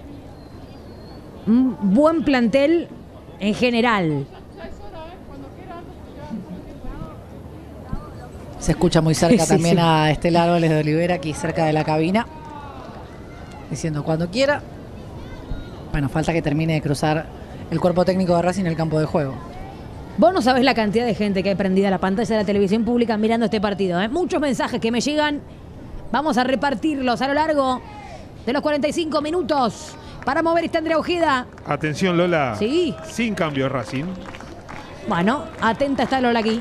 Speaker 1: Un buen plantel en general.
Speaker 2: Se escucha muy cerca
Speaker 1: Sí,
Speaker 2: también
Speaker 1: sí.
Speaker 2: a Estela Árboles de Olivera, aquí cerca de la cabina, diciendo cuando quiera. Bueno, falta que termine de cruzar el cuerpo técnico de Racing en el campo de juego.
Speaker 1: Vos no sabés la cantidad de gente que hay prendida a la pantalla de la televisión pública mirando este partido, ¿eh? Muchos mensajes que me llegan. Vamos a repartirlos a lo largo de los 45 minutos. Para mover está Andrea Ojeda.
Speaker 4: Atención, Lola.
Speaker 1: Sí.
Speaker 4: Sin cambio Racing.
Speaker 1: Bueno, atenta está Lola aquí.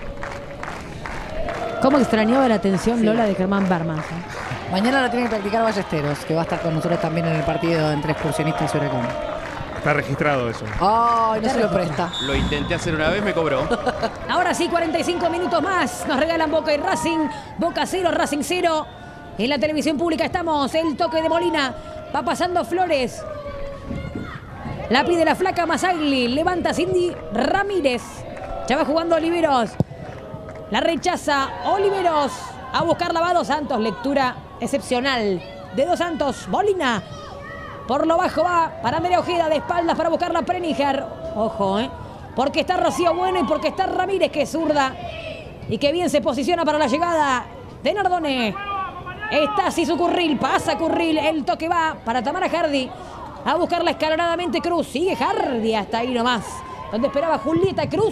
Speaker 1: ¿Cómo extrañaba la atención Lola de Germán Berman?
Speaker 2: Mañana la tiene que practicar Ballesteros, que va a estar con nosotros también en el partido entre Excursionistas y Huracán.
Speaker 4: Está registrado eso.
Speaker 2: Ay, no se lo presta.
Speaker 3: Lo intenté hacer una vez, me cobró.
Speaker 1: Ahora sí, 45 minutos más. Nos regalan Boca y Racing. Boca 0, Racing 0. En la televisión pública estamos. El toque de Molina. Va pasando Flores. La pide la flaca Masagli. Levanta Cindy Ramírez. Ya va jugando Oliveros. La rechaza Oliveros. A buscar lavado Santos. Lectura excepcional de Dos Santos. Molina. Por lo bajo va para Andrea Ojeda, de espaldas para buscar la Preninger. Ojo, porque está Rocío Bueno y porque está Ramírez, que es zurda. Y que bien se posiciona para la llegada de Nardone. Está Sisu Curril, pasa Curril. El toque va para Tamara Hardy. A buscarla escalonadamente Cruz. Sigue Hardy hasta ahí nomás. Donde esperaba Julieta Cruz.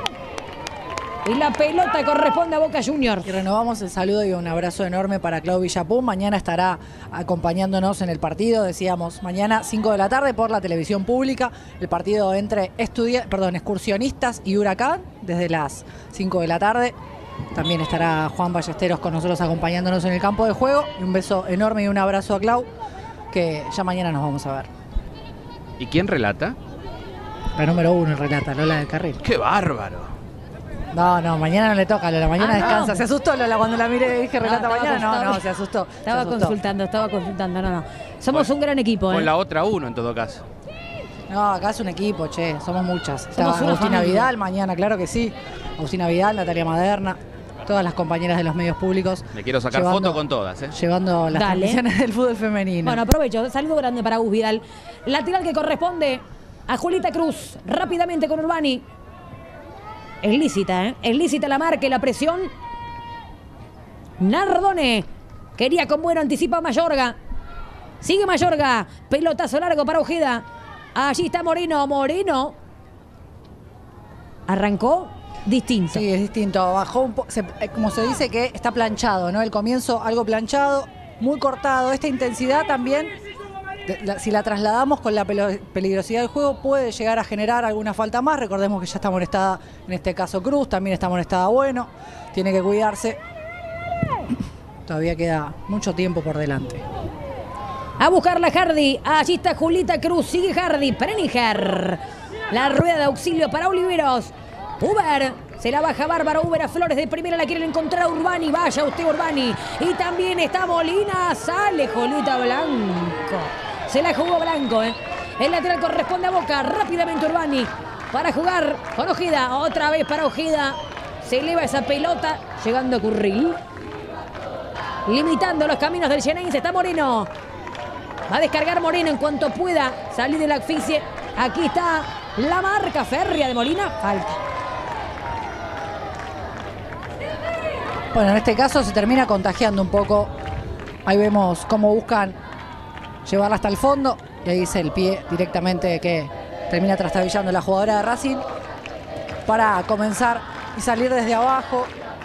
Speaker 1: Y la pelota corresponde a Boca Juniors.
Speaker 2: Y renovamos el saludo y un abrazo enorme para Clau Villapun. Mañana estará acompañándonos en el partido. Decíamos, mañana 5 de la tarde por la televisión pública. El partido entre Excursionistas y Huracán desde las 5 de la tarde. También estará Juan Ballesteros con nosotros acompañándonos en el campo de juego. Y un beso enorme y un abrazo a Clau, que ya mañana nos vamos a ver.
Speaker 3: ¿Y quién relata?
Speaker 2: La número 1 relata, Lola del Carril.
Speaker 3: ¡Qué bárbaro!
Speaker 2: No, mañana no le toca a Lola, mañana
Speaker 1: no.
Speaker 2: descansa. Se asustó Lola cuando la miré y dije relata
Speaker 1: estaba
Speaker 2: mañana.
Speaker 1: con-
Speaker 2: No, se asustó.
Speaker 1: Estaba
Speaker 2: se asustó.
Speaker 1: consultando, no. Somos
Speaker 3: Bueno,
Speaker 1: un gran equipo,
Speaker 3: Con la otra uno, en todo caso.
Speaker 2: No, acá es un equipo, che, somos muchas. Está
Speaker 1: Somos una
Speaker 2: Agustina
Speaker 1: familia.
Speaker 2: Vidal mañana, claro que sí. Agustina Vidal, Natalia Maderna, todas las compañeras de los medios públicos.
Speaker 3: Me quiero sacar
Speaker 2: Llevando-
Speaker 3: foto con todas, ¿eh?
Speaker 2: Llevando las
Speaker 1: Dale.
Speaker 2: transmisiones del fútbol femenino.
Speaker 1: Bueno, aprovecho. Saludo grande para Gus Vidal. Lateral que corresponde a Julieta Cruz. Rápidamente con Urbani. Es lícita, ¿eh? Es lícita la marca y la presión. Nardone. Quería con bueno, anticipa Mayorga. Sigue Mayorga. Pelotazo largo para Ojeda. Allí está Moreno. Moreno. Arrancó distinto.
Speaker 2: Sí, es distinto. Bajó un poco, como se dice que está planchado, ¿no? El comienzo algo planchado, muy cortado. Esta intensidad también, si la trasladamos con la peligrosidad del juego, puede llegar a generar alguna falta más. Recordemos que ya está amonestada, en este caso Cruz, también está amonestada Bueno. Tiene que cuidarse. Todavía queda mucho tiempo por delante.
Speaker 1: A buscarla Hardy. Allí está Julita Cruz. Sigue Hardy. Preninger. La rueda de auxilio para Oliveros. Uber. Se la baja Bárbara Uber a Flores. De primera la quieren encontrar a Urbani. Vaya usted Urbani. Y también está Molina. Sale Jolita Blanco. Se la jugó Blanco, ¿eh? El lateral corresponde a Boca. Rápidamente Urbani. Para jugar con Ojeda. Otra vez para Ojeda. Se eleva esa pelota. Llegando a Curril. Limitando los caminos del Xeneize. Está Moreno. Va a descargar Moreno en cuanto pueda salir del asfixie. Aquí está la marca férrea de Molina. Falta.
Speaker 2: Bueno, en este caso se termina contagiando un poco. Ahí vemos cómo buscan llevarla hasta el fondo. Y ahí dice el pie directamente que termina trastabillando la jugadora de Racing para comenzar y salir desde abajo.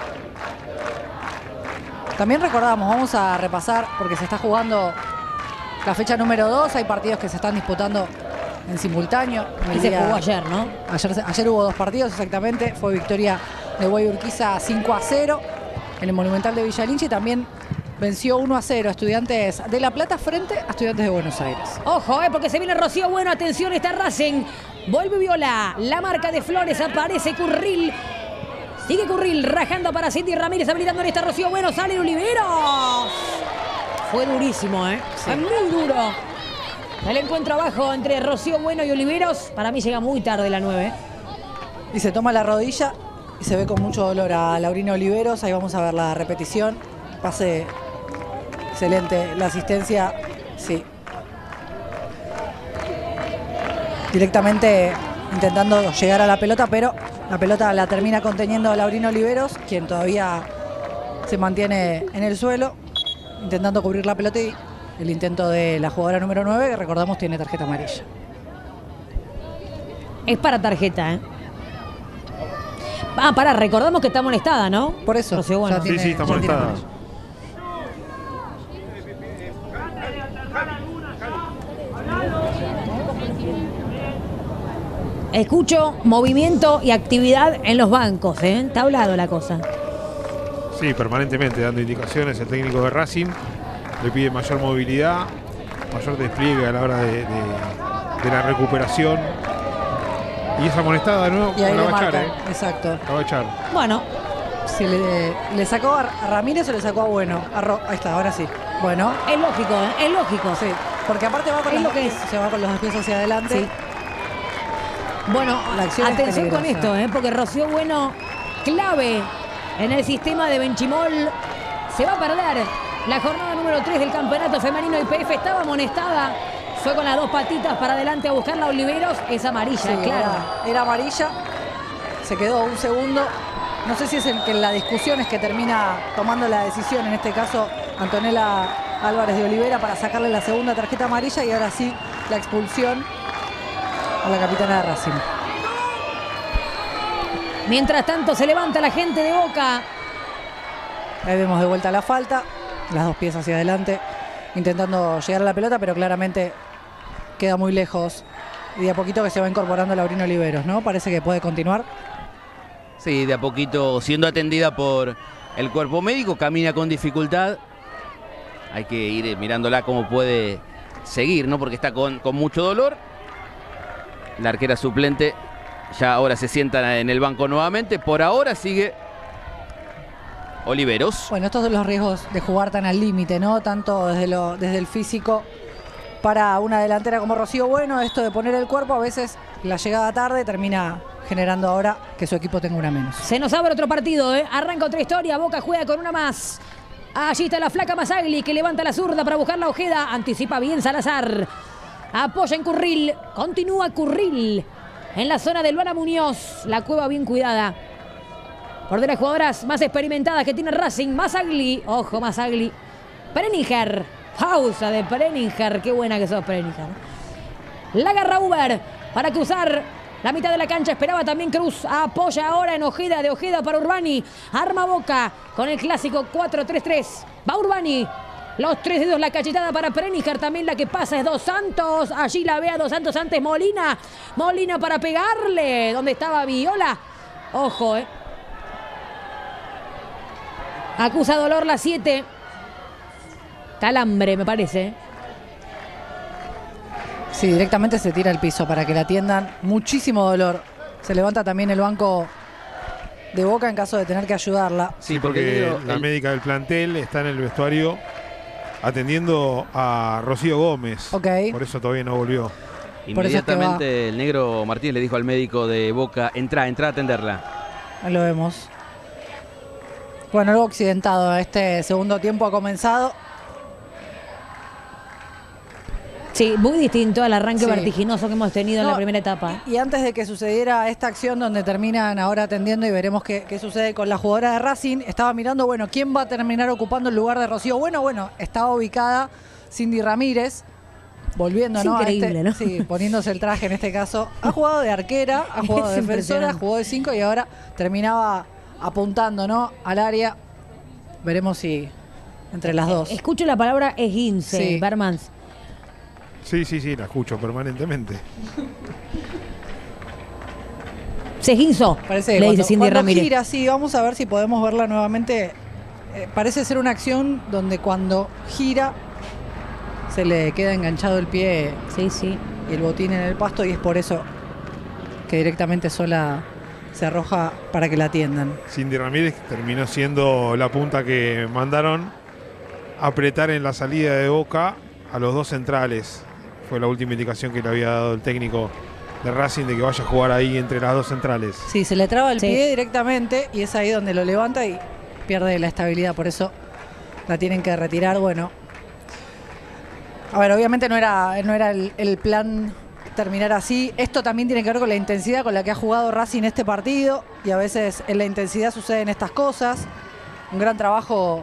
Speaker 2: También recordamos, vamos a repasar porque se está jugando la fecha número 2. Hay partidos que se están disputando en simultáneo.
Speaker 1: Y se jugó ayer, ¿no?
Speaker 2: Ayer hubo 2 partidos exactamente. Fue victoria de Guay Urquiza 5-0 en el Monumental de Villa Lynch y también venció 1-0 a Estudiantes de La Plata frente a Estudiantes de Buenos Aires.
Speaker 1: Ojo, porque se viene Rocío Bueno. Atención, está Racing. Vuelve Viola. La marca de Flores. Aparece Curril. Sigue Curril rajando para Cindy Ramírez. Habilitando en esta Rocío Bueno. Sale Oliveros. Fue durísimo, ¿eh?
Speaker 2: Sí.
Speaker 1: Fue muy duro. El encuentro abajo entre Rocío Bueno y Oliveros. Para mí llega muy tarde la 9.
Speaker 2: Y se toma la rodilla y se ve con mucho dolor a Laurina Oliveros. Ahí vamos a ver la repetición. Pase excelente la asistencia. Sí. Directamente intentando llegar a la pelota, pero la pelota la termina conteniendo Laurina Oliveros, quien todavía se mantiene en el suelo, intentando cubrir la pelota, y el intento de la jugadora número 9, que recordamos tiene tarjeta amarilla.
Speaker 1: Es para tarjeta, ¿eh? Pará, recordamos que está molestada, ¿no?
Speaker 2: Por eso.
Speaker 1: Rocío Bueno.
Speaker 4: Sí, está
Speaker 2: ya tiene
Speaker 4: molestada.
Speaker 2: amarilla.
Speaker 1: Escucho movimiento y actividad en los bancos, ¿eh? Está hablado la cosa.
Speaker 4: Sí, permanentemente dando indicaciones el técnico de Racing. Le pide mayor movilidad, mayor despliegue a la hora de la recuperación. Y esa amonestada de nuevo
Speaker 2: Y ahí
Speaker 4: la
Speaker 2: le
Speaker 4: va a echar,
Speaker 2: marcan, exacto.
Speaker 4: La va a echar.
Speaker 1: Bueno,
Speaker 2: Si le sacó a Ramírez o le sacó a Bueno. Ahí está, ahora sí. Bueno,
Speaker 1: es lógico, ¿eh? Es lógico.
Speaker 2: sí. Porque aparte va con
Speaker 1: Es
Speaker 2: los
Speaker 1: lo que es.
Speaker 2: se va con los pies hacia adelante.
Speaker 1: Sí. Bueno,
Speaker 2: La acción es
Speaker 1: atención con
Speaker 2: peligrosa.
Speaker 1: esto, porque Rocío Bueno, clave en el sistema de Benchimol, se va a perder la jornada número 3 del campeonato femenino IPF. Estaba amonestada, fue con las dos patitas para adelante a buscarla a Oliveros. Es amarilla,
Speaker 2: Sí,
Speaker 1: claro.
Speaker 2: era amarilla. Se quedó un segundo. No sé si es el que en la discusión es que termina tomando la decisión, en este caso Antonella Álvarez de Olivera, para sacarle la segunda tarjeta amarilla, y ahora sí la expulsión a la capitana de Racing.
Speaker 1: Mientras tanto se levanta la gente de Boca.
Speaker 2: Ahí vemos de vuelta la falta, las dos pies hacia adelante, intentando llegar a la pelota, pero claramente queda muy lejos. Y de a poquito que se va incorporando Laurina Oliveros, ¿no? Parece que puede continuar.
Speaker 3: Sí, de a poquito siendo atendida por el cuerpo médico, camina con dificultad. Hay que ir mirándola cómo puede seguir, ¿no? Porque está con mucho dolor. La arquera suplente ya ahora se sienta en el banco nuevamente. Por ahora sigue Oliveros.
Speaker 2: Bueno, estos son los riesgos de jugar tan al límite, ¿no? Tanto desde el físico para una delantera como Rocío Bueno, esto de poner el cuerpo, a veces la llegada tarde termina generando ahora que su equipo tenga una menos.
Speaker 1: Se nos abre otro partido, ¿eh? Arranca otra historia. Boca juega con una más. Allí está la flaca Masagli, que levanta la zurda para buscar la Ojeda. Anticipa bien Salazar. Apoya en Curril. Continúa Curril en la zona de Luana Muñoz. La cueva bien cuidada por de las jugadoras más experimentadas que tiene Racing. Masagli. Ojo, Masagli. Preninger. Pausa de Preninger. Qué buena que sos, Preninger. La agarra Uber para cruzar la mitad de la cancha. Esperaba también Cruz. Apoya ahora en Ojeda. De Ojeda para Urbani. Arma Boca con el clásico 4-3-3. Va Urbani. Los 3 dedos, la cachetada para Preninger. También la que pasa es Dos Santos. Allí la ve a Dos Santos antes Molina. Molina para pegarle. ¿Dónde estaba Viola? Ojo, Acusa dolor la 7. Calambre, me parece.
Speaker 2: Sí, directamente se tira al piso para que la atiendan. Muchísimo dolor. Se levanta también el banco de Boca en caso de tener que ayudarla.
Speaker 3: Sí,
Speaker 4: Porque
Speaker 3: digo,
Speaker 4: la médica del plantel está en el vestuario atendiendo a Rocío Gómez.
Speaker 2: Ok.
Speaker 4: Por eso todavía no volvió.
Speaker 2: Por eso es que
Speaker 3: inmediatamente el negro Martínez le dijo al médico de Boca, entra a atenderla.
Speaker 2: Ahí lo vemos. Bueno, algo accidentado. Este segundo tiempo ha comenzado.
Speaker 1: Sí, muy distinto al arranque
Speaker 2: Sí.
Speaker 1: vertiginoso que hemos tenido en
Speaker 2: No,
Speaker 1: la primera etapa.
Speaker 2: Y antes de que sucediera esta acción donde terminan ahora atendiendo y veremos qué sucede con la jugadora de Racing, estaba mirando, bueno, ¿quién va a terminar ocupando el lugar de Rocío? Bueno, estaba ubicada Cindy Ramírez, volviendo,
Speaker 1: Es
Speaker 2: ¿no?
Speaker 1: increíble, ¿no?
Speaker 2: Sí, poniéndose el traje en este caso. Ha jugado de arquera, ha jugado de
Speaker 1: Es
Speaker 2: defensora,
Speaker 1: impresionante.
Speaker 2: jugó de 5 y ahora terminaba apuntando, ¿no? Al área. Veremos si entre las dos.
Speaker 1: Escucho la palabra esguince,
Speaker 2: Sí.
Speaker 1: Bermans.
Speaker 4: Sí, la escucho permanentemente.
Speaker 1: Se esguinzó,
Speaker 2: Parece que
Speaker 1: le dice
Speaker 2: cuando,
Speaker 1: Cindy
Speaker 2: cuando
Speaker 1: Ramírez.
Speaker 2: gira, sí, vamos a ver si podemos verla nuevamente. Parece ser una acción donde cuando gira se le queda enganchado el pie
Speaker 1: Sí.
Speaker 2: y el botín en el pasto, y es por eso que directamente sola se arroja para que la atiendan.
Speaker 4: Cindy Ramírez terminó siendo la punta que mandaron apretar en la salida de Boca a los dos centrales, Fue la última indicación que le había dado el técnico de Racing de que vaya a jugar ahí entre las dos centrales.
Speaker 2: Sí, se le traba el pie directamente y es ahí donde lo levanta y pierde la estabilidad. Por eso la tienen que retirar. Bueno, a ver, obviamente no era el plan terminar así. Esto también tiene que ver con la intensidad con la que ha jugado Racing este partido. Y a veces en la intensidad suceden estas cosas. Un gran trabajo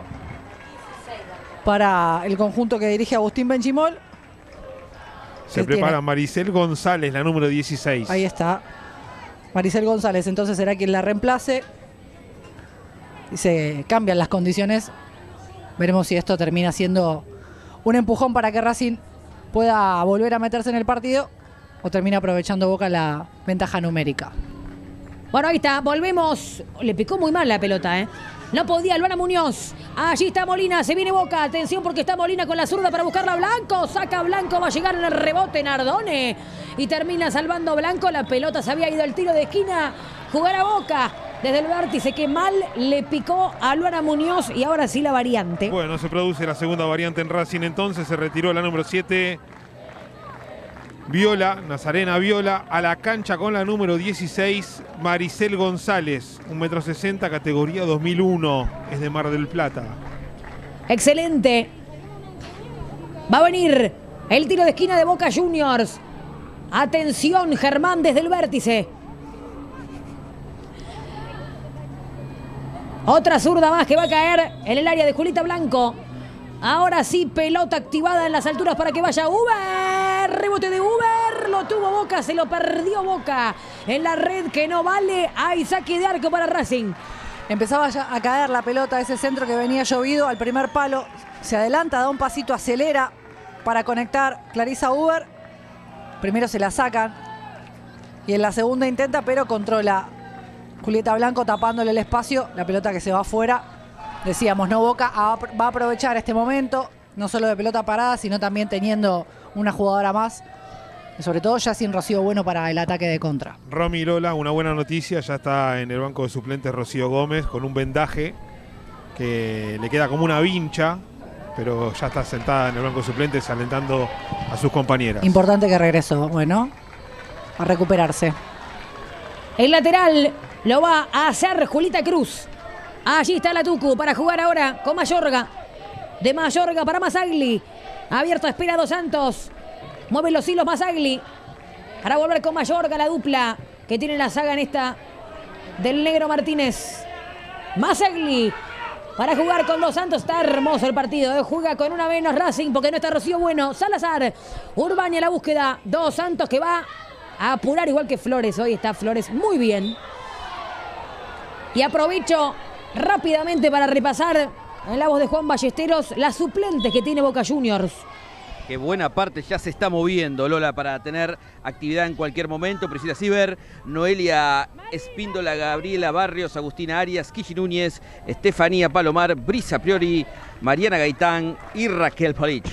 Speaker 2: para el conjunto que dirige Agustín Benchimol.
Speaker 4: Se prepara Maricel González, la número 16.
Speaker 2: Ahí está. Maricel González, entonces será quien la reemplace. Y se cambian las condiciones. Veremos si esto termina siendo un empujón para que Racing pueda volver a meterse en el partido o termina aprovechando Boca la ventaja numérica.
Speaker 1: Bueno, ahí está, volvemos. Le picó muy mal la pelota, ¿eh? No podía Luana Muñoz. Allí está Molina, se viene Boca. Atención porque está Molina con la zurda para buscarla a Blanco. Saca Blanco, va a llegar en el rebote Nardone. Y termina salvando Blanco. La pelota se había ido al tiro de esquina. Jugar a Boca desde el vértice que mal le picó a Luana Muñoz. Y ahora sí la variante.
Speaker 4: Bueno, se produce la segunda variante en Racing entonces. Se retiró la número 7. Viola, Nazarena Viola, a la cancha con la número 16, Maricel González, 1,60 m, categoría 2001, es de Mar del Plata.
Speaker 1: Excelente. Va a venir el tiro de esquina de Boca Juniors. Atención, Germán desde el vértice. Otra zurda más que va a caer en el área de Julita Blanco. Ahora sí, pelota activada en las alturas para que vaya Uber. Rebote de Uber. Lo tuvo Boca, se lo perdió Boca. En la red que no vale. Hay saque de arco para Racing.
Speaker 2: Empezaba ya a caer la pelota, ese centro que venía llovido al primer palo. Se adelanta, da un pasito, acelera para conectar Clarisa Uber. Primero se la sacan. Y en la segunda intenta, pero controla Julieta Blanco tapándole el espacio. La pelota que se va afuera. Decíamos, no, Boca va a aprovechar este momento, no solo de pelota parada, sino también teniendo una jugadora más. Y sobre todo ya sin Rocío Bueno para el ataque de contra.
Speaker 4: Romy Lola, una buena noticia, ya está en el banco de suplentes Rocío Gómez con un vendaje que le queda como una vincha, pero ya está sentada en el banco de suplentes alentando a sus compañeras.
Speaker 2: Importante que regresó, bueno, a recuperarse.
Speaker 1: El lateral lo va a hacer Julita Cruz. Allí está la Tucu para jugar ahora con Mayorga. De Mayorga para Masagli. Abierto, espera Dos Santos. Mueve los hilos Masagli. Para volver con Mayorga, la dupla que tiene la saga en esta del Negro Martínez. Masagli para jugar con Dos Santos. Está hermoso el partido. Juega con una menos Racing porque no está Rocío Bueno. Salazar. Urbani a la búsqueda. Dos Santos que va a apurar igual que Flores. Hoy está Flores muy bien. Y aprovecho rápidamente para repasar en la voz de Juan Ballesteros las suplentes que tiene Boca Juniors.
Speaker 3: Qué buena parte ya se está moviendo, Lola, para tener actividad en cualquier momento. Priscila Ciber, Noelia Espíndola, Gabriela Barrios, Agustina Arias, Kishi Núñez, Estefanía Palomar, Brisa Priori, Mariana Gaitán y Raquel Polich.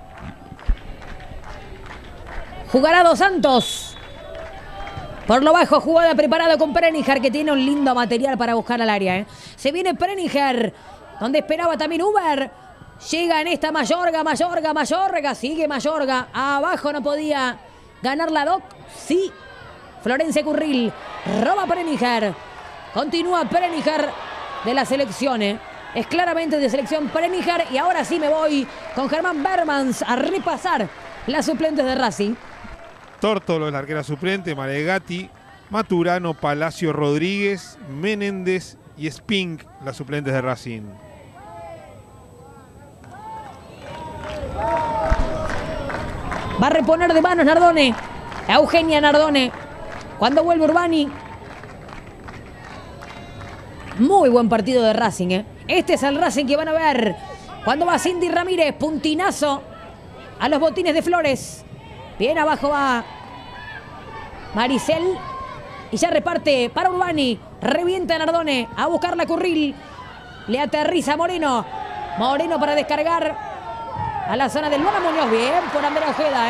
Speaker 1: Jugará Dos Santos. Por lo bajo, jugada preparada con Perenniger, que tiene un lindo material para buscar al área. Se viene Perenniger, donde esperaba también Uber. Llega en esta Mayorga. Sigue Mayorga. Abajo no podía ganar la Doc. Sí. Florencia Curril. Roba Perenniger. Continúa Perenniger de la selección. Es claramente de selección Perenniger. Y ahora sí me voy con Germán Bermans a repasar las suplentes de Racing.
Speaker 4: Tórtolo, la arquera suplente, Maregati, Maturano, Palacio Rodríguez, Menéndez y Spink, las suplentes de Racing.
Speaker 1: Va a reponer de manos Nardone. Eugenia Nardone. Cuando vuelve Urbani. Muy buen partido de Racing, Este es el Racing que van a ver. Cuando va Cindy Ramírez, puntinazo a los botines de Flores. Bien abajo va Maricel. Y ya reparte para Urbani. Revienta Nardone a buscar la Curril. Le aterriza Moreno. Moreno para descargar a la zona del Luana Muñoz. Bien por Andrea Ojeda.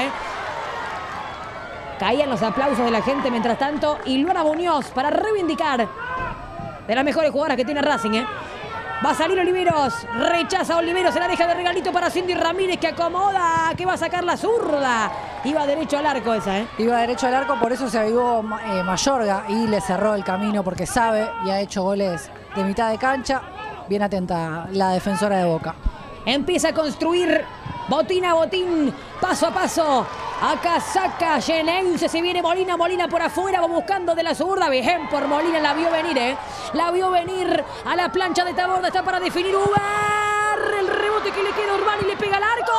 Speaker 1: Caían los aplausos de la gente mientras tanto. Y Luana Muñoz para reivindicar de las mejores jugadoras que tiene Racing. Va a salir Oliveros. Rechaza Oliveros. Se la deja de regalito para Cindy Ramírez, que acomoda. Que va a sacar la zurda. Iba derecho al arco esa, ¿eh?
Speaker 2: Iba derecho al arco, por eso se avivó Mayorga y le cerró el camino porque sabe y ha hecho goles de mitad de cancha. Bien atenta la defensora de Boca.
Speaker 1: Empieza a construir botín a botín, paso a paso. Acá saca Xeneize, se viene Molina, Molina por afuera, va buscando de la zurda. Bien por Molina, la vio venir, ¿eh? La vio venir a la plancha de Taborda, está para definir Uber. El rebote que le queda a Urbani, le pega al arco.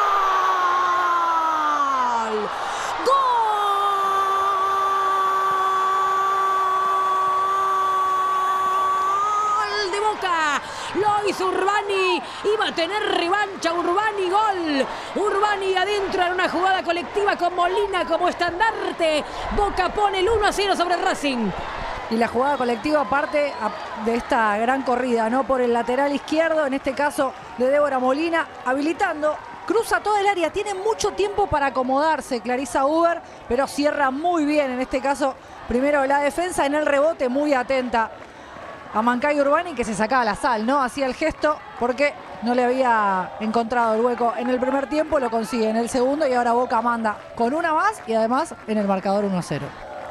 Speaker 1: Lo hizo Urbani, iba a tener revancha Urbani, gol. Urbani adentro en una jugada colectiva con Molina como estandarte. Boca pone el 1-0 sobre Racing.
Speaker 2: Y la jugada colectiva parte de esta gran corrida, ¿no? Por el lateral izquierdo, en este caso de Débora Molina, habilitando, cruza todo el área, tiene mucho tiempo para acomodarse Clarisa Uber, pero cierra muy bien, en este caso, primero la defensa, en el rebote muy atenta a Mancay Urbani, que se sacaba la sal, ¿no? Hacía el gesto porque no le había encontrado el hueco en el primer tiempo, lo consigue en el segundo y ahora Boca manda con una más y además en el marcador 1-0.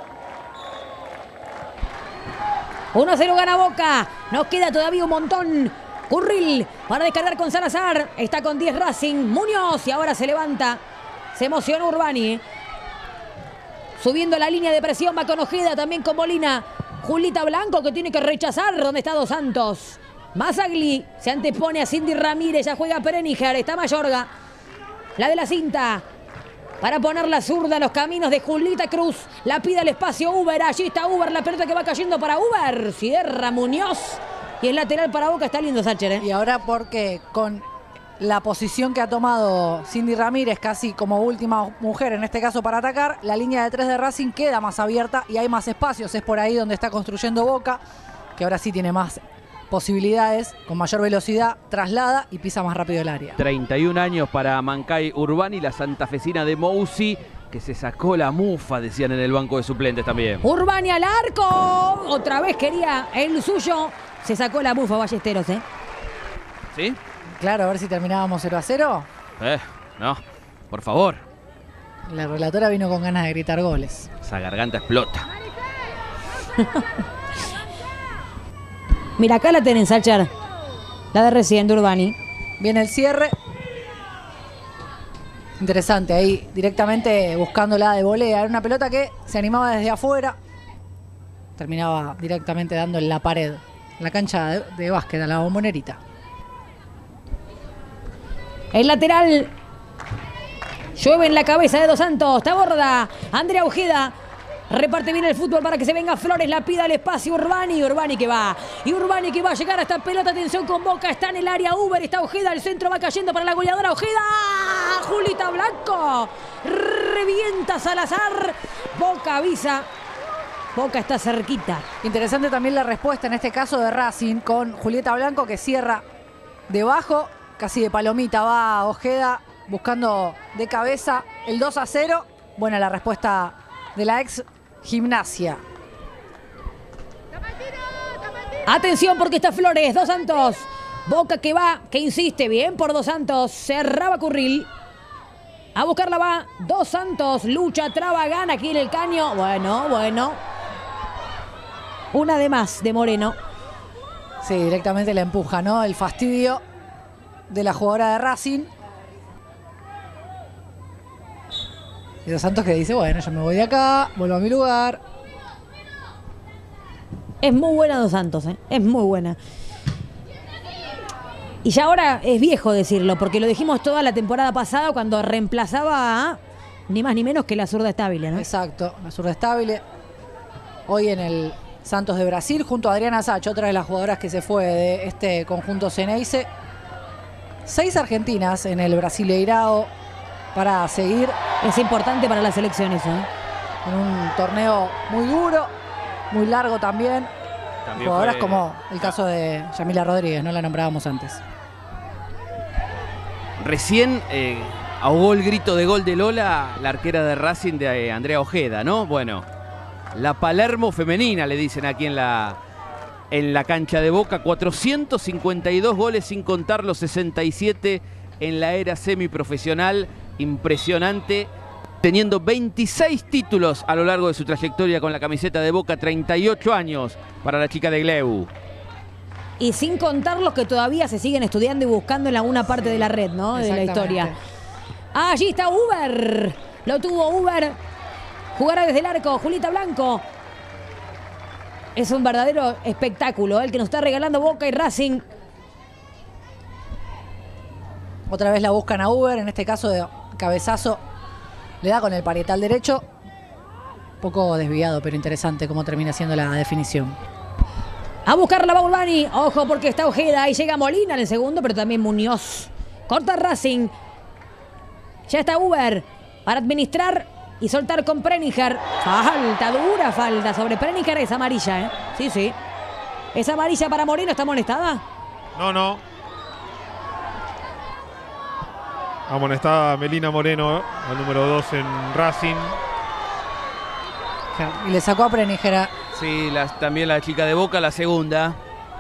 Speaker 1: 1-0 gana Boca, nos queda todavía un montón. Curril para descargar con Salazar, está con 10 Racing, Muñoz y ahora se levanta, se emociona Urbani. Subiendo la línea de presión va con Ojeda, también con Molina. Julita Blanco que tiene que rechazar donde está Dos Santos. Mazzagli se antepone a Cindy Ramírez, ya juega Perenniger, está Mayorga. La de la cinta para poner la zurda en los caminos de Julita Cruz. La pide al espacio Uber, allí está Uber, la pelota que va cayendo para Uber. Cierra Muñoz y el lateral para Boca, está lindo Sacher, ¿eh?
Speaker 2: Y ahora porque con la posición que ha tomado Cindy Ramírez casi como última mujer, en este caso para atacar, la línea de 3 de Racing queda más abierta y hay más espacios. Es por ahí donde está construyendo Boca, que ahora sí tiene más posibilidades, con mayor velocidad, traslada y pisa más rápido el área.
Speaker 3: 31 años para Mancay Urbani, la santafesina de Mousi, que se sacó la mufa, decían en el banco de suplentes también.
Speaker 1: Urbani al arco, otra vez quería el suyo, se sacó la mufa Ballesteros, ¿eh?
Speaker 3: ¿Sí?
Speaker 2: Claro, a ver si terminábamos 0-0.
Speaker 3: No, por favor.
Speaker 2: La relatora vino con ganas de gritar goles.
Speaker 3: Esa garganta explota.
Speaker 1: Mira, acá la tenés, Salchar. La de recién de Urbani.
Speaker 2: Viene el cierre. Interesante, ahí directamente buscándola de volea. Era una pelota que se animaba desde afuera. Terminaba directamente dando en la pared. La cancha de básquet, a la Bombonerita.
Speaker 1: El lateral. Llueve en la cabeza de Dos Santos. Taborda. Andrea Ojeda. Reparte bien el fútbol para que se venga Flores. La pida al espacio Urbani. Urbani que va. Y Urbani que va a llegar a esta pelota. Atención con Boca. Está en el área Uber. Está Ojeda. El centro va cayendo para la goleadora Ojeda. Julita Blanco. Revienta Salazar. Boca avisa. Boca está cerquita.
Speaker 2: Interesante también la respuesta en este caso de Racing con Julieta Blanco que cierra debajo. Casi de palomita va Ojeda buscando de cabeza el 2-0. Buena la respuesta de la ex Gimnasia.
Speaker 1: Atención porque está Flores, Dos Santos. Boca que va, que insiste bien por Dos Santos. Cerraba Curril. A buscarla va Dos Santos. Lucha, traba, gana aquí en el caño. Bueno. Una de más de Moreno.
Speaker 2: Sí, directamente la empuja, ¿no? El fastidio de la jugadora de Racing. Y Dos Santos que dice, bueno, yo me voy de acá, vuelvo a mi lugar.
Speaker 1: Es muy buena Dos Santos, ¿eh? Es muy buena. Y ya ahora es viejo decirlo, porque lo dijimos toda la temporada pasada cuando reemplazaba a ni más ni menos que la zurda estable, ¿no?
Speaker 2: Exacto, la zurda estable. Hoy en el Santos de Brasil, junto a Adriana Sacho, otra de las jugadoras que se fue de este conjunto Xeneize. 6 argentinas en el Brasileirao para seguir.
Speaker 1: Es importante para la selección eso, ¿eh?
Speaker 2: En un torneo muy duro, muy largo también. Jugadoras como el caso de Yamila Rodríguez, no la nombrábamos antes.
Speaker 3: Recién ahogó el grito de gol de Lola, la arquera de Racing de Andrea Ojeda, ¿no? Bueno, la Palermo femenina le dicen aquí en la cancha de Boca. 452 goles sin contar los 67 en la era semiprofesional. Impresionante teniendo 26 títulos a lo largo de su trayectoria con la camiseta de Boca, 38 años para la chica de Gleu.
Speaker 1: Y sin contar los que todavía se siguen estudiando y buscando en alguna parte de la red, ¿no? De la historia. Allí está Uber. Lo tuvo Uber. Jugará desde el arco Julieta Blanco. Es un verdadero espectáculo el que nos está regalando Boca y Racing.
Speaker 2: Otra vez la buscan a Uber, en este caso de cabezazo. Le da con el parietal derecho. Un poco desviado, pero interesante cómo termina siendo la definición.
Speaker 1: A buscarla va Urbani. Ojo porque está Ojeda. Ahí llega Molina en el segundo, pero también Muñoz. Corta Racing. Ya está Uber para administrar y soltar con Preninger. Falta, dura falta sobre Preninger. Es amarilla, ¿eh? Sí, sí. Es amarilla para Moreno. ¿Está amonestada?
Speaker 4: No. Amonestada Melina Moreno, el número 2 en Racing.
Speaker 2: Y le sacó a Preninger.
Speaker 3: Sí, también la chica de Boca, la segunda.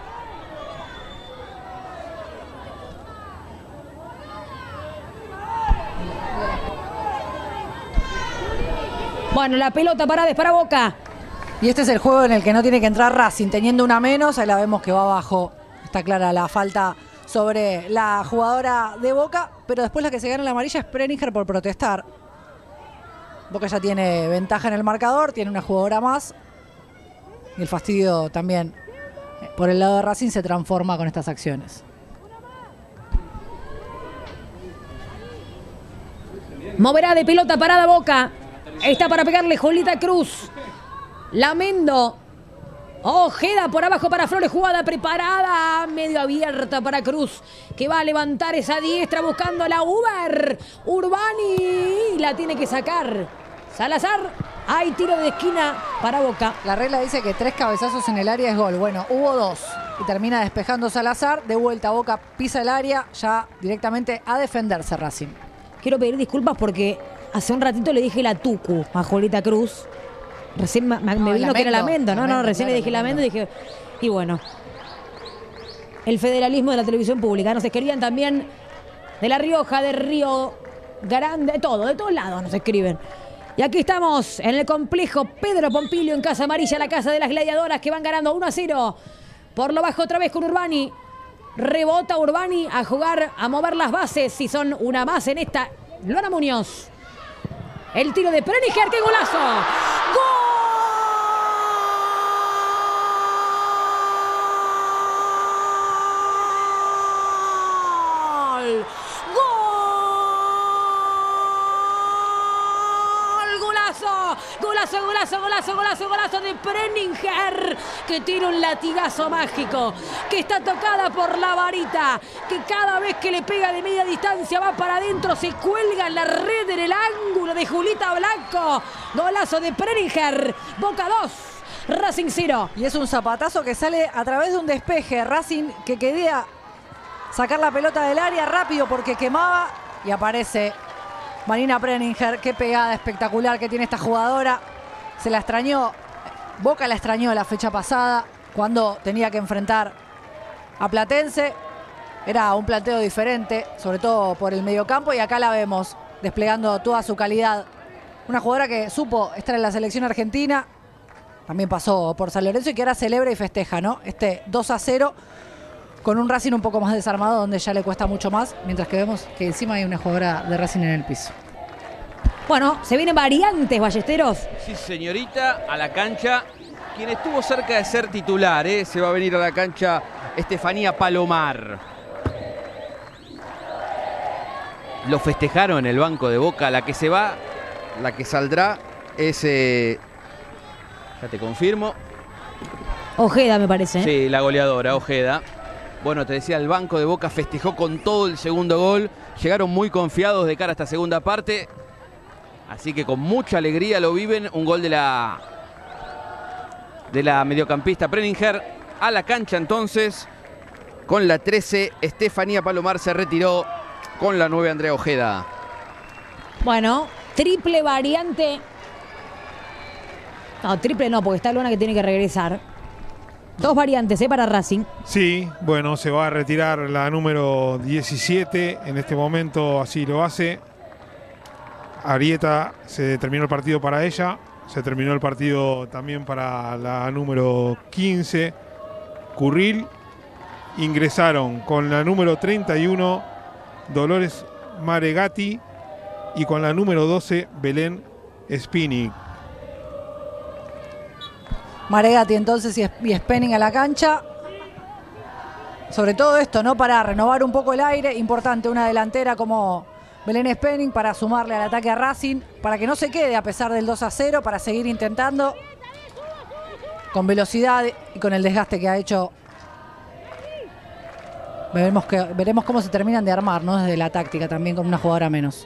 Speaker 1: Bueno, la pelota parada es para Boca.
Speaker 2: Y este es el juego en el que no tiene que entrar Racing, teniendo una menos. Ahí la vemos que va abajo. Está clara la falta sobre la jugadora de Boca, pero después la que se gana la amarilla es Preninger por protestar. Boca ya tiene ventaja en el marcador, tiene una jugadora más. Y el fastidio también por el lado de Racing se transforma con estas acciones.
Speaker 1: Moverá de pelota parada Boca. Está para pegarle Julieta Cruz. Lamendo. Ojeda por abajo para Flores, jugada preparada, medio abierta para Cruz, que va a levantar esa diestra buscando a la Uber. Urbani la tiene que sacar. Salazar, hay tiro de esquina para Boca.
Speaker 2: La regla dice que 3 cabezazos en el área es gol. Bueno, hubo 2 y termina despejando Salazar. De vuelta Boca pisa el área, ya directamente a defenderse Racing.
Speaker 1: Quiero pedir disculpas porque hace un ratito le dije la Tucu a Julieta Cruz. Recién me vino que era lamento, recién le dije lamento y dije, y bueno, el federalismo de la televisión pública. Nos escribían también de La Rioja, de Río Grande, de todos lados nos escriben. Y aquí estamos en el complejo Pedro Pompilio en Casa Amarilla, la casa de las gladiadoras que van ganando 1-0. Por lo bajo otra vez con Urbani. Rebota Urbani a jugar, a mover las bases, si son una más en esta. Luana Muñoz. El tiro de Preninger, ¡qué golazo! ¡Gol! Golazo de Preninger, que tira un latigazo mágico, que está tocada por la varita, que cada vez que le pega de media distancia va para adentro, se cuelga en la red en el ángulo de Julieta Blanco. Golazo de Preninger, Boca 2, Racing 0.
Speaker 2: Y es un zapatazo que sale a través de un despeje. Racing que quería sacar la pelota del área rápido porque quemaba y aparece Marina Preninger. Qué pegada espectacular que tiene esta jugadora. Se la extrañó, Boca la extrañó la fecha pasada cuando tenía que enfrentar a Platense. Era un planteo diferente, sobre todo por el mediocampo, y acá la vemos desplegando toda su calidad. Una jugadora que supo estar en la selección argentina, también pasó por San Lorenzo y que ahora celebra y festeja, ¿no? Este 2-0 con un Racing un poco más desarmado, donde ya le cuesta mucho más, mientras que vemos que encima hay una jugadora de Racing en el piso.
Speaker 1: Bueno, se vienen variantes, Ballesteros.
Speaker 3: Sí, señorita, a la cancha. Quien estuvo cerca de ser titular, se va a venir a la cancha Estefanía Palomar. Lo festejaron en el banco de Boca. La que se va, la que saldrá es... ya te confirmo.
Speaker 1: Ojeda, me parece.
Speaker 3: Sí, la goleadora, Ojeda. Bueno, te decía, el banco de Boca festejó con todo el segundo gol. Llegaron muy confiados de cara a esta segunda parte. Así que con mucha alegría lo viven. Un gol de la mediocampista Preninger. A la cancha entonces. Con la 13, Estefanía Palomar se retiró con la 9, Andrea Ojeda.
Speaker 1: Bueno, triple variante. No, triple no, porque está Luana que tiene que regresar. 2 variantes, para Racing.
Speaker 4: Sí, bueno, se va a retirar la número 17. En este momento así lo hace. Arieta, se terminó el partido para ella. Se terminó el partido también para la número 15, Curril. Ingresaron con la número 31, Dolores Maregatti, y con la número 12, Belén Spini.
Speaker 2: Maregatti entonces y Spenning a la cancha. Sobre todo esto, ¿no? Para renovar un poco el aire. Importante una delantera como Belén Spenning para sumarle al ataque a Racing, para que no se quede a pesar del 2-0, para seguir intentando con velocidad y con el desgaste que ha hecho. Veremos cómo se terminan de armar, ¿no? Desde la táctica también, con una jugadora menos.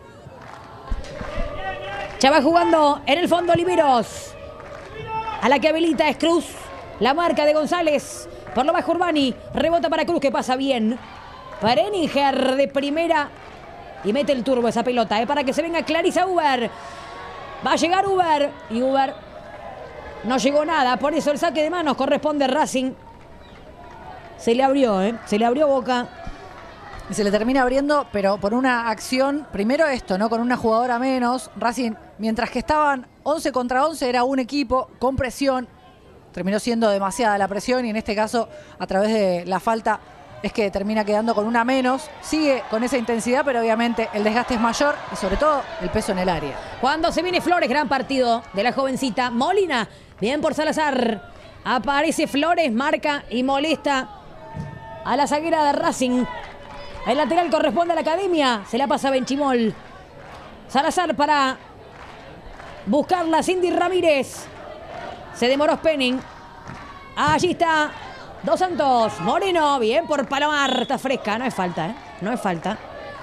Speaker 1: Ya va jugando en el fondo Oliveros. A la que habilita es Cruz. La marca de González. Por lo bajo Urbani. Rebota para Cruz, que pasa bien. Preninger de primera. Y mete el turbo esa pelota, para que se venga Clarisa Uber. Va a llegar Uber. Y Uber no llegó nada. Por eso el saque de manos corresponde a Racing. Se le abrió, se le abrió Boca.
Speaker 2: Y se le termina abriendo, pero por una acción, primero esto, ¿no? Con una jugadora menos. Racing, mientras que estaban 11 contra 11, era un equipo con presión. Terminó siendo demasiada la presión y en este caso, a través de la falta, es que termina quedando con una menos. Sigue con esa intensidad, pero obviamente el desgaste es mayor y sobre todo el peso en el área.
Speaker 1: Cuando se viene Flores, gran partido de la jovencita Molina. Bien por Salazar. Aparece Flores, marca y molesta a la zaguera de Racing. El lateral corresponde a la academia. Se la pasa Benchimol. Salazar para buscarla. Cindy Ramírez. Se demoró Spenning. Allí está Dos Santos. Moreno. Bien por Palomar. Está fresca. No es falta, No es falta.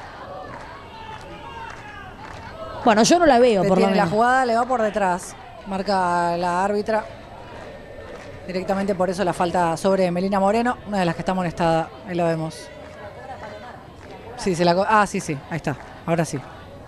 Speaker 1: Bueno, yo no la veo por lo menos.
Speaker 2: La jugada le va por detrás. Marca la árbitra. Directamente por eso la falta sobre Melina Moreno. Una de las que está amonestada. Ahí lo vemos. Sí, sí. Ahí está. Ahora sí.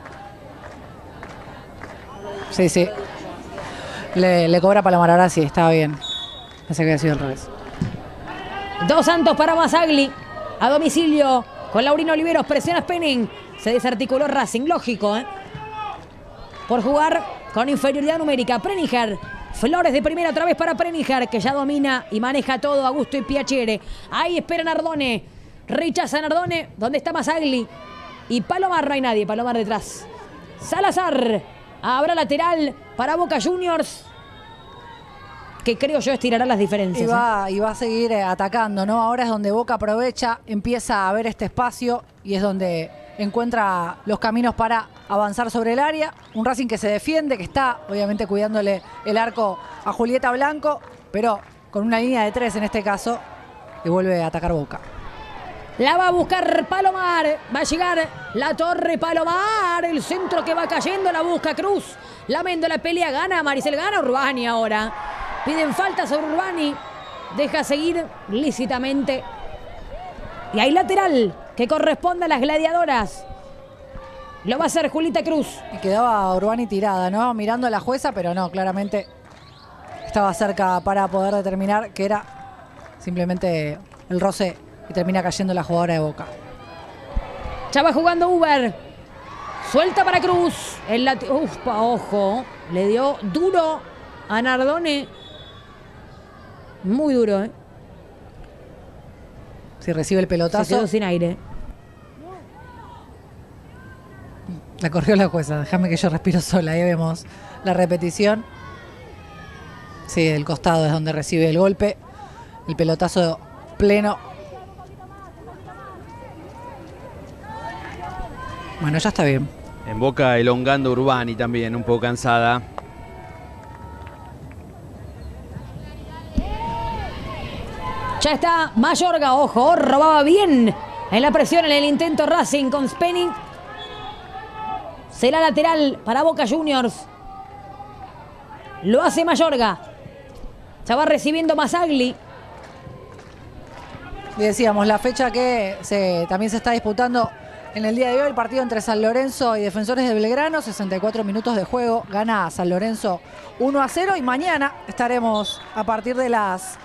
Speaker 2: Sí. Le cobra Palomar. Ahora sí, estaba bien. Pensé que había sido al revés.
Speaker 1: Dos Santos para Masagli. A domicilio con Laurino Oliveros. Presiona Spenning. Se desarticuló Racing. Lógico, por jugar con inferioridad numérica. Preninger. Flores de primera otra vez para Preninger, que ya domina y maneja todo a gusto y Piacere. Ahí espera Nardone. Rechaza Nardone. ¿Dónde está Masagli? Y Palomar, no hay nadie. Palomar detrás. Salazar. Habrá lateral para Boca Juniors, que creo yo estirará las diferencias.
Speaker 2: Y va a seguir atacando, ¿no? Ahora es donde Boca aprovecha, empieza a ver este espacio y es donde encuentra los caminos para avanzar sobre el área. Un Racing que se defiende, que está obviamente cuidándole el arco a Julieta Blanco, pero con una línea de 3 en este caso, y vuelve a atacar Boca.
Speaker 1: La va a buscar Palomar. Va a llegar la torre Palomar. El centro que va cayendo. La busca Cruz. Lamendo la pelea. Gana Maricel. Gana Urbani ahora. Piden falta sobre Urbani. Deja seguir lícitamente. Y hay lateral que corresponde a las gladiadoras. Lo va a hacer Julita Cruz.
Speaker 2: Y quedaba Urbani tirada, ¿no? Mirando a la jueza, pero no, claramente estaba cerca para poder determinar que era simplemente el roce. Y termina cayendo la jugadora de Boca.
Speaker 1: Ya va jugando Uber. Suelta para Cruz. Ojo. Le dio duro a Nardone. Muy duro,
Speaker 2: Si recibe el pelotazo.
Speaker 1: Se quedó sin aire.
Speaker 2: La corrió la jueza. Déjame que yo respiro sola. Ahí vemos la repetición. Sí, del costado es donde recibe el golpe. El pelotazo pleno. Bueno, ya está bien.
Speaker 3: En Boca elongando Urbani también, un poco cansada.
Speaker 1: Ya está Mayorga, ojo, robaba bien en la presión en el intento Racing con Spenning. Será lateral para Boca Juniors. Lo hace Mayorga. Ya va recibiendo Masagli.
Speaker 2: Y decíamos, la fecha que también se está disputando en el día de hoy, el partido entre San Lorenzo y Defensores de Belgrano, 64 minutos de juego, gana San Lorenzo 1-0 y mañana estaremos a partir de las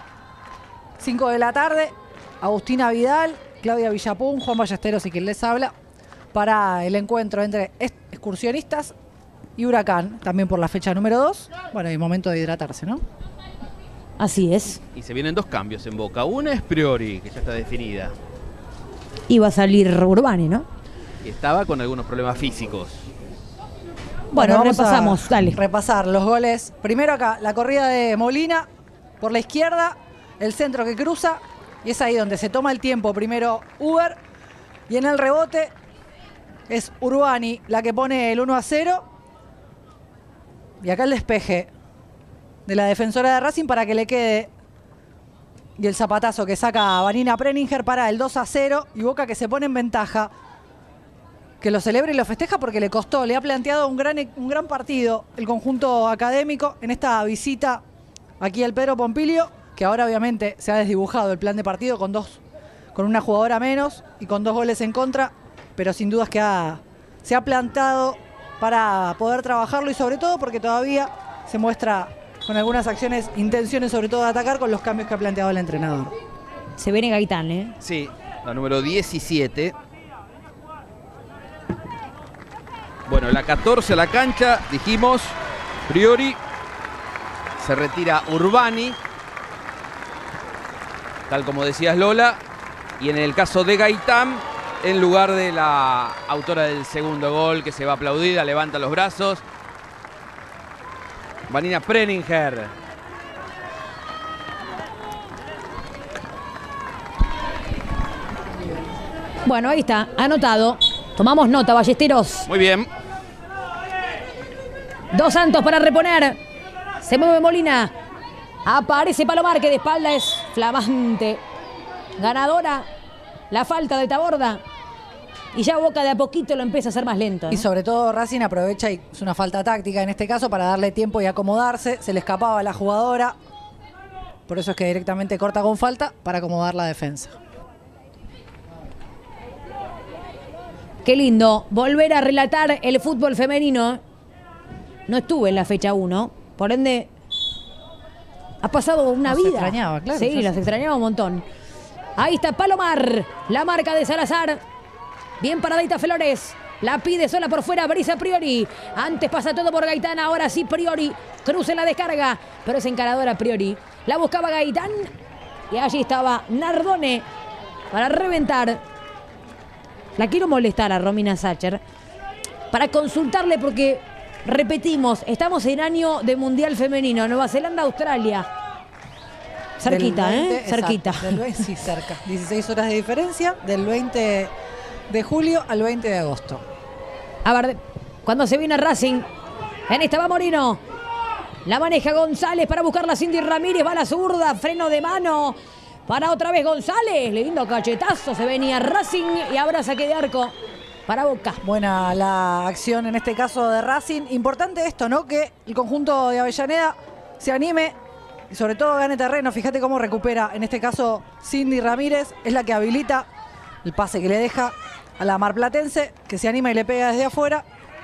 Speaker 2: 5 de la tarde, Agustina Vidal, Claudia Villapun, Juan Ballesteros y quien les habla, para el encuentro entre Excursionistas y Huracán, también por la fecha número 2. Bueno, y momento de hidratarse, ¿no?
Speaker 1: Así es.
Speaker 3: Y se vienen dos cambios en Boca. Una es Priori, que ya está definida.
Speaker 1: Iba a salir Urbani, ¿no?
Speaker 3: Y estaba con algunos problemas físicos.
Speaker 1: Bueno,
Speaker 2: vamos
Speaker 1: repasamos,
Speaker 2: a
Speaker 1: dale.
Speaker 2: repasar los goles. Primero acá, la corrida de Molina por la izquierda, el centro que cruza, y es ahí donde se toma el tiempo. Primero Uber, y en el rebote es Urbani la que pone el 1-0. Y acá el despeje de la defensora de Racing para que le quede. Y el zapatazo que saca Vanina Preninger para el 2-0. Y Boca que se pone en ventaja. Que lo celebra y lo festeja porque le costó. Le ha planteado un gran partido el conjunto académico en esta visita aquí al Pedro Pompilio. Que ahora obviamente se ha desdibujado el plan de partido con una jugadora menos y con 2 goles en contra. Pero sin dudas que se ha plantado para poder trabajarlo y sobre todo porque todavía se muestra con algunas acciones, intenciones sobre todo de atacar con los cambios que ha planteado el entrenador.
Speaker 1: Se viene Gaitán, ¿eh?
Speaker 3: Sí, la número 17. Bueno, la 14 a la cancha, dijimos, Priori. Se retira Urbani, tal como decías Lola. Y en el caso de Gaitán, en lugar de la autora del segundo gol, que se va aplaudida, levanta los brazos, Vanina Preninger.
Speaker 1: Bueno, ahí está, anotado. Tomamos nota, Ballesteros.
Speaker 3: Muy bien.
Speaker 1: Dos Santos para reponer. Se mueve Molina. Aparece Palomar, que de espalda es flamante. Ganadora. La falta de Taborda. Y ya Boca de a poquito lo empieza a hacer más lento, ¿no?
Speaker 2: Y sobre todo Racing aprovecha, y es una falta táctica en este caso, para darle tiempo y acomodarse. Se le escapaba a la jugadora. Por eso es que directamente corta con falta para acomodar la defensa.
Speaker 1: Qué lindo volver a relatar el fútbol femenino. No estuve en la fecha 1, por ende ha pasado una vida.
Speaker 2: Se extrañaba, claro.
Speaker 1: Sí, las extrañaba un montón. Ahí está Palomar, la marca de Salazar. Bien paradita Flores. La pide sola por fuera Brisa Priori. Antes pasa todo por Gaitán, ahora sí Priori. Cruza en la descarga, pero es encaradora Priori. La buscaba Gaitán y allí estaba Nardone para reventar. La quiero molestar a Romina Sacher para consultarle porque, repetimos, estamos en año de Mundial Femenino. Nueva Zelanda, Australia. Cerquita,
Speaker 2: 20,
Speaker 1: cerquita.
Speaker 2: Sí, cerca. 16 horas de diferencia del 20 de julio al 20 de agosto.
Speaker 1: A ver, cuando se viene Racing, en esta va Moreno. La maneja González para buscarla Cindy Ramírez. Va a la zurda, freno de mano. Para otra vez González. Lindo cachetazo. Se venía Racing y ahora saque de arco para Boca.
Speaker 2: Buena la acción en este caso de Racing. Importante esto, ¿no? Que el conjunto de Avellaneda se anime y sobre todo gane terreno. Fíjate cómo recupera, en este caso, Cindy Ramírez. Es la que habilita el pase que le deja a la marplatense, que se anima y le pega desde afuera.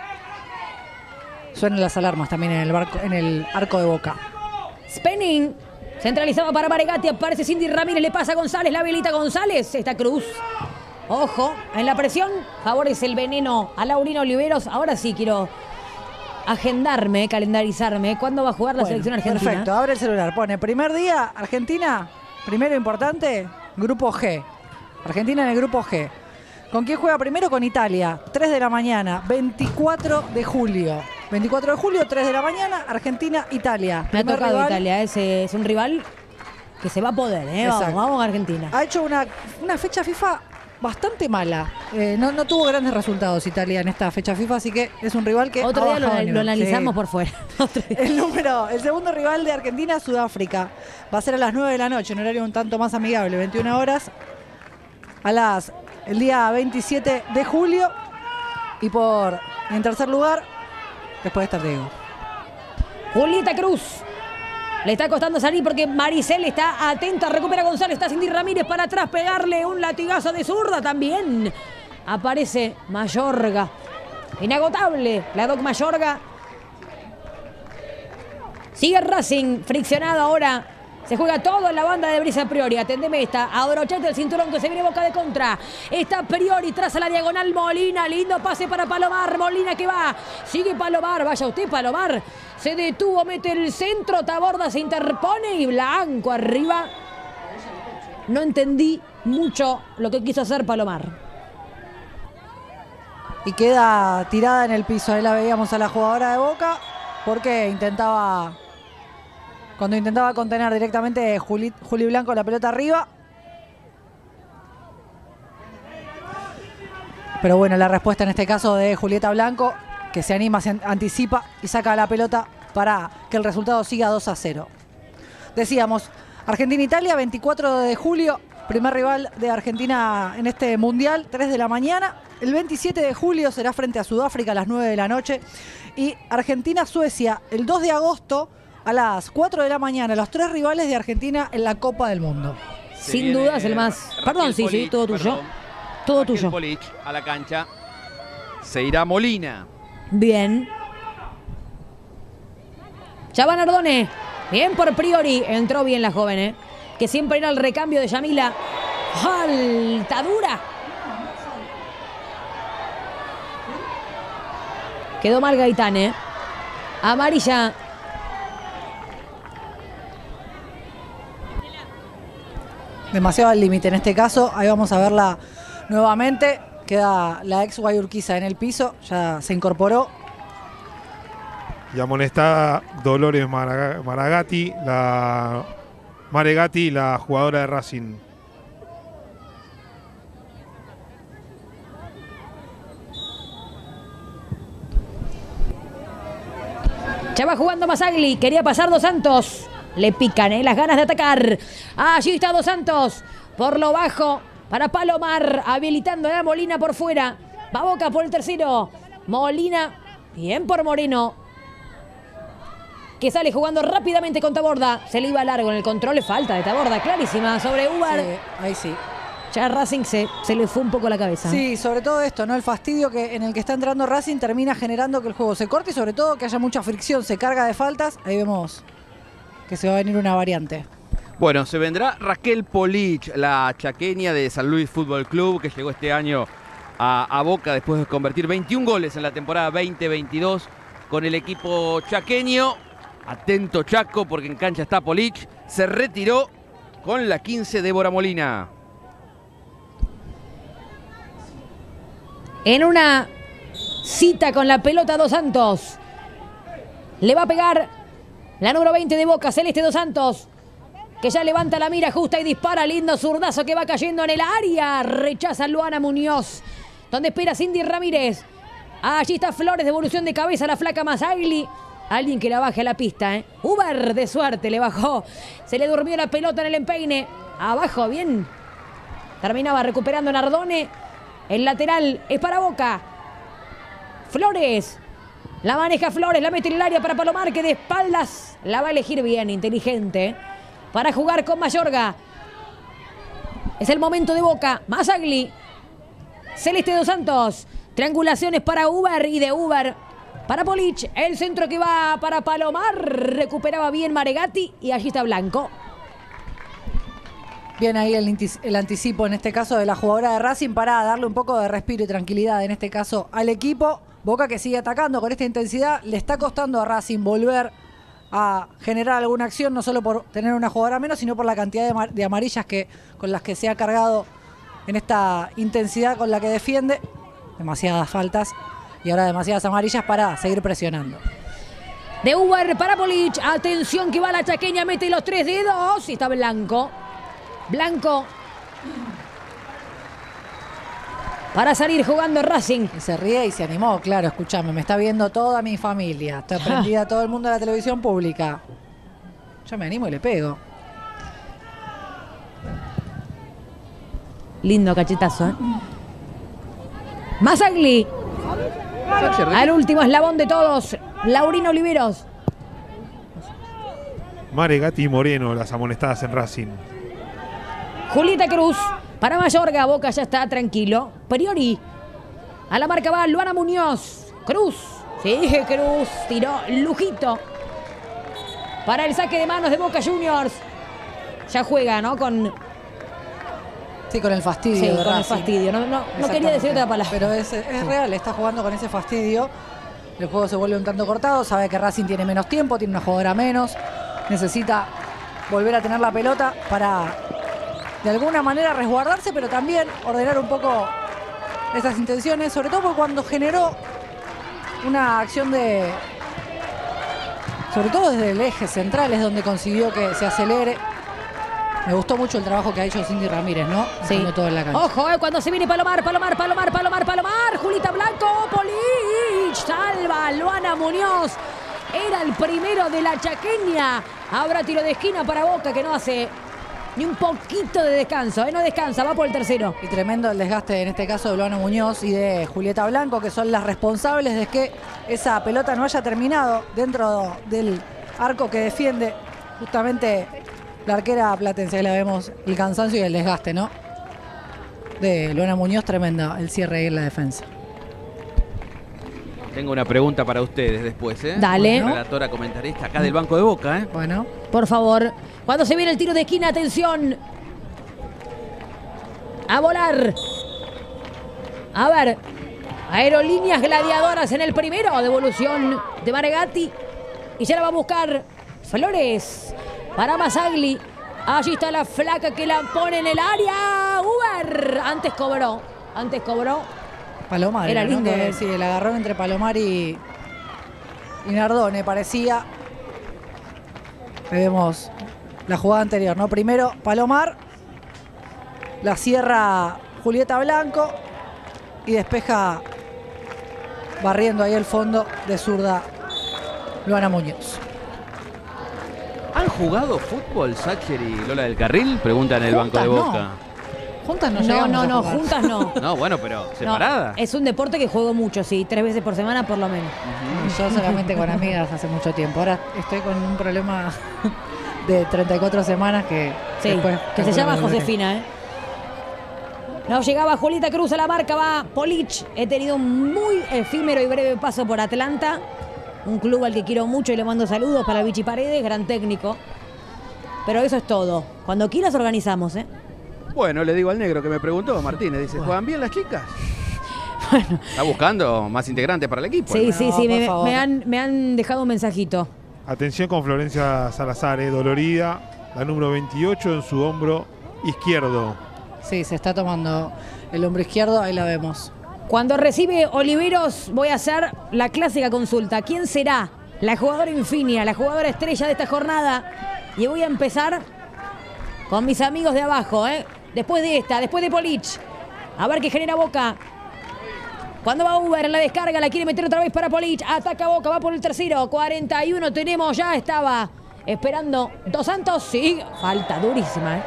Speaker 2: Suenan las alarmas también en el arco de Boca.
Speaker 1: Spenning. Centralizaba para Baregati. Aparece Cindy Ramírez. Le pasa a González. La habilita González. Esta Cruz. Ojo. En la presión. Favorece el veneno a Laurino Oliveros. Ahora sí quiero agendarme, calendarizarme. ¿Cuándo va a jugar la selección argentina?
Speaker 2: Perfecto. Abre el celular. Pone primer día, Argentina. Primero importante, grupo G. Argentina en el grupo G. ¿Con quién juega primero? Con Italia. 3 de la mañana. 24 de julio. 24 de julio, 3 de la mañana, Argentina, Italia.
Speaker 1: Me ha tocado Italia, es un rival que se va a poder, ¿eh? Vamos a Argentina.
Speaker 2: Ha hecho una fecha FIFA bastante mala. No tuvo grandes resultados Italia en esta fecha FIFA, así que es un rival que
Speaker 1: otro día lo analizamos por fuera.
Speaker 2: El segundo rival de Argentina, Sudáfrica. Va a ser a las 9 de la noche, en horario un tanto más amigable, 21 horas. El día 27 de julio. Y en tercer lugar, después de estar Diego.
Speaker 1: Julieta Cruz. Le está costando salir porque Maricel está atenta. Recupera González. Está Cindy Ramírez para atrás. Pegarle un latigazo de zurda también. Aparece Mayorga. Inagotable. La Doc Mayorga. Sigue Racing. Friccionado ahora Se juega todo en la banda de Brisa Priori. Atendeme esta. Abrochate el cinturón que se viene Boca de contra. Está Priori, traza la diagonal Molina. Lindo pase para Palomar. Molina que va. Sigue Palomar. Vaya usted, Palomar. Se detuvo, mete el centro. Taborda se interpone y Blanco arriba. No entendí mucho lo que quiso hacer Palomar.
Speaker 2: Y queda tirada en el piso. Ahí la veíamos a la jugadora de Boca. Porque cuando intentaba contener directamente Juli Blanco la pelota arriba. Pero bueno, la respuesta en este caso de Julieta Blanco, que se anima, se anticipa y saca la pelota para que el resultado siga 2-0. Decíamos, Argentina-Italia, 24 de julio, primer rival de Argentina en este Mundial, 3 de la mañana. El 27 de julio será frente a Sudáfrica a las 9 de la noche. Y Argentina-Suecia, el 2 de agosto, a las 4 de la mañana, los 3 rivales de Argentina en la Copa del Mundo.
Speaker 1: Sin dudas el más... Perdón, sí, todo tuyo. Todo tuyo.
Speaker 3: Polic a la cancha. Se irá Molina.
Speaker 1: Bien. Chaban Ardone. Bien por Priori. Entró bien la joven, que siempre era el recambio de Yamila. Alta dura. Quedó mal Gaitán, Amarilla.
Speaker 2: Demasiado al límite en este caso. Ahí vamos a verla nuevamente. Queda la ex Guayurquiza en el piso. Ya se incorporó.
Speaker 4: Y amonestada Dolores Maregatti, la jugadora de Racing.
Speaker 1: Ya va jugando Masagli. Quería pasar Dos Santos. Le pican, las ganas de atacar. Allí está Dos Santos. Por lo bajo. Para Palomar. Habilitando a Molina por fuera. Va Boca por el tercero. Molina. Bien por Moreno. Que sale jugando rápidamente con Taborda. Se le iba largo en el control. Falta de Taborda. Clarísima sobre Ubar.
Speaker 2: Sí, ahí sí.
Speaker 1: Ya Racing se le fue un poco la cabeza.
Speaker 2: Sí, sobre todo esto, ¿no? El fastidio en el que está entrando Racing termina generando que el juego se corte y sobre todo que haya mucha fricción. Se carga de faltas. Ahí vemos que se va a venir una variante.
Speaker 3: Bueno, se vendrá Raquel Polic, la chaqueña de San Luis Fútbol Club, que llegó este año a Boca después de convertir 21 goles en la temporada 2022 con el equipo chaqueño. Atento Chaco, porque en cancha está Polic. Se retiró con la 15 Débora Molina.
Speaker 1: En una cita con la pelota Dos Santos. Le va a pegar la número 20 de Boca, Celeste Dos Santos, que ya levanta la mira justa y dispara. Lindo zurdazo que va cayendo en el área. Rechaza Luana Muñoz, donde espera Cindy Ramírez. Allí está Flores, devolución de cabeza, la flaca Masagli. Alguien que la baje a la pista, Uber de suerte le bajó. Se le durmió la pelota en el empeine. Abajo, bien. Terminaba recuperando Nardone. El lateral es para Boca. Flores. La maneja Flores, la mete en el área para Palomar, que de espaldas la va a elegir bien, inteligente, para jugar con Mayorga. Es el momento de Boca. Masagli. Celeste Dos Santos. Triangulaciones para Uber y de Uber para Polic. El centro que va para Palomar. Recuperaba bien Maregatti y allí está Blanco.
Speaker 2: Bien ahí el anticipo en este caso de la jugadora de Racing para darle un poco de respiro y tranquilidad en este caso al equipo. Boca que sigue atacando con esta intensidad. Le está costando a Racing volver a generar alguna acción, no solo por tener una jugadora menos, sino por la cantidad de amarillas con las que se ha cargado en esta intensidad con la que defiende. Demasiadas faltas y ahora demasiadas amarillas para seguir presionando.
Speaker 1: De Uber para Polic. Atención que va la chaqueña, mete los 3 dedos y está Blanco. Blanco para salir jugando Racing.
Speaker 2: Y se ríe y se animó, claro, escúchame, me está viendo toda mi familia, está prendida todo el mundo de la televisión pública. Yo me animo y le pego.
Speaker 1: Lindo cachetazo, Masagli. Al último eslabón de todos, Laurino Oliveros.
Speaker 4: Maregatti y Moreno, las amonestadas en Racing.
Speaker 1: Julieta Cruz para Mayorga. Boca ya está tranquilo. Priori. A la marca va Luana Muñoz. Cruz. Sigue Cruz. Tiró Lujito. Para el saque de manos de Boca Juniors. ya juega, ¿no?
Speaker 2: Sí, con el fastidio.
Speaker 1: Sí,
Speaker 2: de
Speaker 1: con el
Speaker 2: Racing.
Speaker 1: fastidio. No quería decir otra palabra.
Speaker 2: Pero es real, está jugando con ese fastidio. El juego se vuelve un tanto cortado. Sabe que Racing tiene menos tiempo, tiene una jugadora menos. Necesita volver a tener la pelota para, de alguna manera, resguardarse, pero también ordenar un poco esas intenciones. Sobre todo porque cuando generó una acción de... Sobre todo desde el eje central es donde consiguió que se acelere. Me gustó mucho el trabajo que ha hecho Cindy Ramírez, ¿no?
Speaker 1: Sí.
Speaker 2: Haciendo todo en la cancha.
Speaker 1: Ojo, cuando se viene Palomar. Julita Blanco, Polich, salva Luana Muñoz. Era el primero de la chaqueña. Habrá tiro de esquina para Boca, que no hace ni un poquito de descanso. No descansa, va por el tercero.
Speaker 2: Y tremendo el desgaste, en este caso, de Luana Muñoz y de Julieta Blanco, que son las responsables de que esa pelota no haya terminado dentro del arco que defiende justamente la arquera platense. Ahí la vemos, el cansancio y el desgaste, ¿no? De Luana Muñoz, tremenda el cierre ahí en la defensa.
Speaker 3: Tengo una pregunta para ustedes después, ¿eh?
Speaker 1: Dale.
Speaker 3: Relatora, comentarista, acá del banco de Boca, ¿eh?
Speaker 2: Bueno.
Speaker 1: Por favor, cuando se viene el tiro de esquina, atención. A volar. A ver. Aerolíneas Gladiadoras en el primero. Devolución de Maregatti. Y ya la va a buscar Flores. Para Masagli. Allí está la flaca que la pone en el área. Uber. Antes cobró.
Speaker 2: Palomar.
Speaker 1: Era
Speaker 2: ¿no?
Speaker 1: lindo.
Speaker 2: Que, sí, el agarrón entre Palomar y Nardone parecía. Ahí vemos la jugada anterior, ¿no? Primero Palomar. La cierra Julieta Blanco. Y despeja barriendo ahí el fondo de zurda Luana Muñoz.
Speaker 3: ¿Han jugado fútbol Sacher y Lola del Carril? Preguntan en el banco de
Speaker 2: Juntas,
Speaker 3: Boca.
Speaker 2: Juntas no llegamos a jugar.
Speaker 1: juntas no.
Speaker 3: No, bueno, pero
Speaker 1: No,
Speaker 3: separada.
Speaker 1: es un deporte que juego mucho, sí, 3 veces por semana por lo menos.
Speaker 2: Yo solamente con amigas hace mucho tiempo. Ahora estoy con un problema de 34 semanas que
Speaker 1: Sí,
Speaker 2: después...
Speaker 1: que se llama
Speaker 2: calculo que-
Speaker 1: Josefina, ¿eh? No llegaba Julieta Cruz a la marca, va Polich. He tenido un muy efímero y breve paso por Atlanta. Un club al que quiero mucho y le mando saludos para Vichy Paredes, gran técnico. Pero eso es todo. Cuando quieras organizamos, ¿eh?
Speaker 3: Bueno, le digo al negro que me preguntó, Martínez, dice, ¿juegan bien las chicas? Bueno. Está buscando más integrantes para el equipo.
Speaker 1: Sí,
Speaker 3: ¿no?
Speaker 1: sí,
Speaker 2: No,
Speaker 1: sí,
Speaker 2: por favor.
Speaker 1: me han dejado un mensajito.
Speaker 4: Atención con Florencia Salazar, dolorida, la número 28 en su hombro izquierdo.
Speaker 2: Sí, se está tomando el hombro izquierdo, ahí la vemos.
Speaker 1: Cuando recibe Oliveros voy a hacer la clásica consulta. ¿Quién será la jugadora insignia, la jugadora estrella de esta jornada? Y voy a empezar con mis amigos de abajo, ¿eh? Después de Polich. A ver qué genera Boca. Cuando va Uber en la descarga, la quiere meter otra vez para Polich. Ataca Boca, va por el tercero. 41 tenemos, ya estaba esperando Dos Santos. Sí, falta durísima, ¿eh?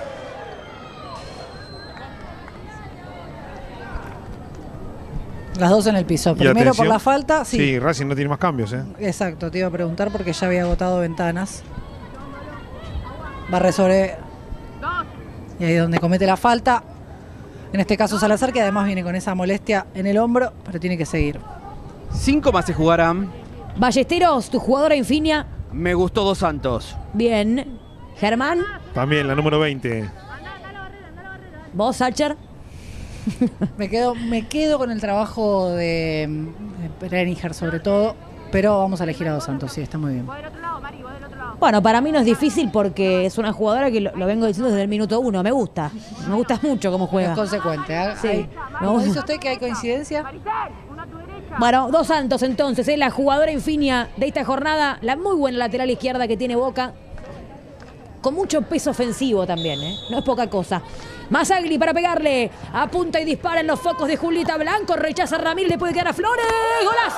Speaker 2: Las dos en el piso.
Speaker 4: Y
Speaker 2: Primero por
Speaker 4: atención.
Speaker 2: la falta, sí.
Speaker 4: Sí, Racing no tiene más cambios, ¿eh?
Speaker 2: Exacto, te iba a preguntar porque ya había agotado ventanas. Barre sobre... Y ahí es donde comete la falta. En este caso Salazar, que además viene con esa molestia en el hombro, pero tiene que seguir.
Speaker 3: 5 más se jugarán.
Speaker 1: Ballesteros, tu jugadora insignia.
Speaker 3: Me gustó Dos Santos.
Speaker 1: Bien. Germán,
Speaker 4: También la número 20.
Speaker 1: vos, Sacher.
Speaker 2: Me quedo con el trabajo de Brenninger sobre todo, pero vamos a elegir a Dos Santos, sí, está muy bien.
Speaker 1: Bueno, para mí no es difícil porque es una jugadora que lo vengo diciendo desde el minuto 1. Me gusta mucho cómo
Speaker 2: Es
Speaker 1: juega.
Speaker 2: consecuente. ¿Eh?
Speaker 1: Sí.
Speaker 2: Hay-
Speaker 1: Me
Speaker 2: ¿No
Speaker 1: gusta.
Speaker 2: dice usted que hay coincidencia?
Speaker 1: Bueno, Dos Santos entonces, es la jugadora insignia de esta jornada. La muy buena lateral izquierda que tiene Boca. Con mucho peso ofensivo también, ¿eh? No es poca cosa. Masagli para pegarle. Apunta y dispara en los focos de Julieta Blanco. Rechaza a Ramírez, le puede quedar a Flores. ¡Golazo!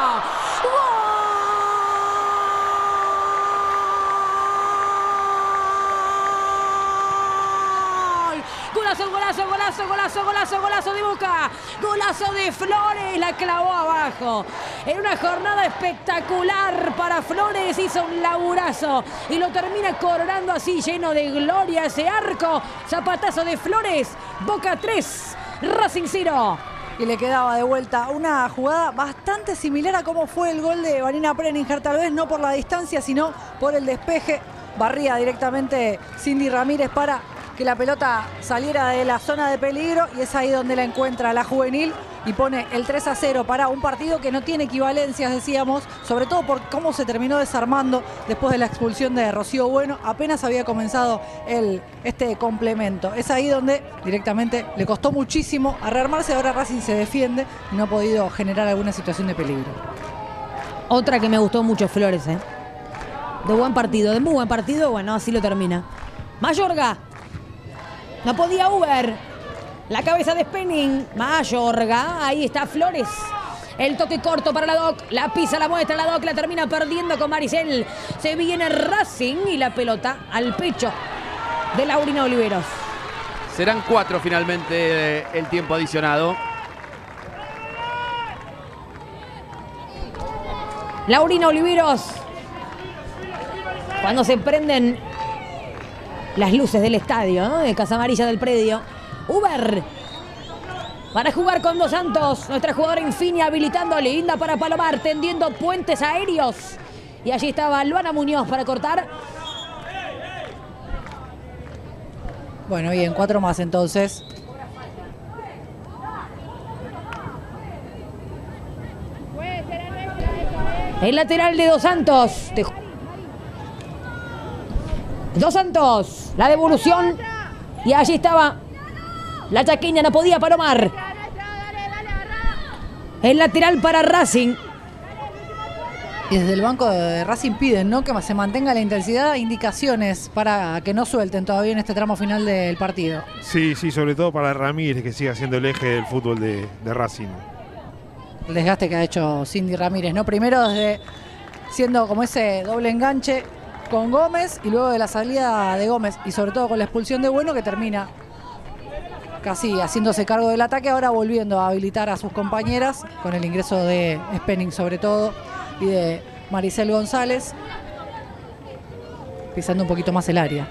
Speaker 1: Golazo de Boca, golazo de Flores, la clavó abajo. En una jornada espectacular para Flores, hizo un laburazo y lo termina coronando así, lleno de gloria ese arco. Zapatazo de Flores, Boca 3, Racing 0.
Speaker 2: Y le quedaba de vuelta una jugada bastante similar a cómo fue el gol de Vanina Brenninger, tal vez no por la distancia, sino por el despeje barría directamente Cindy Ramírez para que la pelota saliera de la zona de peligro, y es ahí donde la encuentra la juvenil y pone el 3-0 para un partido que no tiene equivalencias, decíamos, sobre todo por cómo se terminó desarmando después de la expulsión de Rocío Bueno. Apenas había comenzado este complemento. Es ahí donde directamente le costó muchísimo a rearmarse. Ahora Racing se defiende y no ha podido generar alguna situación de peligro.
Speaker 1: Otra que me gustó mucho, Flores, ¿eh? De buen partido, de muy buen partido. Bueno, así lo termina. Mayorga. No podía Uber. La cabeza de Spenning. Mayorga. Ahí está Flores. El toque corto para la Doc. La pisa, la muestra la Doc. La termina perdiendo con Maricel. Se viene Racing y la pelota al pecho de Laurina Oliveros.
Speaker 3: Serán 4 finalmente el tiempo adicionado.
Speaker 1: Laurina Oliveros. Cuando se prenden las luces del estadio, ¿no? De Casa Amarilla del predio. Uber. Para jugar con Dos Santos. Nuestra jugadora Infinia habilitando linda para Palomar. Tendiendo puentes aéreos. Y allí estaba Luana Muñoz para cortar.
Speaker 2: Bueno, bien, 4 más entonces.
Speaker 1: El lateral de Dos Santos. Dos Santos. La devolución. Y allí estaba la chaqueña. No podía Palomar. El lateral para Racing.
Speaker 2: Y desde el banco de Racing piden, ¿no?, que se mantenga la intensidad, indicaciones para que no suelten todavía en este tramo final del partido.
Speaker 4: Sí, sobre todo para Ramírez, que siga siendo el eje del fútbol de Racing.
Speaker 2: El desgaste que ha hecho Cindy Ramírez, ¿no? Primero desde siendo como ese doble enganche con Gómez, y luego de la salida de Gómez y sobre todo con la expulsión de Bueno, que termina casi haciéndose cargo del ataque, ahora volviendo a habilitar a sus compañeras con el ingreso de Spenning sobre todo y de Maricel González, pisando un poquito más el área.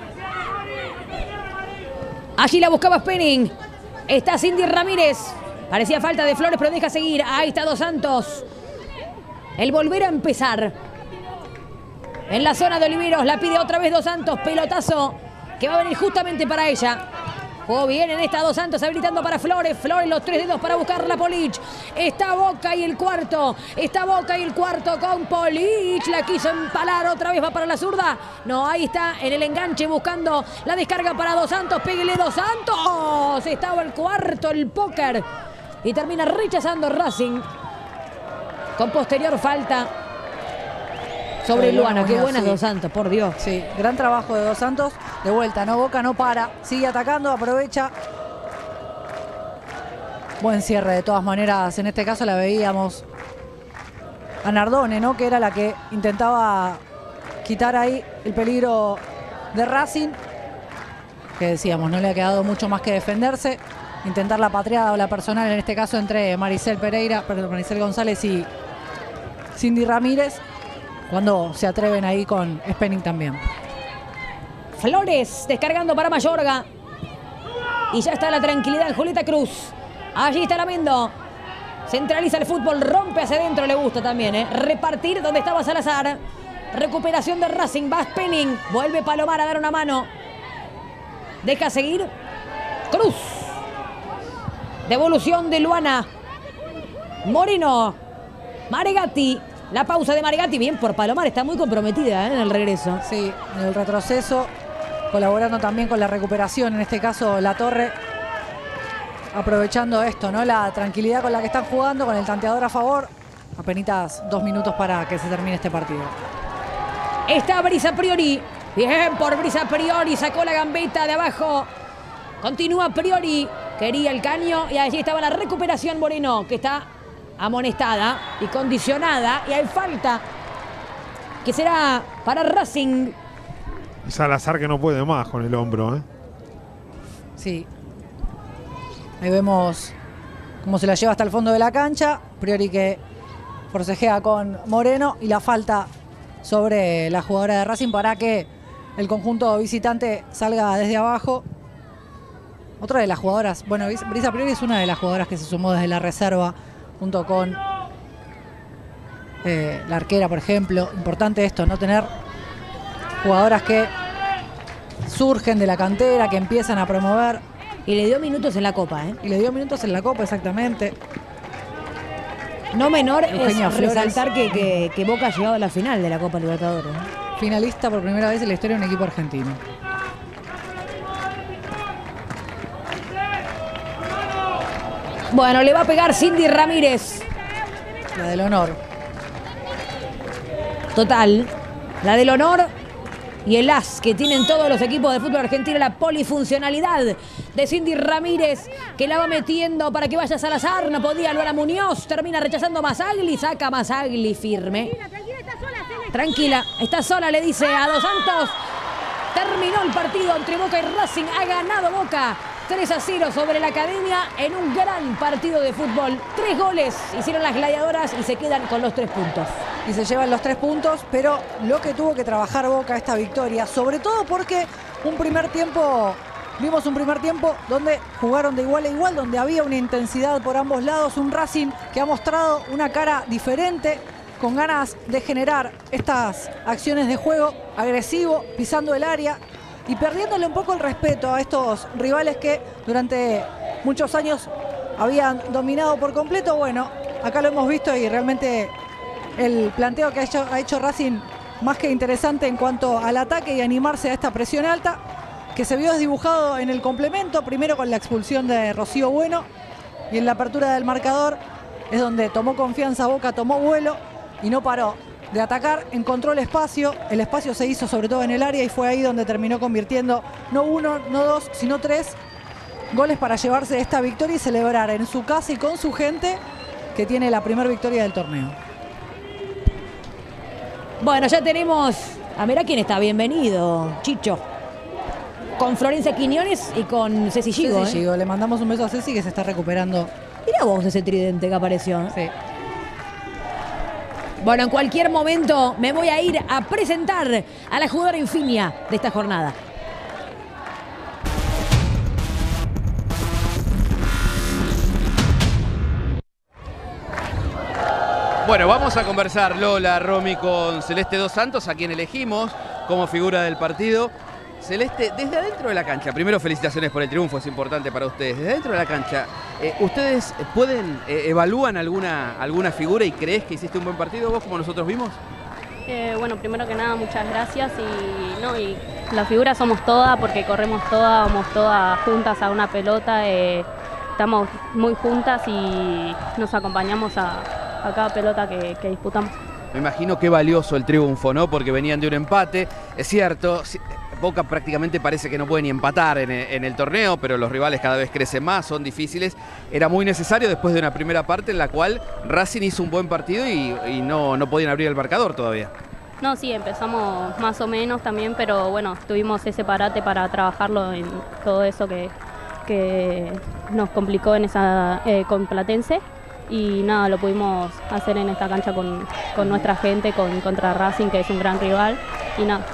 Speaker 1: Allí la buscaba Spenning. Está Cindy Ramírez. Parecía falta de Flores, pero deja seguir. Ahí está Dos Santos. El volver a empezar. En la zona de Oliveros la pide otra vez Dos Santos. Pelotazo que va a venir justamente para ella. Jugó bien en esta Dos Santos, habilitando para Flores. Flores, los 3 dedos para buscarla Polich. Está Boca y el cuarto. Está Boca y el cuarto con Polich. La quiso empalar, otra vez va para la zurda. No, ahí está en el enganche buscando la descarga para Dos Santos. Péguele Dos Santos. Estaba el cuarto, el póker. Y termina rechazando Racing. Con posterior falta sobre Luana. Qué buenas, sí. Dos Santos, por Dios.
Speaker 2: Sí, gran trabajo de Dos Santos. De vuelta, no Boca, no para. Sigue atacando, aprovecha. Buen cierre de todas maneras. En este caso la veíamos a Nardone, ¿no?, que era la que intentaba quitar ahí el peligro de Racing. Que decíamos, no le ha quedado mucho más que defenderse. Intentar la patriada o la personal, en este caso entre Maricel González y Cindy Ramírez, cuando se atreven ahí con Spenning también.
Speaker 1: Flores descargando para Mayorga. Y ya está la tranquilidad en Julieta Cruz. Allí está Lamendo. Centraliza el fútbol, rompe hacia adentro, le gusta también, ¿eh? Repartir donde estaba Salazar. Recuperación de Racing, va Spenning. Vuelve Palomar a dar una mano. Deja seguir Cruz. Devolución de Luana. Moreno. Maregatti. La pausa de Maregatti. Bien por Palomar. Está muy comprometida, ¿eh?, en el regreso.
Speaker 2: Sí, en el retroceso. Colaborando también con la recuperación. En este caso, La Torre. Aprovechando esto, ¿no?, la tranquilidad con la que están jugando, con el tanteador a favor. Apenitas 2 minutos para que se termine este partido.
Speaker 1: Está Brisa Priori. Bien por Brisa Priori. Sacó la gambeta de abajo. Continúa Priori. Quería el caño y allí estaba la recuperación Moreno, que está amonestada y condicionada. Y hay falta que será para Racing.
Speaker 4: Y Salazar, que no puede más con el hombro, ¿eh?
Speaker 2: Sí. Ahí vemos cómo se la lleva hasta el fondo de la cancha. Priori que forcejea con Moreno y la falta sobre la jugadora de Racing para que el conjunto visitante salga desde abajo. Otra de las jugadoras, bueno, Brisa Priori es una de las jugadoras que se sumó desde la reserva junto con la arquera, por ejemplo. Importante esto, no tener jugadoras que surgen de la cantera, que empiezan a promover.
Speaker 1: Y le dio minutos en la Copa, ¿eh?
Speaker 2: Y le dio minutos en la Copa, exactamente.
Speaker 1: No menor
Speaker 2: Eugenia
Speaker 1: es
Speaker 2: Flores.
Speaker 1: resaltar que Boca ha llegado a la final de la Copa Libertadores, ¿eh?
Speaker 2: Finalista por primera vez en la historia de un equipo argentino.
Speaker 1: Bueno, le va a pegar Cindy Ramírez.
Speaker 2: La del honor.
Speaker 1: Total. La del honor y el as que tienen todos los equipos de fútbol argentino, la polifuncionalidad de Cindy Ramírez, que la va metiendo para que vaya Salazar. No podía Luana Muñoz, termina rechazando Masagli, saca Masagli firme. Tranquila, está sola, le dice a Dos Santos. Terminó el partido entre Boca y Racing, ha ganado Boca 3-0 sobre la Academia en un gran partido de fútbol. 3 goles hicieron las gladiadoras y se quedan con los 3 puntos.
Speaker 2: Y se llevan los 3 puntos, pero lo que tuvo que trabajar Boca esta victoria, sobre todo porque vimos un primer tiempo donde jugaron de igual a igual, donde había una intensidad por ambos lados, un Racing que ha mostrado una cara diferente, con ganas de generar estas acciones de juego, agresivo, pisando el área y perdiéndole un poco el respeto a estos rivales que durante muchos años habían dominado por completo. Bueno, acá lo hemos visto y realmente el planteo que ha hecho Racing más que interesante en cuanto al ataque y animarse a esta presión alta, que se vio desdibujado en el complemento, primero con la expulsión de Rocío Bueno y en la apertura del marcador es donde tomó confianza Boca, tomó vuelo y no paró de atacar, encontró el espacio se hizo sobre todo en el área y fue ahí donde terminó convirtiendo no 1, no 2, sino 3 goles para llevarse esta victoria y celebrar en su casa y con su gente que tiene la primera victoria del torneo.
Speaker 1: Bueno, ya tenemos a mirá quién está, bienvenido, Chicho. Con Florencia Quiñones y con Ceci Gigo.
Speaker 2: Ceci Gigo, le mandamos un beso a Ceci que se está recuperando.
Speaker 1: Mirá vos ese tridente que apareció, ¿eh?
Speaker 2: Sí.
Speaker 1: Bueno, en cualquier momento me voy a ir a presentar a la jugadora insignia de esta jornada.
Speaker 3: Bueno, vamos a conversar, Lola, Romy, con Celeste Dos Santos, a quien elegimos como figura del partido. Celeste, desde adentro de la cancha, primero felicitaciones por el triunfo, es importante para ustedes. Desde adentro de la cancha, ¿ustedes evalúan alguna figura y crees que hiciste un buen partido vos como nosotros vimos?
Speaker 5: Bueno, primero que nada, muchas gracias y la figura somos todas porque corremos todas, vamos todas juntas a una pelota, estamos muy juntas y nos acompañamos a cada pelota que disputamos.
Speaker 3: Me imagino qué valioso el triunfo, ¿no? Porque venían de un empate, es cierto. Boca prácticamente parece que no puede ni empatar en el torneo, pero los rivales cada vez crecen más, son difíciles. Era muy necesario después de una primera parte en la cual Racing hizo un buen partido y no podían abrir el marcador todavía.
Speaker 5: No, sí, empezamos más o menos también, pero bueno, tuvimos ese parate para trabajarlo en todo eso que nos complicó en esa con Platense. Y nada, lo pudimos hacer en esta cancha con nuestra gente, contra Racing, que es un gran rival. Y nada.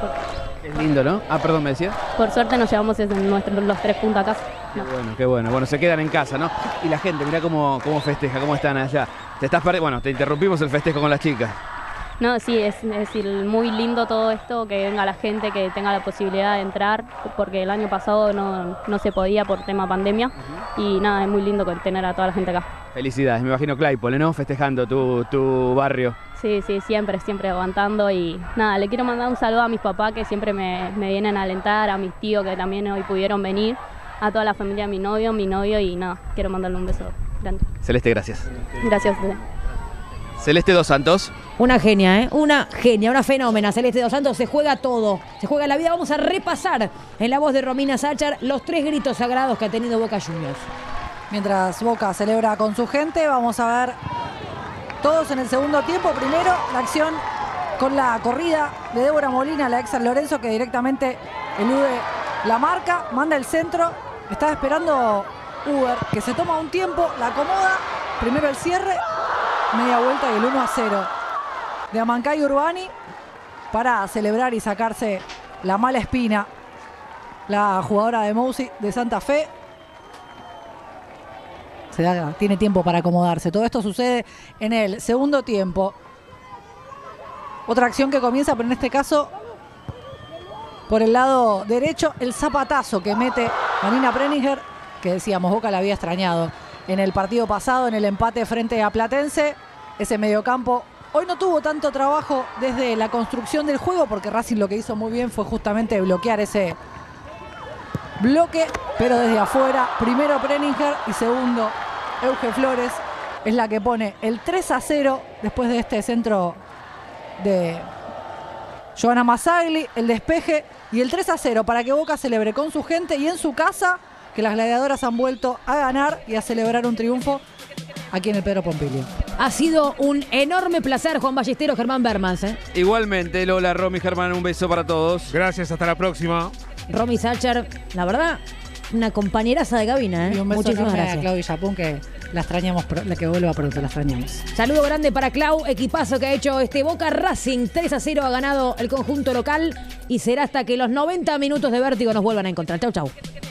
Speaker 3: Es lindo, ¿no? Ah, perdón, ¿me decía?
Speaker 5: Por suerte nos llevamos los 3 puntos a casa.
Speaker 3: Qué bueno, qué bueno. Bueno, se quedan en casa, ¿no? Y la gente, mirá cómo festeja, cómo están allá. Bueno, te interrumpimos el festejo con las chicas.
Speaker 5: No, sí, es muy lindo todo esto, que venga la gente, que tenga la posibilidad de entrar, porque el año pasado no se podía por tema pandemia. Y nada, es muy lindo tener a toda la gente acá.
Speaker 3: Felicidades, me imagino Claypole, ¿no? Festejando tu barrio.
Speaker 5: Sí, siempre aguantando y nada, le quiero mandar un saludo a mis papás que siempre me vienen a alentar, a mis tíos que también hoy pudieron venir, a toda la familia de mi novio y nada, quiero mandarle un beso grande.
Speaker 3: Celeste, gracias.
Speaker 5: Gracias.
Speaker 3: Celeste Dos Santos.
Speaker 1: Una genia, ¿eh? Una genia, una fenómena. Celeste Dos Santos, se juega todo, se juega la vida. Vamos a repasar en la voz de Romina Sáchar los 3 gritos sagrados que ha tenido Boca Juniors.
Speaker 2: Mientras Boca celebra con su gente, vamos a ver todos en el segundo tiempo. Primero, la acción con la corrida de Débora Molina, la ex San Lorenzo, que directamente elude la marca, manda el centro. Está esperando Uber, que se toma un tiempo, la acomoda. Primero el cierre, media vuelta y el 1-0 de Amancay Urbani para celebrar y sacarse la mala espina la jugadora de Mousi de Santa Fe. Tiene tiempo para acomodarse. Todo esto sucede en el segundo tiempo. Otra acción que comienza, pero en este caso por el lado derecho. El zapatazo que mete Vanina Preninger, que decíamos, Boca la había extrañado en el partido pasado, en el empate frente a Platense. Ese mediocampo hoy no tuvo tanto trabajo desde la construcción del juego, porque Racing lo que hizo muy bien fue justamente bloquear ese bloque, pero desde afuera, primero Preninger y segundo Euge Flores es la que pone el 3-0 después de este centro de Johanna Mazzagli, el despeje y el 3-0 para que Boca celebre con su gente y en su casa, que las gladiadoras han vuelto a ganar y a celebrar un triunfo aquí en el Pedro Pompilio.
Speaker 1: Ha sido un enorme placer, Juan Ballesteros, Germán Bermans.
Speaker 3: Igualmente, Lola, Romy, Germán, un beso para todos.
Speaker 4: Gracias, hasta la próxima.
Speaker 1: Romy Sacher, la verdad, una compañeraza de cabina.
Speaker 2: Y un beso
Speaker 1: Muchísimas
Speaker 2: enorme a
Speaker 1: gracias.
Speaker 2: Claudia Yapún, que la extrañamos, la que vuelva pronto, la extrañamos.
Speaker 1: Saludo grande para Clau, equipazo que ha hecho este Boca Racing. 3-0 ha ganado el conjunto local y será hasta que los 90 minutos de vértigo nos vuelvan a encontrar. Chau, chau.